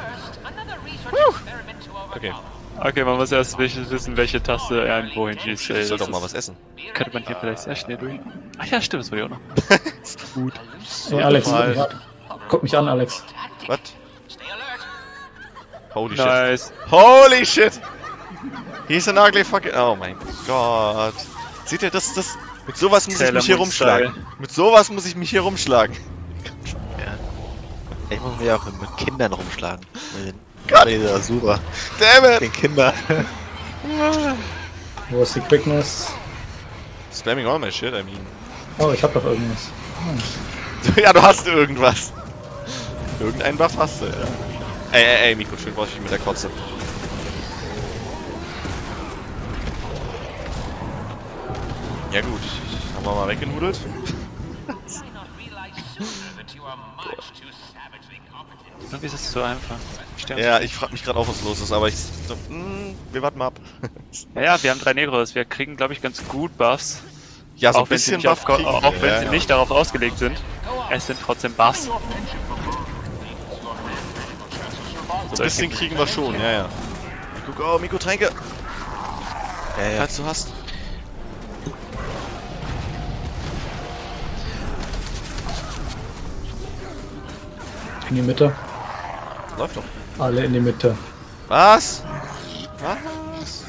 Okay, Okay, man muss erst wissen, welche Taste er wohin schießt. ich soll Das doch mal ist- was essen. Könnte man hier vielleicht sehr schnell durch. Ach ja, stimmt, das wollte ich auch noch. Gut. Ey, Alex, Mal. guck mich an, Alex. Was? Holy shit. Nice. Holy shit! He's an ugly fucking... Oh mein Gott. Seht ihr, das... Mit sowas muss ich Sailor mich hier Moon rumschlagen. Style. Mit sowas muss ich mich hier rumschlagen. Ich muss mich auch mit Kindern rumschlagen. Gerade dieser Asura. Damn Mit it! den Kindern. Wo ist die Quickness? Spamming all my shit, I mean. Oh, ich hab doch irgendwas. Ja, du hast irgendwas. Irgendeinen Buff hast du, ja. Ey, Miko, schön vorsichtig mit der Kotze. Ja gut, haben wir mal weggenudelt. Irgendwie ist es so einfach. Ja, ich frag mich gerade auch, was los ist, aber ich... So, wir warten mal ab. Ja, wir haben 3 Negros. Wir kriegen, glaube ich, ganz gut Buffs. Ja, so ein auch wenn sie bisschen nicht, Buff kriegen auch wir, wenn ja, sie ja. nicht darauf ausgelegt sind. Es sind trotzdem Buffs. So ein bisschen kriegen wir schon, ja. Guck, oh, Miko, Tränke! Ja. Falls du hast. In die Mitte. Läuft doch. Alle in die Mitte. Was? Was?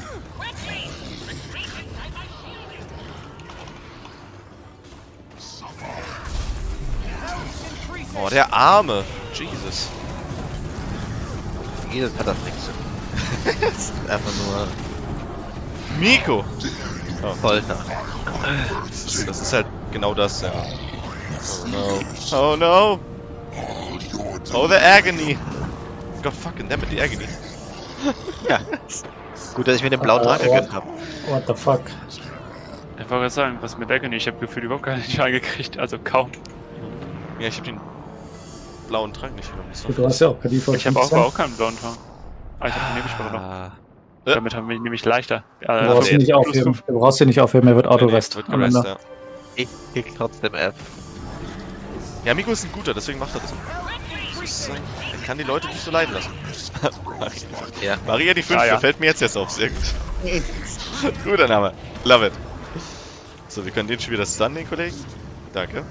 Oh, der Arme. Jesus. Jesus hat das nichts. Einfach nur Miko! Folter. Das ist halt genau das, ja. Oh no. Oh no! Oh, the agony! God fucking damn it, die Agony. Ja. Gut, dass ich mir den blauen Trank gegönnt habe. What the fuck? Ich wollte gerade sagen, was mit Agony? Ich habe gefühlt überhaupt keinen Schaden gekriegt, also kaum. Ja, ich hab den blauen Trank nicht genommen. Du hast ja auch per Default Ich habe auch 15. auch keinen blauen Ton. Ah, ich habe die Nebelsperre noch. Ja. Damit haben wir nämlich leichter. Du brauchst ihn nicht aufheben. Du brauchst ihn nicht aufheben, er wird Autorest. Wird am gerest, Ende. ja. Ich krieg trotzdem F. Ja, Miko ist ein guter, deswegen macht er das. Er kann die Leute nicht so leiden lassen. Ja. Maria die 5 ja. fällt mir jetzt auf, sehr gut. Guter Name. Love it. So, wir können den schon wieder stunnen, den Kollegen. Danke.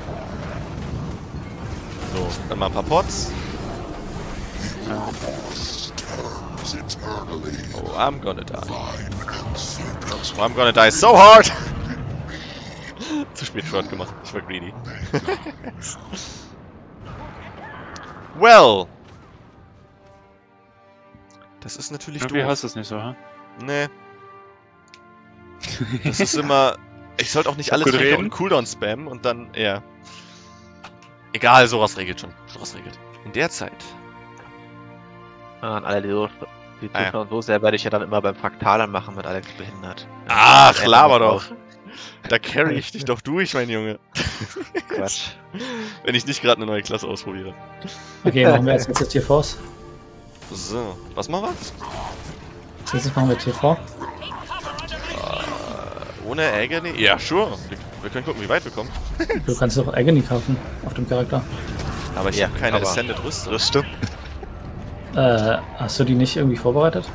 So, dann mal ein paar Pots. Oh, I'm gonna die. Oh, I'm gonna die so hard! Zu spät Short gemacht, ich war greedy. Well! Das ist natürlich Irgendwie doof. hast du es nicht so, ha? Nee. Das ist immer... Ich sollte auch nicht alle Gut Treffer reden. und Cooldown spammen und dann... Ja. Egal, sowas regelt schon. Sowas regelt. In der Zeit... An alle, die Ah, ja. zuschauen, so sehr werde ich ja dann immer beim Fraktalern machen mit Alex behindert. Ach, Ja, laber ja, doch. Da carry ich dich doch durch, mein Junge. Quatsch. Wenn ich nicht gerade eine neue Klasse ausprobiere. Okay, machen wir als letztes Tier Force. So, was machen wir? Als letztes machen wir Tier 4. Ohne Agony? Ja, sure. Wir können gucken, wie weit wir kommen. Du kannst doch Agony kaufen auf dem Charakter. Aber ich Ja, habe keine aber- Ascended Rüstung. Das stimmt. Hast du die nicht irgendwie vorbereitet?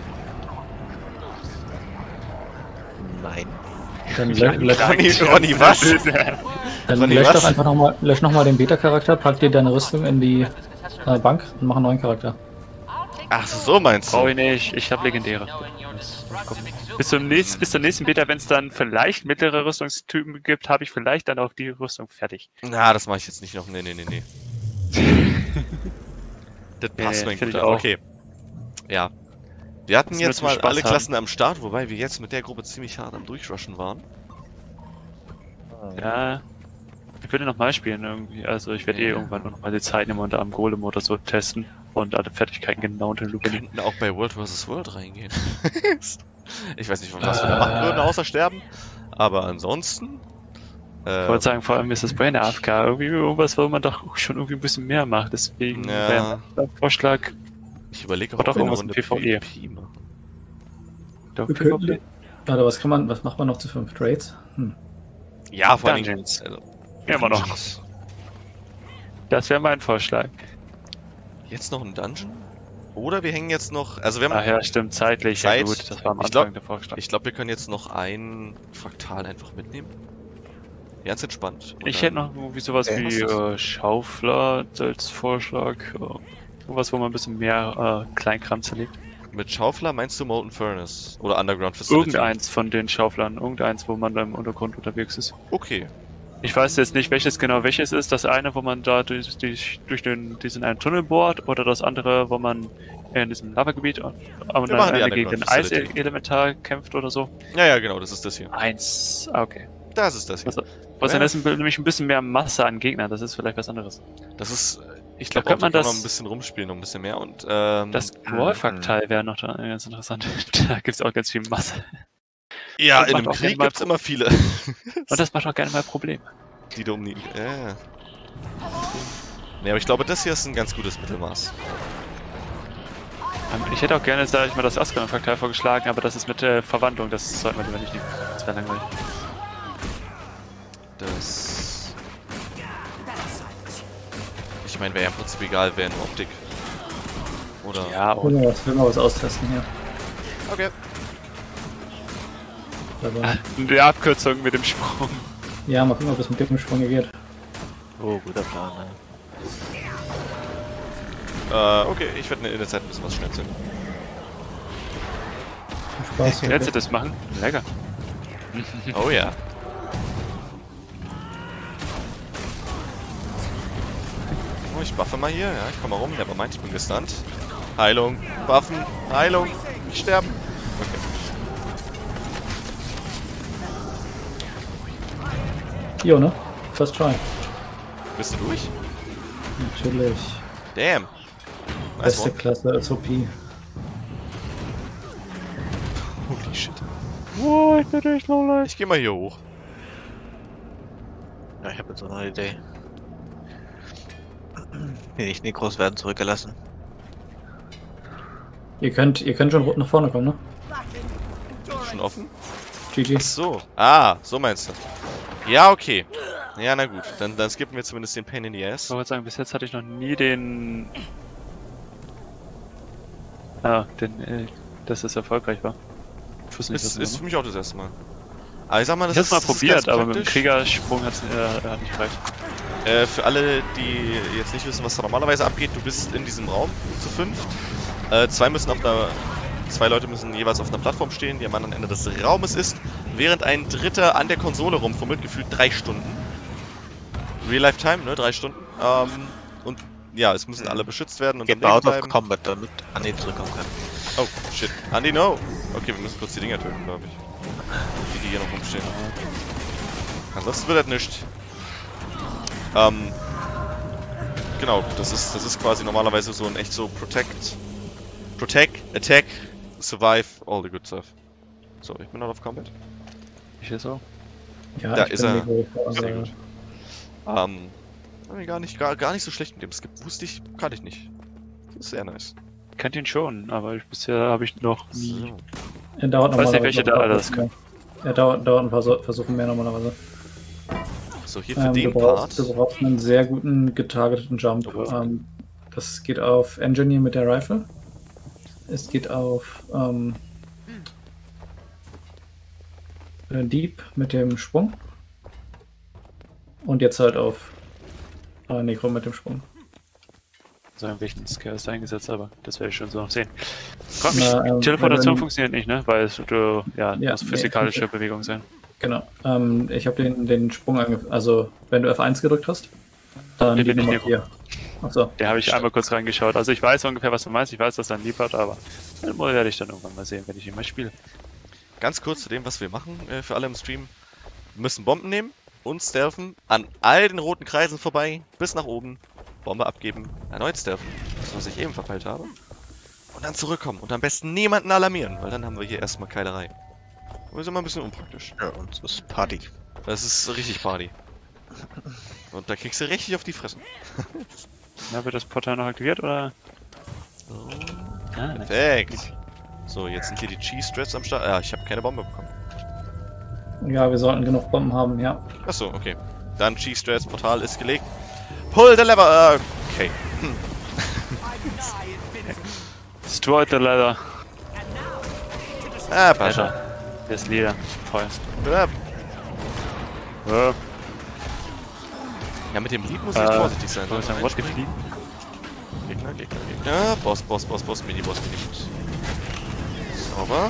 Nein. Dann, Ronny, was? dann Ronny, lösch was? doch einfach nochmal den Beta-Charakter, pack dir deine Rüstung in die Bank und mach einen neuen Charakter. Ach, so meinst Brauche du? ich nicht, ich habe legendäre. Bis zur nächsten Beta, wenn es dann vielleicht mittlere Rüstungstypen gibt, habe ich vielleicht dann auch die Rüstung fertig. Na, das mache ich jetzt nicht noch. Nee. Das passt, Nee, mein find ich Guter. auch. Okay. Ja. Wir hatten Das jetzt wird mal Spaß alle haben. Klassen am Start, wobei wir jetzt mit der Gruppe ziemlich hart am Durchrushen waren. Ja, ich würde noch mal spielen irgendwie. Also ich werde irgendwann noch mal die Zeit nehmen und am Golem oder so testen und alle Fertigkeiten genau unter die Lupe Wir nehmen. könnten auch bei World vs. World reingehen. Ich weiß nicht, was wir da machen würden, außer sterben. Aber ansonsten... Ich wollte sagen, vor allem ist das Brain AFK irgendwie irgendwas, wo man doch schon irgendwie ein bisschen mehr macht. Deswegen Ja. wäre mein Vorschlag, ich überlege, Oder ob wir eine irgendwas Runde mit PvE. PvP machen. doch Wir könnten- Warte, was macht man noch zu 5 Trades? Ja, vor allem... Dungeons. Also, Immer noch. Das wäre mein Vorschlag. Jetzt noch ein Dungeon? Oder wir hängen jetzt noch... Also wir haben... Ach ja, stimmt, zeitlich. Ja, Zeit. gut, das war am Ich Anfang glaub- der Vorschlag. Ich glaube, wir können jetzt noch ein Fraktal einfach mitnehmen. Ganz entspannt. Und Ich dann- hätte noch irgendwie sowas Ja, wie was Schaufler als Vorschlag. Sowas, wo man ein bisschen mehr Kleinkram zerlegt. Mit Schaufler meinst du Molten Furnace? Oder Underground Facility? Irgendeins von den Schauflern. Irgendeins, wo man da im Untergrund unterwegs ist. Okay. Ich weiß jetzt nicht, welches ist. Das eine, wo man da durch diesen einen Tunnel bohrt, oder das andere, wo man in diesem Lavagebiet und machen die dann gegen Underground den Facility. Eiselementar kämpft oder so. Ja, genau, das ist das hier. Eins. Ah, okay. Das ist das hier. Was dann ist nämlich ein bisschen mehr Masse an Gegnern. Das ist vielleicht was anderes. Das ist... Ich Da glaube, könnte da man kann man das- noch ein bisschen rumspielen, noch ein bisschen mehr. Und Das Rollfraktal wäre noch da ganz interessant. Da gibt's auch ganz viel Masse. ja, das in macht einem auch gerne Krieg mal gibt's immer viele, Und das macht auch gerne mal Probleme. die da um die... Ja. Nee, aber ich glaube, das hier ist ein ganz gutes Mittelmaß. Ich hätte auch gerne, sag ich mal, das Askalon-Fraktal vorgeschlagen, aber das ist mit Verwandlung. Das sollten wir lieber nicht nehmen. Das wäre langweilig. Das... Ich meine, wäre ja im Prinzip egal, wäre nur Optik. Oder... Ja, Will und mal was austesten hier. Okay. Aber, die Abkürzung mit dem Sprung. ja, mal gucken, ob das mit dem Sprung hier geht. Oh, guter Plan, ne? Okay, ich werde in der Zeit ein bisschen was schnetzeln. Viel Spaß. Willst du das machen? Lecker. Oh ja. Oh, ich buffe mal hier, ja, ich komme mal rum, der meint, ich bin gestunt. Heilung, Waffen, Heilung, nicht sterben. Okay. Jo, ne? First try. Bist du durch? Natürlich. Damn. Nice Beste one. Klasse SOP. Holy shit. Oh, ich bin echt noch leicht. Ich geh mal hier hoch. Ja, ich habe jetzt so eine Idee. Die nicht Nekros werden zurückgelassen. Ihr könnt schon rot nach vorne kommen, ne? Schon offen? GG. Ach so. Ah, so meinst du. Ja, okay. Ja, na gut. Dann skippen wir zumindest den Pain in the Ass. Ich wollte sagen, bis jetzt hatte ich noch nie den... dass es erfolgreich war. Ich wusste nicht, Ist für mich auch das erste Mal. Aber ich sag mal, das ich hab's mal ist probiert, ganz aber mit dem praktisch. Kriegersprung hat's nicht gereicht. Für alle, die jetzt nicht wissen, was da normalerweise abgeht, du bist in diesem Raum zu fünft. Zwei Leute müssen jeweils auf einer Plattform stehen, die am anderen Ende des Raumes ist, während ein Dritter an der Konsole rumfummelt, gefühlt 3 Stunden. Real-Life-Time, ne? 3 Stunden. Und ja, es müssen alle beschützt werden und am Leben Gebaut auf bleiben. Combat, damit Andi zurückkommen kann. Oh, shit. Andi, no! Okay, wir müssen kurz die Dinger töten, glaube ich. Die hier noch rumstehen. Ansonsten wird das nichts. Genau, das ist quasi normalerweise so ein echt so Protect, Attack, Survive, all the good stuff. So, ich bin out of combat. Ich jetzt auch. Ja, Da ich ist bin er. Nico, also, Sehr gut. Gar nicht so schlecht mit dem Skip. Wusste ich, kannte ich nicht. Das ist sehr nice. Kennt ihn schon, aber bisher habe ich noch nie... So. Er dauert Weiß nicht, normalerweise welche noch da ein alles paar Versuche. Er dauert ein paar Versuche mehr normalerweise. So, hier für Du den brauchst Part. einen sehr guten getargeteten Jump. Oh. Das geht auf Engineer mit der Rifle. Es geht auf Deep mit dem Sprung. Und jetzt halt auf Necro mit dem Sprung. So ein welchen Scare ist eingesetzt, aber das werde ich schon so noch sehen. Komm, Na, Teleportation wenn- funktioniert nicht, ne? Weil es muss physikalische nee, Bewegung sein. Genau. Ich habe den Sprung also wenn du F1 gedrückt hast, dann Den die bin ich Nummer Necro. 4. Achso. Der habe ich einmal kurz reingeschaut. Also ich weiß ungefähr, was du meinst. Ich weiß, dass er ein Lieb hat, aber den werde ich dann irgendwann mal sehen, wenn ich ihn mal spiele. Ganz kurz zu dem, was wir machen für alle im Stream. Wir müssen Bomben nehmen und stealthen an all den roten Kreisen vorbei, bis nach oben, Bombe abgeben, erneut stealthen, das was ich eben verpeilt habe, und dann zurückkommen und am besten niemanden alarmieren, weil dann haben wir hier erstmal Keilerei. Und wir sind mal ein bisschen unpraktisch. Ja, und das ist Party. Das ist richtig Party. Und da kriegst du richtig auf die Fresse. Na, wird das Portal noch aktiviert oder? So, Ah, perfekt. So, jetzt sind hier die Cheese Strats am Start. Ja, ich habe keine Bombe bekommen. Ja, wir sollten genug Bomben haben, ja. Achso, okay. Dann Cheese Strats, Portal ist gelegt. Pull the lever! Okay. Destroyed the Leather. Ah, Pascha. Das Leder. Voll. Ja, Ja. Ja, mit dem Lied muss ich echt vorsichtig sein. Soll ich sagen, was gefliegen? Gegner. Boss, Mini-Boss. Sauber.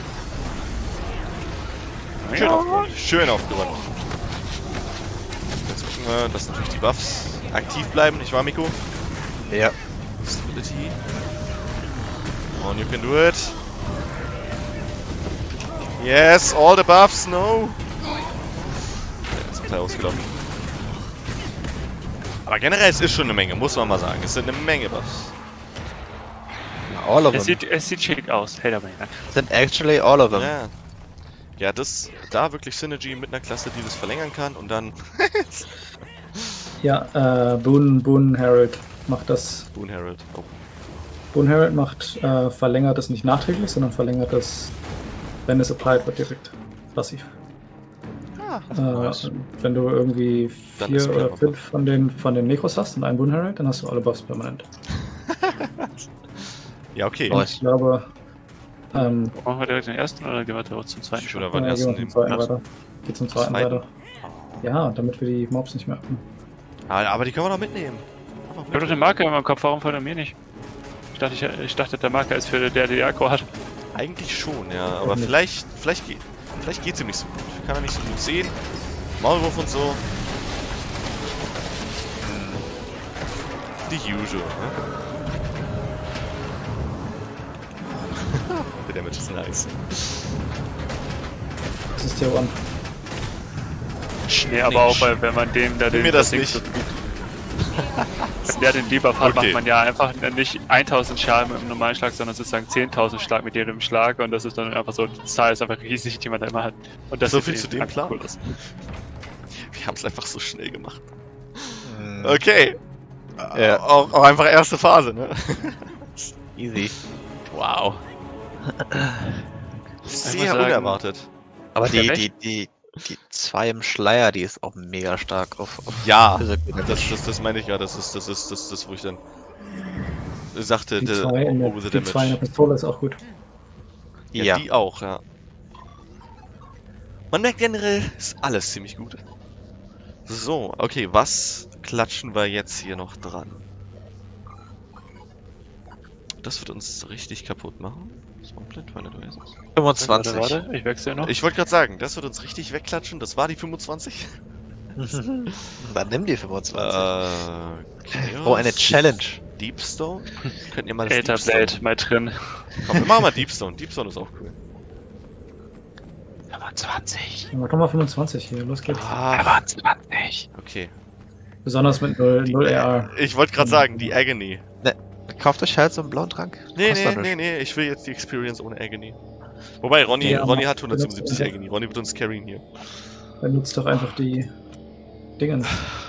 Schön aufgeräumt. Jetzt gucken wir, dass natürlich die Buffs aktiv bleiben, nicht wahr, Miko? Ja. Stability. On, you can do it. Yes, all the buffs, no. Jetzt ist er ausgelaufen. Aber generell, es ist schon eine Menge, muss man mal sagen. Es sind eine Menge Buffs. All of Es them. sieht schick aus. Hey, dabei. Sind actually all of them. Ja. Ja, da wirklich Synergy mit einer Klasse, die das verlängern kann und dann Ja, Boone Herald macht das. Boone Herald. Oh. Boone Herald macht, verlängert es nicht nachträglich, sondern verlängert es, wenn es applied wird, direkt passiv. nice. Wenn du irgendwie Dann 4 ist wieder oder mal 5 von den Necros hast und einen Boone Herald, dann hast du alle Buffs permanent. Ja, okay. Nice. Ich glaube, Machen wir direkt den ersten oder gehen wir direkt zum zweiten? Oder schon? war der gehen wir erste zum zweiten nehmen? weiter. Geht zum zweiten Zweiten? weiter. Ja, damit wir die Mobs nicht merken. Aber die können wir doch mitnehmen. Ich hab doch den Marker in meinem Kopf, warum von mir nicht? Ich dachte, der Marker ist für der die Akku hat. Eigentlich schon, ja. Aber nicht. vielleicht geht's ihm nicht so gut. Kann er nicht so gut sehen. Maulwurf und so. Die usual, ne? Der Damage ist nice. Das ist Tier 1. Nee, aber auch, weil wenn man dem da den mir das Ding nicht. so- Wenn der den Debuff hat, Okay. macht man ja einfach nicht 1000 Schaden mit einem normalen Schlag, sondern sozusagen 10.000 Schlag mit jedem Schlag und das ist dann einfach so, die Zahl ist einfach riesig, die man da immer hat. Und das So sieht viel zu eben dem einfach Plan? cool aus. Wir haben es einfach so schnell gemacht. Hm, Okay. Ja. Auch einfach erste Phase, ne? Easy. Wow. Sehr sagen, unerwartet. Aber Der die 2 im Schleier, die ist auch mega stark auf Ja, Physical Damage. das meine ich ja, das ist, wo ich dann sagte, Die the 2 in der, over the die 2 in der damage. Pistole ist auch gut. Ja, die auch, ja. Man merkt generell, ist alles ziemlich gut. So, okay, was klatschen wir jetzt hier noch dran? Das wird uns richtig kaputt machen. Swampland, Twilight Oasis. 25. Warte, ich wechsle noch. Ich wollte gerade sagen, das wird uns richtig wegklatschen. Das war die 25. Dann nimm die 25. Chaos, Oh, eine Challenge. Deepstone? Könnt ihr mal das Hater Deepstone? Blade mal drin. Komm, wir machen mal Deepstone. Deepstone ist auch cool. 25. Mach doch mal 25 hier, los geht's. Ah, 25. okay. Besonders mit 0 AR. Ich wollte gerade sagen, die Agony. Kauft euch halt so einen blauen Trank. Nee, Kostet nichts. nee, ich will jetzt die Experience ohne Agony. Wobei, Ronny Ja, hat 177 benutzt- Agony. Ronny wird uns carryen hier. Dann nutzt doch einfach die Dingens.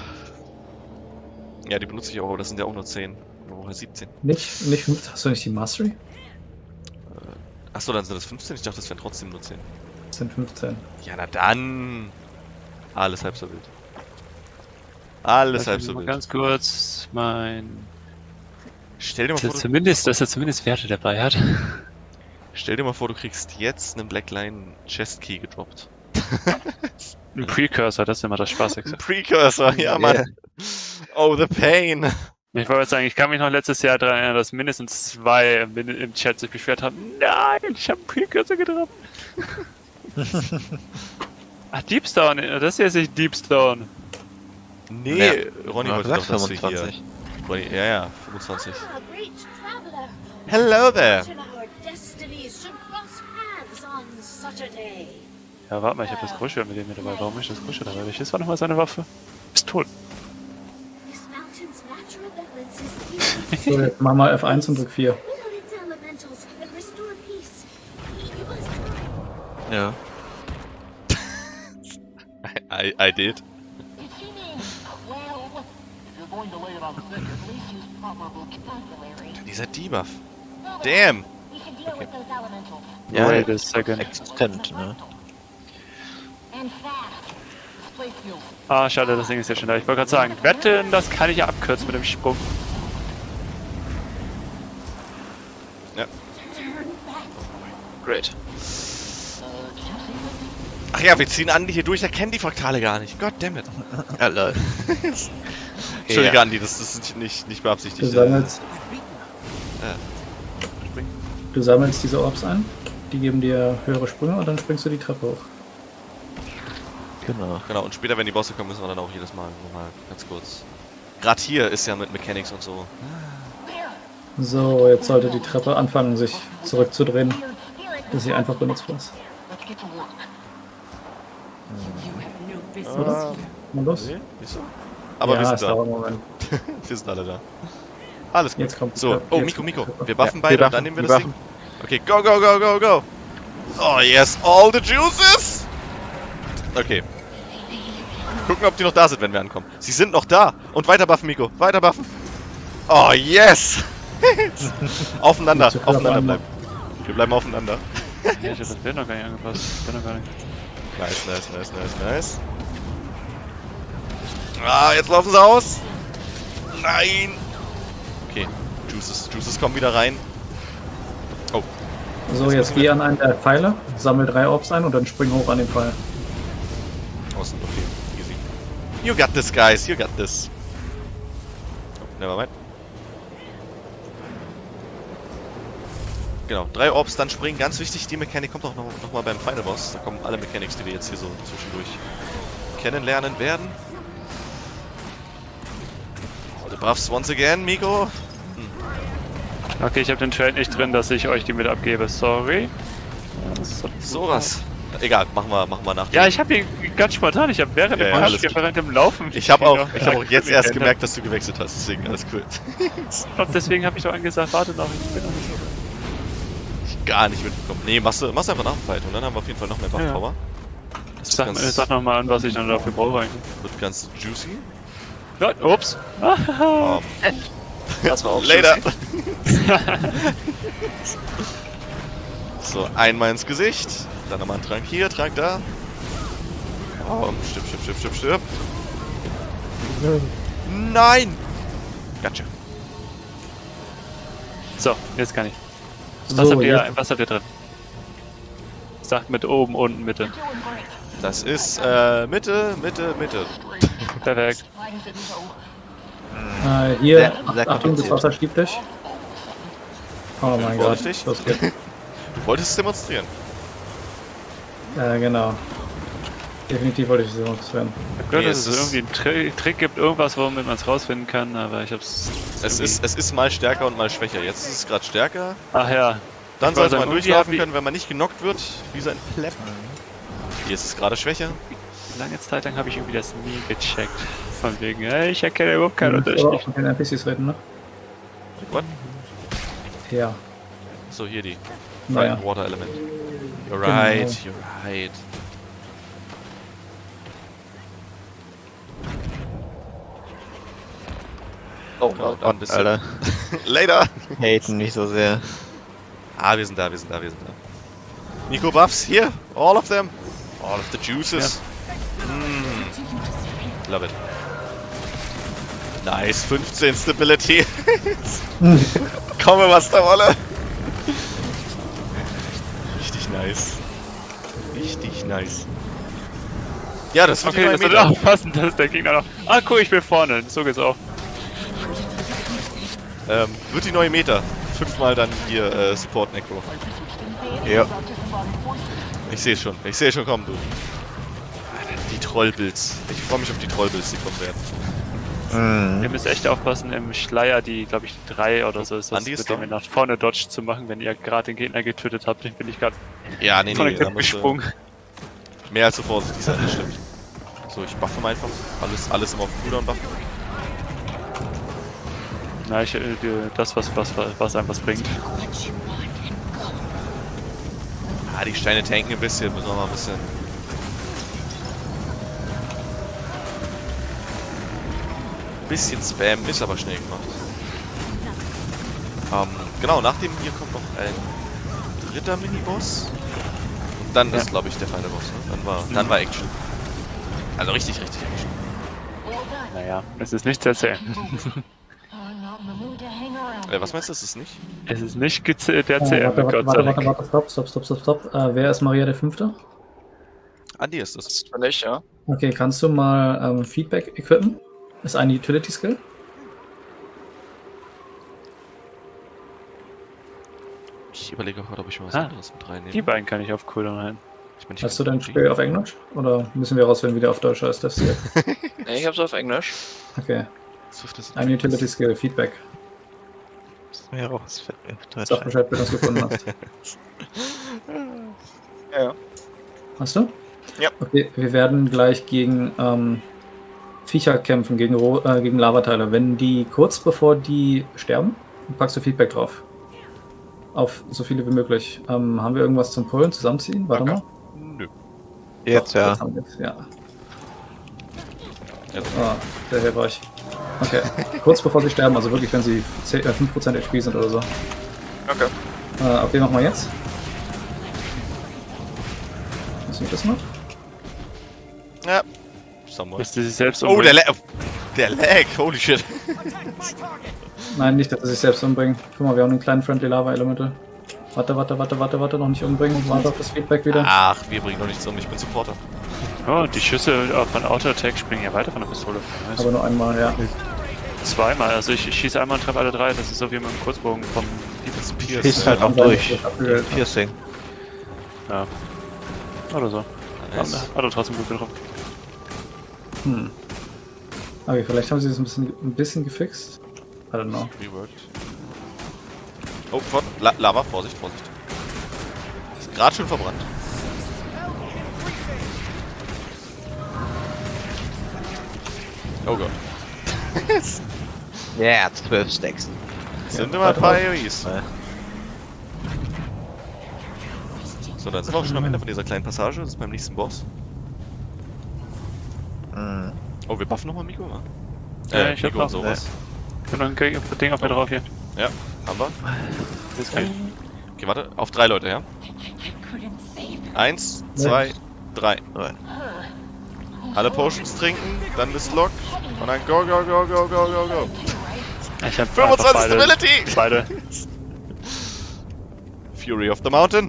Ja, die benutze ich auch, aber das sind ja auch nur 10. Oder 17. Nicht 5, hast du nicht die Mastery? Achso, dann sind das 15? Ich dachte, das wären trotzdem nur 10. Das sind 15. Ja, na dann. Alles halb so wild. Alles halb Lass mich so mal wild. ganz kurz mein. Stell dir mal Dass vor, er zumindest Werte dabei hat. du kriegst jetzt einen Blackline Chest Key gedroppt. Ein Precursor, das ist immer das Spaßigste. Ein Precursor, ja, Mann. Oh, the pain. Ich wollte sagen, ich kann mich noch letztes Jahr daran erinnern, dass mindestens 2 im Chat sich beschwert haben. Nein, ich habe einen Precursor gedroppt. Ach, Deepstone, das hier ist nicht Deepstone. Nee, Ronny Ja, wollte sag doch das hier. 25. Ronny, ja, 25. Ah, great traveler. Hello there. Imagine our destinies should cross paths on such a day. Ja, warte mal, ich habe das Großschwert mit dem mit dabei. Warum ist das Großschwert dabei? Welches war nochmal seine Waffe? Ist tot. This mountain's natural balance is So, jetzt mach mal F1 und drück 4. will its elementals and restore peace. You must Ja. I did. well, if you're going to lay it on thick, at least use proper vocabulary. Dieser Debuff. Damn. We should deal with those elementals. Ja, Wait a second. existent, ne? And fast. This place feels Ah, schade, das Ding ist ja schon da. Ich wollte gerade sagen, wetten, das kann ich ja abkürzen mit dem Sprung. Great. Ach ja, wir ziehen Andi hier durch, er kennt die Fraktale gar nicht. Goddammit. Ja, lol. Entschuldige, Ja. Andi, das ist nicht Du beabsichtigt. sammelst, du sammelst diese Orbs ein, die geben dir höhere Sprünge und dann springst du die Treppe hoch. Genau. Genau, und später, wenn die Bosse kommen, müssen wir dann auch jedes Mal nochmal ganz kurz. Gerade hier ist ja mit Mechanics und so. So, jetzt sollte die Treppe anfangen, sich zurückzudrehen, weird spirit. dass sie einfach benutzbar ist. Let's get to work. Mal los. Nee, wieso? Aber ja, wir es sind da. dauert einen Moment. Wir sind alle da. Alles gut. Jetzt kommt die So, Treppe, oh, jetzt Miko, kommt die Treppe. wir buffen Ja, beide wir und dann buffen, nehmen wir wir das Ding. Okay, go, go, go, go, go! Oh yes, all the juices! Okay. Gucken, ob die noch da sind, wenn wir ankommen. Sie sind noch da! Und weiter buffen, Miko, weiter buffen! Oh yes! Aufeinander, Zu viel aufeinander auf einmal. bleiben. Wir bleiben aufeinander. Ja, ich hab das Bild noch gar nicht angepasst. Ich bin noch gar nicht. Nice, nice, nice, nice, nice. Ah, jetzt laufen sie aus! Nein! Okay, Juices kommen wieder rein. Oh, So, jetzt geh an einen der Pfeile, sammel 3 Orbs ein und dann spring hoch an den Pfeil. außen, okay, easy. You got this, guys, you got this. Oh, never mind. Genau, 3 Orbs, dann springen. Ganz wichtig, die Mechanik kommt auch noch mal beim Final Boss. Da kommen alle Mechanics, die wir jetzt hier so zwischendurch kennenlernen werden. The buffs once again, Miko. Okay, ich habe den Trade nicht drin, dass ich euch die mit abgebe. Sorry. Sowas. Egal, machen wir nach. Ja, ich habe ihn ganz spontan. Ich habe während Ja, dem ja, Kampf, alles gut. während dem Laufen. Ich habe auch jetzt geändert. erst gemerkt, dass du gewechselt hast. Deswegen alles cool. Und deswegen habe ich doch angesagt, warte noch, ich bin noch nicht so. Ich gar nicht mitbekommen. Nee, machst du einfach nach dem Fight und dann haben wir auf jeden Fall noch mehr Buff Ja. Power. Das wird Sag nochmal an, was ich dann dafür brauche eigentlich. wird ganz juicy. Ja, ups. Das war auch Later. So, einmal ins Gesicht. Dann nochmal einen Trank hier, Trank da. Oh, stirb. Nein! Gotcha. So, jetzt kann ich. So, Was habt ihr drin? Sagt mit oben, unten, Mitte. Doing great. Das ist, Mitte. Perfekt. Flags it so. Hier, Sehr Achtung, das kompliziert. Wasser schiebt dich. Oh mein Gott, Vorsichtig. los geht's. Du wolltest es demonstrieren. Genau. Definitiv wollte ich es demonstrieren. Ich habe gehört, Nee, dass es es irgendwie einen Trick gibt, irgendwas, womit man es rausfinden kann, aber ich hab's. Es ist mal stärker und mal schwächer. Jetzt ist es gerade stärker. Ach ja. Dann Ich sollte wollte man sagen, durchlaufen irgendwie können, wenn man nicht genockt wird, wie so ein Plepp. Hier ist es gerade schwächer. Lange Zeit lang habe ich irgendwie das nie gecheckt. Von wegen, hey, ich erkenne überhaupt keinen Aber Unterschied. auch mit den NPCs reden, ne? What? Ja. So, hier die. Naja. Right, Water Element. You're Genau. right, you're right. Oh, Ja, ein bisschen. Alter. Later! Haten nicht so sehr. Ah, wir sind da. Nico Buffs, hier, all of them. All of the juices. Love it. Nice, 15 Stability. Komme, was da wolle. Richtig nice. Ja, das wird Okay, die das neue wird Meta. aufpassen, dass der Gegner noch. Ah, cool, ich bin vorne. So geht's auch. Wird die neue Meta. 5-mal dann hier Support Necro. Ja. Ich sehe schon kommen, du. Die Trollbilds. Ich freue mich auf die Trollbilds, die kommen werden. Ihr müsst echt aufpassen, im Schleier, die, glaube ich, 3 oder so ist das, Andi ist mit dem da? ihr nach vorne dodge zu machen, wenn ihr gerade den Gegner getötet habt. Den bin ich gerade Ja, nee, von da der Klippe musst du gesprungen. mehr als so vorsichtig sein, das stimmt. So, ich buffe mal einfach. Alles immer auf Cooldown buffen. Na, das, was einem was bringt. Ah, die Steine tanken ein bisschen, müssen wir mal ein bisschen. Bisschen Spam ist aber schnell gemacht. Genau, nach dem hier kommt noch ein dritter Miniboss. Und dann ist, glaube ich, der Final Boss. Ne? Dann war Action. Also richtig Action. Naja, es ist nichts erzählen. I'm not in the mood to hang around. Was meinst du, ist es nicht? Es ist nicht der CM, Gott sei Dank. Warte, stopp. Wer ist Maria der Fünfte? Andi ist es. Das bin ich, ja. Okay, kannst du mal Feedback equippen? Ist ein Utility Skill. Ich überlege auch gerade, ob ich mal was Ah, anderes mit reinnehme. Die beiden kann ich auf Cooldown halten. Ich bin nicht Hast du ganz dein Spiel auf Englisch? Oder müssen wir rausfinden, wie der auf Deutsch heißt? Das hier? Nee, ich hab's auf Englisch. Okay, Swift ist ein Utility Skill, Feedback. Ja, auch das fällt mir auf Deutsch Sag ein. Bescheid, wenn du es gefunden hast. Ja. Hast du? Ja. Okay, wir werden gleich gegen Viecher kämpfen, gegen Lavateile. Wenn die kurz bevor die sterben, packst du Feedback drauf. Auf so viele wie möglich. Haben wir irgendwas zum Pullen, zusammenziehen? Warte mal. Nö. Jetzt, Doch, ja. das haben wir jetzt, ja. Jetzt. Ah, sehr hilfreich. Okay, kurz bevor sie sterben, also wirklich, wenn sie 5% HP sind oder so. Okay. Okay, machen wir jetzt. Was ist das noch? Ja. Somewhere. Müsste sich selbst Oh, umbringen. der Lag, holy shit. Nein, nicht, dass sie sich selbst umbringen. Guck mal, wir haben einen kleinen Friendly Lava Elemental. Warte, noch nicht umbringen. Warte auf das Feedback wieder. Ach, wir bringen doch nichts um, ich bin Supporter. Oh, die Schüsse von Auto-Attack springen ja weiter von der Pistole. Aber nur einmal, ja. Zweimal, also ich schieße einmal und treffe alle 3, das ist so wie mit dem Kurzbogen vom Schießt halt auch Ja, durch. abgewählt. Piercing. Ja. Oder so. Nice. Hat er trotzdem gut getroffen. Okay, vielleicht haben sie das ein bisschen gefixt. I don't know. Reworked. Oh, Lava, Vorsicht. Ist gerade schon verbrannt. Oh Gott. Ja, 12 Stacks. Sind immer ein paar AoEs. So, dann sind wir auch schon am Ende von dieser kleinen Passage. Das ist beim nächsten Boss. Mhm. Oh, wir buffen nochmal Miko, Ja, ich hab Miko und noch. sowas. Ich hab noch ein Ding auf mir drauf hier. Ja, haben wir. Das kann ich. Okay, warte. Auf 3 Leute, ja? couldn't save her. 1, 2, 3. Nein. Alle Potions trinken, dann bis Lock und dann go, go, go, go, go, go, go. Ich hab 25 einfach Stability! Beide. Fury of the Mountain.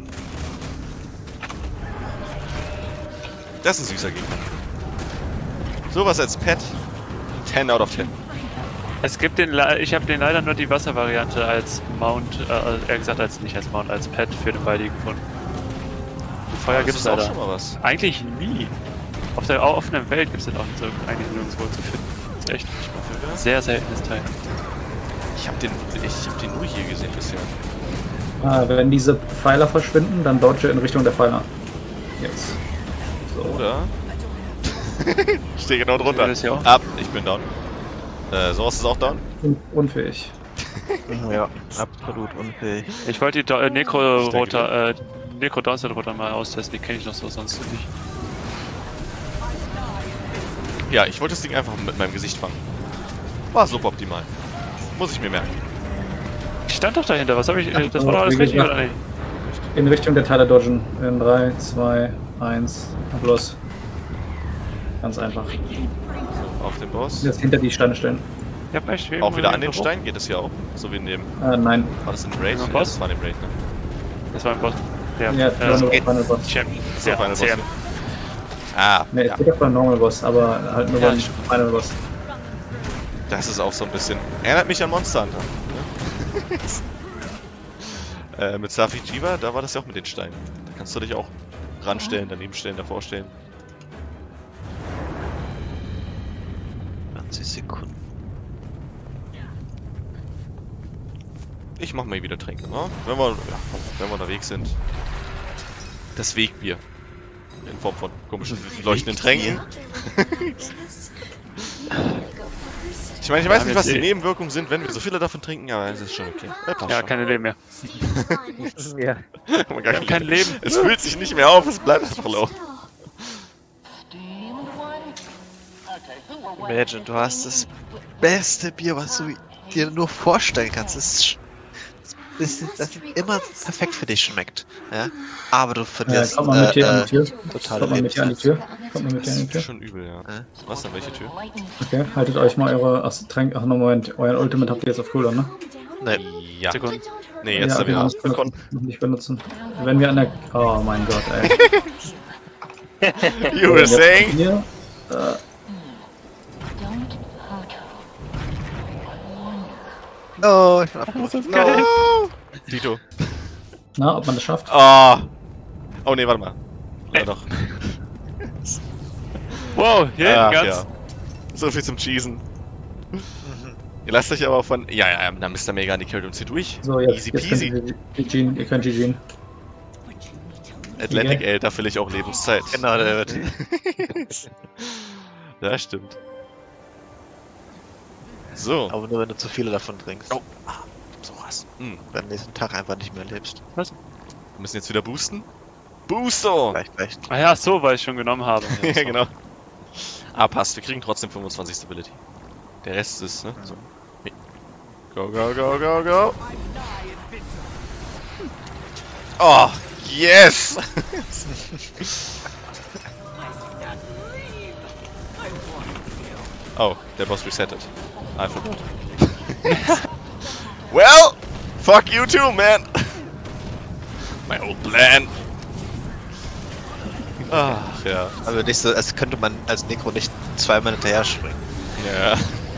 Das ist ein süßer Gegner. Sowas als Pet. 10 out of 10. Es gibt ich habe den leider nur die Wasservariante als Mount, eher gesagt nicht als Mount, als Pet für den Baldi gefunden. Feuer Das gibt's ist auch leider schon mal was. eigentlich nie. Auf der offenen Welt gibt's den auch nicht so, eigentlich nirgendwo zu finden. Das ist echt ein sehr seltenes Teil. Ich hab den nur hier gesehen bisher. Wenn diese Pfeiler verschwinden, dann dodge in Richtung der Pfeiler. Jetzt. So. Oder? Ich stehe genau drunter. Ja, das ja auch. Ab, ich bin down. Sowas ist auch down. Unfähig. Ja, absolut unfähig. Ich wollte die Necro-Downside-Rotor mal austesten, die kenne ich noch so sonst nicht. Ja, ich wollte das Ding einfach mit meinem Gesicht fangen. War suboptimal. Muss ich mir merken. Ich stand doch dahinter, was habe ich. Das war doch wie alles richtig, gesagt, oder nicht? In Richtung der Teile dodgen. In 3, 2, 1, und los. Ganz einfach. Auf den Boss. Jetzt hinter die Steine stellen. Ich hab echt Auch wieder an den Stein geht es ja auch. So wie in dem. Nein. War das in dem Raid? Ja, Ja, Boss? das war in dem Raid, ne? Das war ein Boss. Der Ja, Final Boss. Champion. So, Ja, Final Boss. CM. Ah, Ne, ja. es geht doch für einen Normal Boss, aber halt nur Ja, beim stimmt. Final Boss. Das ist auch so ein bisschen. Erinnert mich an Monster Hunter. Ne? Mit Safi Jiva, da war das ja auch mit den Steinen. Da kannst du dich auch ranstellen, daneben stellen, davor stellen. 20 Sekunden. Ich mach mal wieder Tränke, ne? Wenn wir unterwegs sind. Das Wegbier. In Form von komischen leuchtenden Tränken. Ich meine, ich weiß nicht, was die Nebenwirkungen sind, wenn wir so viele davon trinken, aber es ist schon okay. Passt Ja, schon. keine Leben mehr. Ja. Oh, gar Kein Leben. Es füllt sich nicht mehr auf, es bleibt einfach low. Imagine, du hast das beste Bier, was du dir nur vorstellen kannst. Das ist immer perfekt für dich schmeckt. Ja? Aber du verlierst Kommt mal mit hier an die Tür. totale Kommt mal mit hier an die Tür. Lebenszeit. Kommt mal mit hier an die Das Tür. ist schon übel, ja. Was denn, welche Tür? Okay, haltet euch mal eure Tränke. Ach, no, Moment. Euer Ultimate habt ihr jetzt auf Cooldown, ne? Nee. Ja. Sekunden. Nee, jetzt ja, da wieder. noch nicht benutzen. Wenn wir an der. Oh mein Gott, ey. You were saying? Hier, Don't hurt her. Oh, ich bin abgerufen. No. Tito. na, ob man das schafft? Oh. Oh nee, warte mal. Ja, doch. Wow, hier Ach, ganz. ja. So viel zum Cheesen. Ihr lasst euch aber von. Ja, dann Mr. Mega an die Carry und zieht durch. So, Easy jetzt peasy. ihr könnt GG'n. Atlantic Okay. Ale, da will ich auch Lebenszeit. Genau, der wird. Ja, stimmt. So. Aber nur wenn du zu viele davon trinkst. Oh. Sowas. Hm. Wenn du nächsten Tag einfach nicht mehr lebst. Wir müssen jetzt wieder boosten. Booster! Vielleicht. Ah ja, so, weil ich schon genommen habe. Ja, genau. Ah, passt. Wir kriegen trotzdem 25 Stability. Der Rest ist, ne? So. Go, go, go, go, go. Oh, yes! Oh, der Boss resettet. I forgot. Well, fuck you too, man! My old plan. Ach, ja. Also nicht so, als könnte man als Necro nicht zweimal hinterher springen. Ja.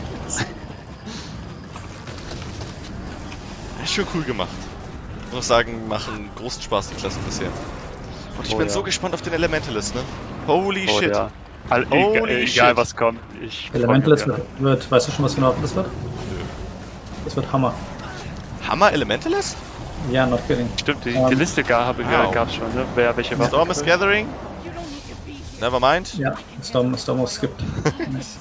Ist schon cool gemacht. Ich muss sagen, machen großen Spaß die Klassen bisher. Und ich Oh, bin ja. so gespannt auf den Elementalist, ne? Holy Oh, shit. ja. Holy shit. Egal was kommt. Elementalist wird. Weißt du schon, was für eine Waffe das wird? Das wird Hammer. Hammer Elementalist? Ja, not kidding. Stimmt, die Liste gab's schon, ne? Wer welche Waffen. Storm is gathering? Never mind. Ja, Storm auf skippt. Nice.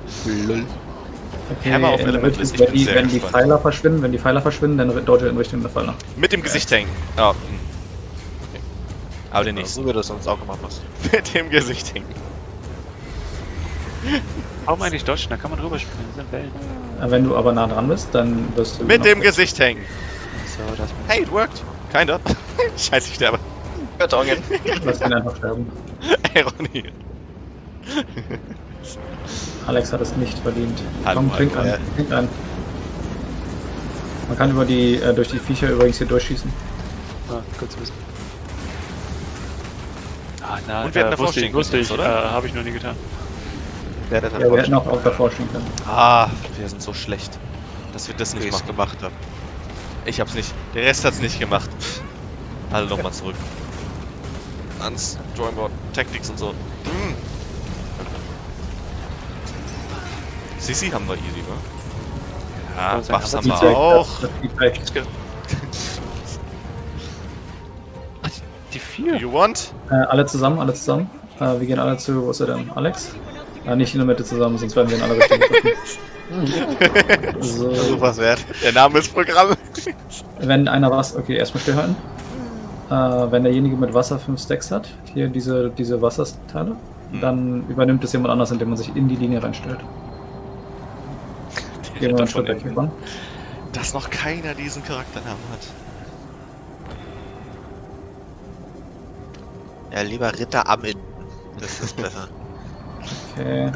Okay, Hammer auf in Elementalist, ich Richtung, bin sehr wenn die gespannt. Pfeiler verschwinden, dann dodge in Richtung der Pfeiler. Mit dem Gesicht hängen. Ah, okay. Aber den nicht. So wie du es sonst auch gemacht hast. Mit dem Gesicht hängen. Warum eigentlich dodgen? Da kann man drüber springen. Das sind Wellen. Wenn du aber nah dran bist, dann wirst du. Mit noch- dem Gesicht hängen. So, das Hey, it worked. Kinda. Scheiße, ich sterbe. Karton hin. Lass ihn einfach sterben. Ey, Ronny. Alex hat es nicht verdient. Hallo, Komm, trink hallo. an. Trink an. Man kann über die, durch die Viecher übrigens hier durchschießen. Ah, gut zu wissen. Ah, na, Und wir hätten davor wusste ich, stehen wusste können ich, jetzt, oder? habe ich noch nie getan. Wer das Ja, wir hätten auch davor stehen können. Ah, wir sind so schlecht, dass wir das nicht machen. gemacht haben. Ich hab's nicht. Der Rest hat's nicht gemacht. Alle nochmal zurück. Ans Drawing Board, Tactics und so. CC haben wir easy, ne? Ja, Also, Buffs haben aber wir auch. Das Feedback. Die 4? You want? Alle zusammen, alle zusammen. Wir gehen alle zu, wo ist er denn? Alex? Nicht in der Mitte zusammen, sonst werden wir in alle Richtungen gucken. So, Versuch was wert. Der Name ist Programm. wenn einer was, okay, erstmal stillhalten. Wenn derjenige mit Wasser 5 Stacks hat, hier diese Wasserteile, dann übernimmt es jemand anders, indem man sich in die Linie reinstellt. Gehen wir einen Schritt weg hiervon. Dass noch keiner diesen Charakternamen hat. Ja, lieber Ritter am Enden. Das ist besser. Okay.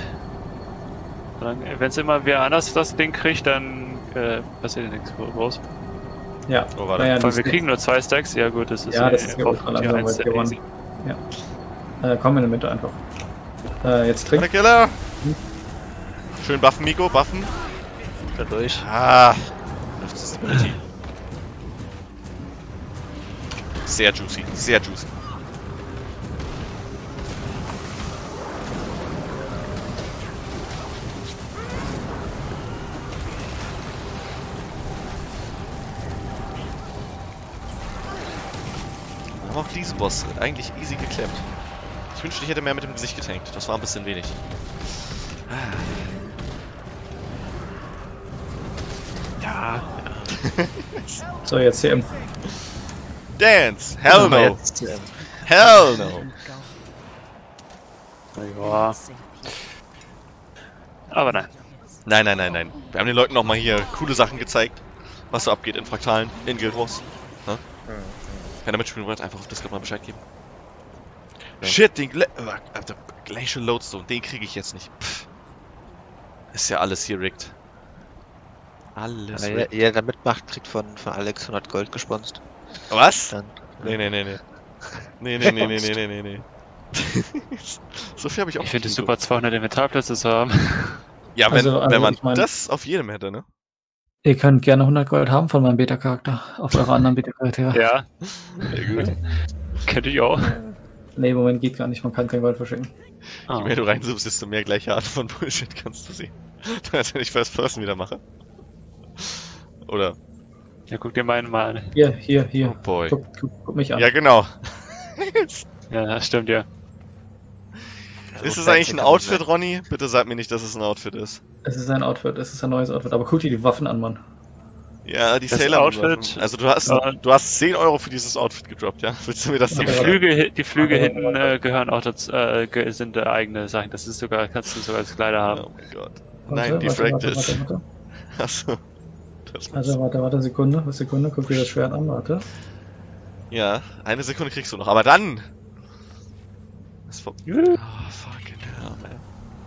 Wenn es immer wer anders das Ding kriegt, dann passiert ja nichts groß. Ja. Oh, warte. Naja, Weil wir kriegen nur 2 Stacks, ja gut, das ist Ja, das ist ja oft ultra langsam, eins weil der wir easy. Komm in die Mitte einfach. Jetzt trink. Killer! Schön buffen, Miko, buffen. Dadurch. Ah, Accessibility. Sehr juicy, sehr juicy. Wir haben auch diesen Boss eigentlich easy geklemmt. Ich wünschte, ich hätte mehr mit dem Gesicht getankt. Das war ein bisschen wenig. Ja, So, jetzt CM. Dance! Hell no! Jetzt, Hell no! ja. Aber nein. Nein, nein, nein, nein. Wir haben den Leuten noch mal hier coole Sachen gezeigt, was so abgeht in Fraktalen, in Guild Wars. Ne? Wenn er mitspielen wollt, einfach auf Discord mal Bescheid geben. Ja. Shit, den Glacial Lodestone, den kriege ich jetzt nicht. Pff. Ist ja alles hier rigged. Alles ja, rigged. jeder, der mitmacht, kriegt von Alex 100 Gold gesponst. Was? Dann, Nee, nee, nee, nee. Nee, nee, nee, nee, nee, nee, nee, nee. So viel habe ich auch Ich finde es nicht, super, 200 Inventarplätze zu haben. Ja, wenn, Also wenn man ich mein- das auf jedem hätte, ne? Ihr könnt gerne 100 Gold haben von meinem Beta-Charakter. Auf eure anderen Beta-Charaktere. Ja, Sehr gut. könnte ich auch. Nee, im Moment geht gar nicht. Man kann kein Gold verschicken. Ah. Je mehr du reinzoomst, desto mehr gleiche Art von Bullshit kannst du sehen. Als wenn ich First Person wieder mache. Oder? Ja, guck dir meinen mal an. Hier. Oh boy. Guck mich an. Ja, genau. Ja, das stimmt ja. Ist es eigentlich ein Outfit, Ronny? Bitte sag mir nicht, dass es ein Outfit ist. Es ist ein Outfit, es ist ein neues Outfit. Aber guck dir die Waffen an, Mann. Ja, die Das Sailor Moon Outfit, Waffen. Also du hast 10 Euro für dieses Outfit gedroppt, ja? Willst du mir das Die dann Ja. Die Flüge hinten gehören auch dazu, sind eigene Sachen. Das ist sogar, kannst du sogar als Kleider haben. Oh mein Gott. Nein, defracted. Achso. Das muss. Also, warte, Sekunde. Guck dir das Schwert an, warte. Ja, eine Sekunde kriegst du noch, aber dann! Das ist oh, fucking hell, man.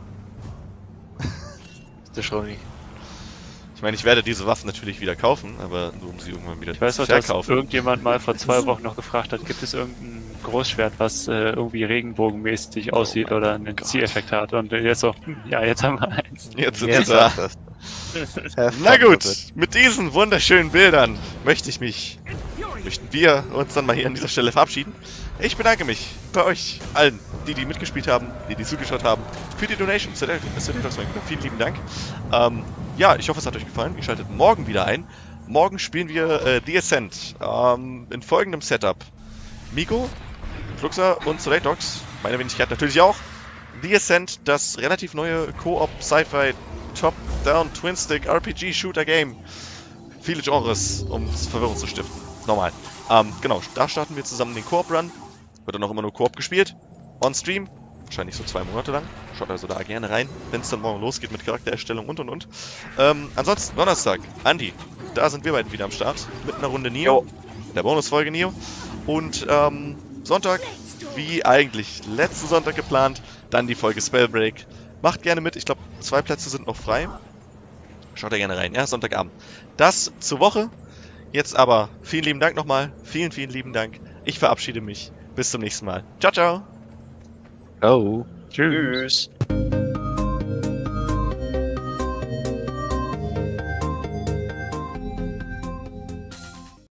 Der Schroni. Ich meine, ich werde diese Waffen natürlich wieder kaufen, aber nur um sie irgendwann wieder Ich weiß zu noch, dass verkaufen. irgendjemand mal vor 2 Wochen noch gefragt hat, gibt es irgendein Großschwert, was irgendwie regenbogenmäßig aussieht oder einen Gott. Zieheffekt hat? Und jetzt so, ja, jetzt haben wir eins. Jetzt sind wir da. Na gut, mit diesen wunderschönen Bildern möchten wir uns dann mal hier an dieser Stelle verabschieden. Ich bedanke mich bei euch allen, die mitgespielt haben, die zugeschaut haben, für die Donation. Vielen lieben Dank. Ja, ich hoffe, es hat euch gefallen. Ihr schaltet morgen wieder ein. Morgen spielen wir The Ascent in folgendem Setup. Miko, Fluxer und Soleil Dogs, meine Wenigkeit natürlich auch. The Ascent, das relativ neue Co-op Sci-Fi Top-Down Twin-Stick RPG Shooter Game. Viele Genres, um Verwirrung zu stiften. Normal. Genau, da starten wir zusammen den Koop-Run. Wird dann auch immer nur Koop gespielt. On Stream. Wahrscheinlich so 2 Monate lang. Schaut also da gerne rein, wenn es dann morgen losgeht mit Charaktererstellung und. Ansonsten Donnerstag, Andi. Da sind wir beiden wieder am Start. Mit einer Runde Neo. Der Bonusfolge Neo. Und Sonntag, wie eigentlich letzten Sonntag geplant, dann die Folge Spellbreak. Macht gerne mit, ich glaube 2 Plätze sind noch frei. Schaut da gerne rein, ja, Sonntagabend. Das zur Woche. Jetzt aber vielen lieben Dank nochmal. Vielen, vielen lieben Dank. Ich verabschiede mich. Bis zum nächsten Mal. Ciao, ciao. Oh. Tschüss. Tschüss.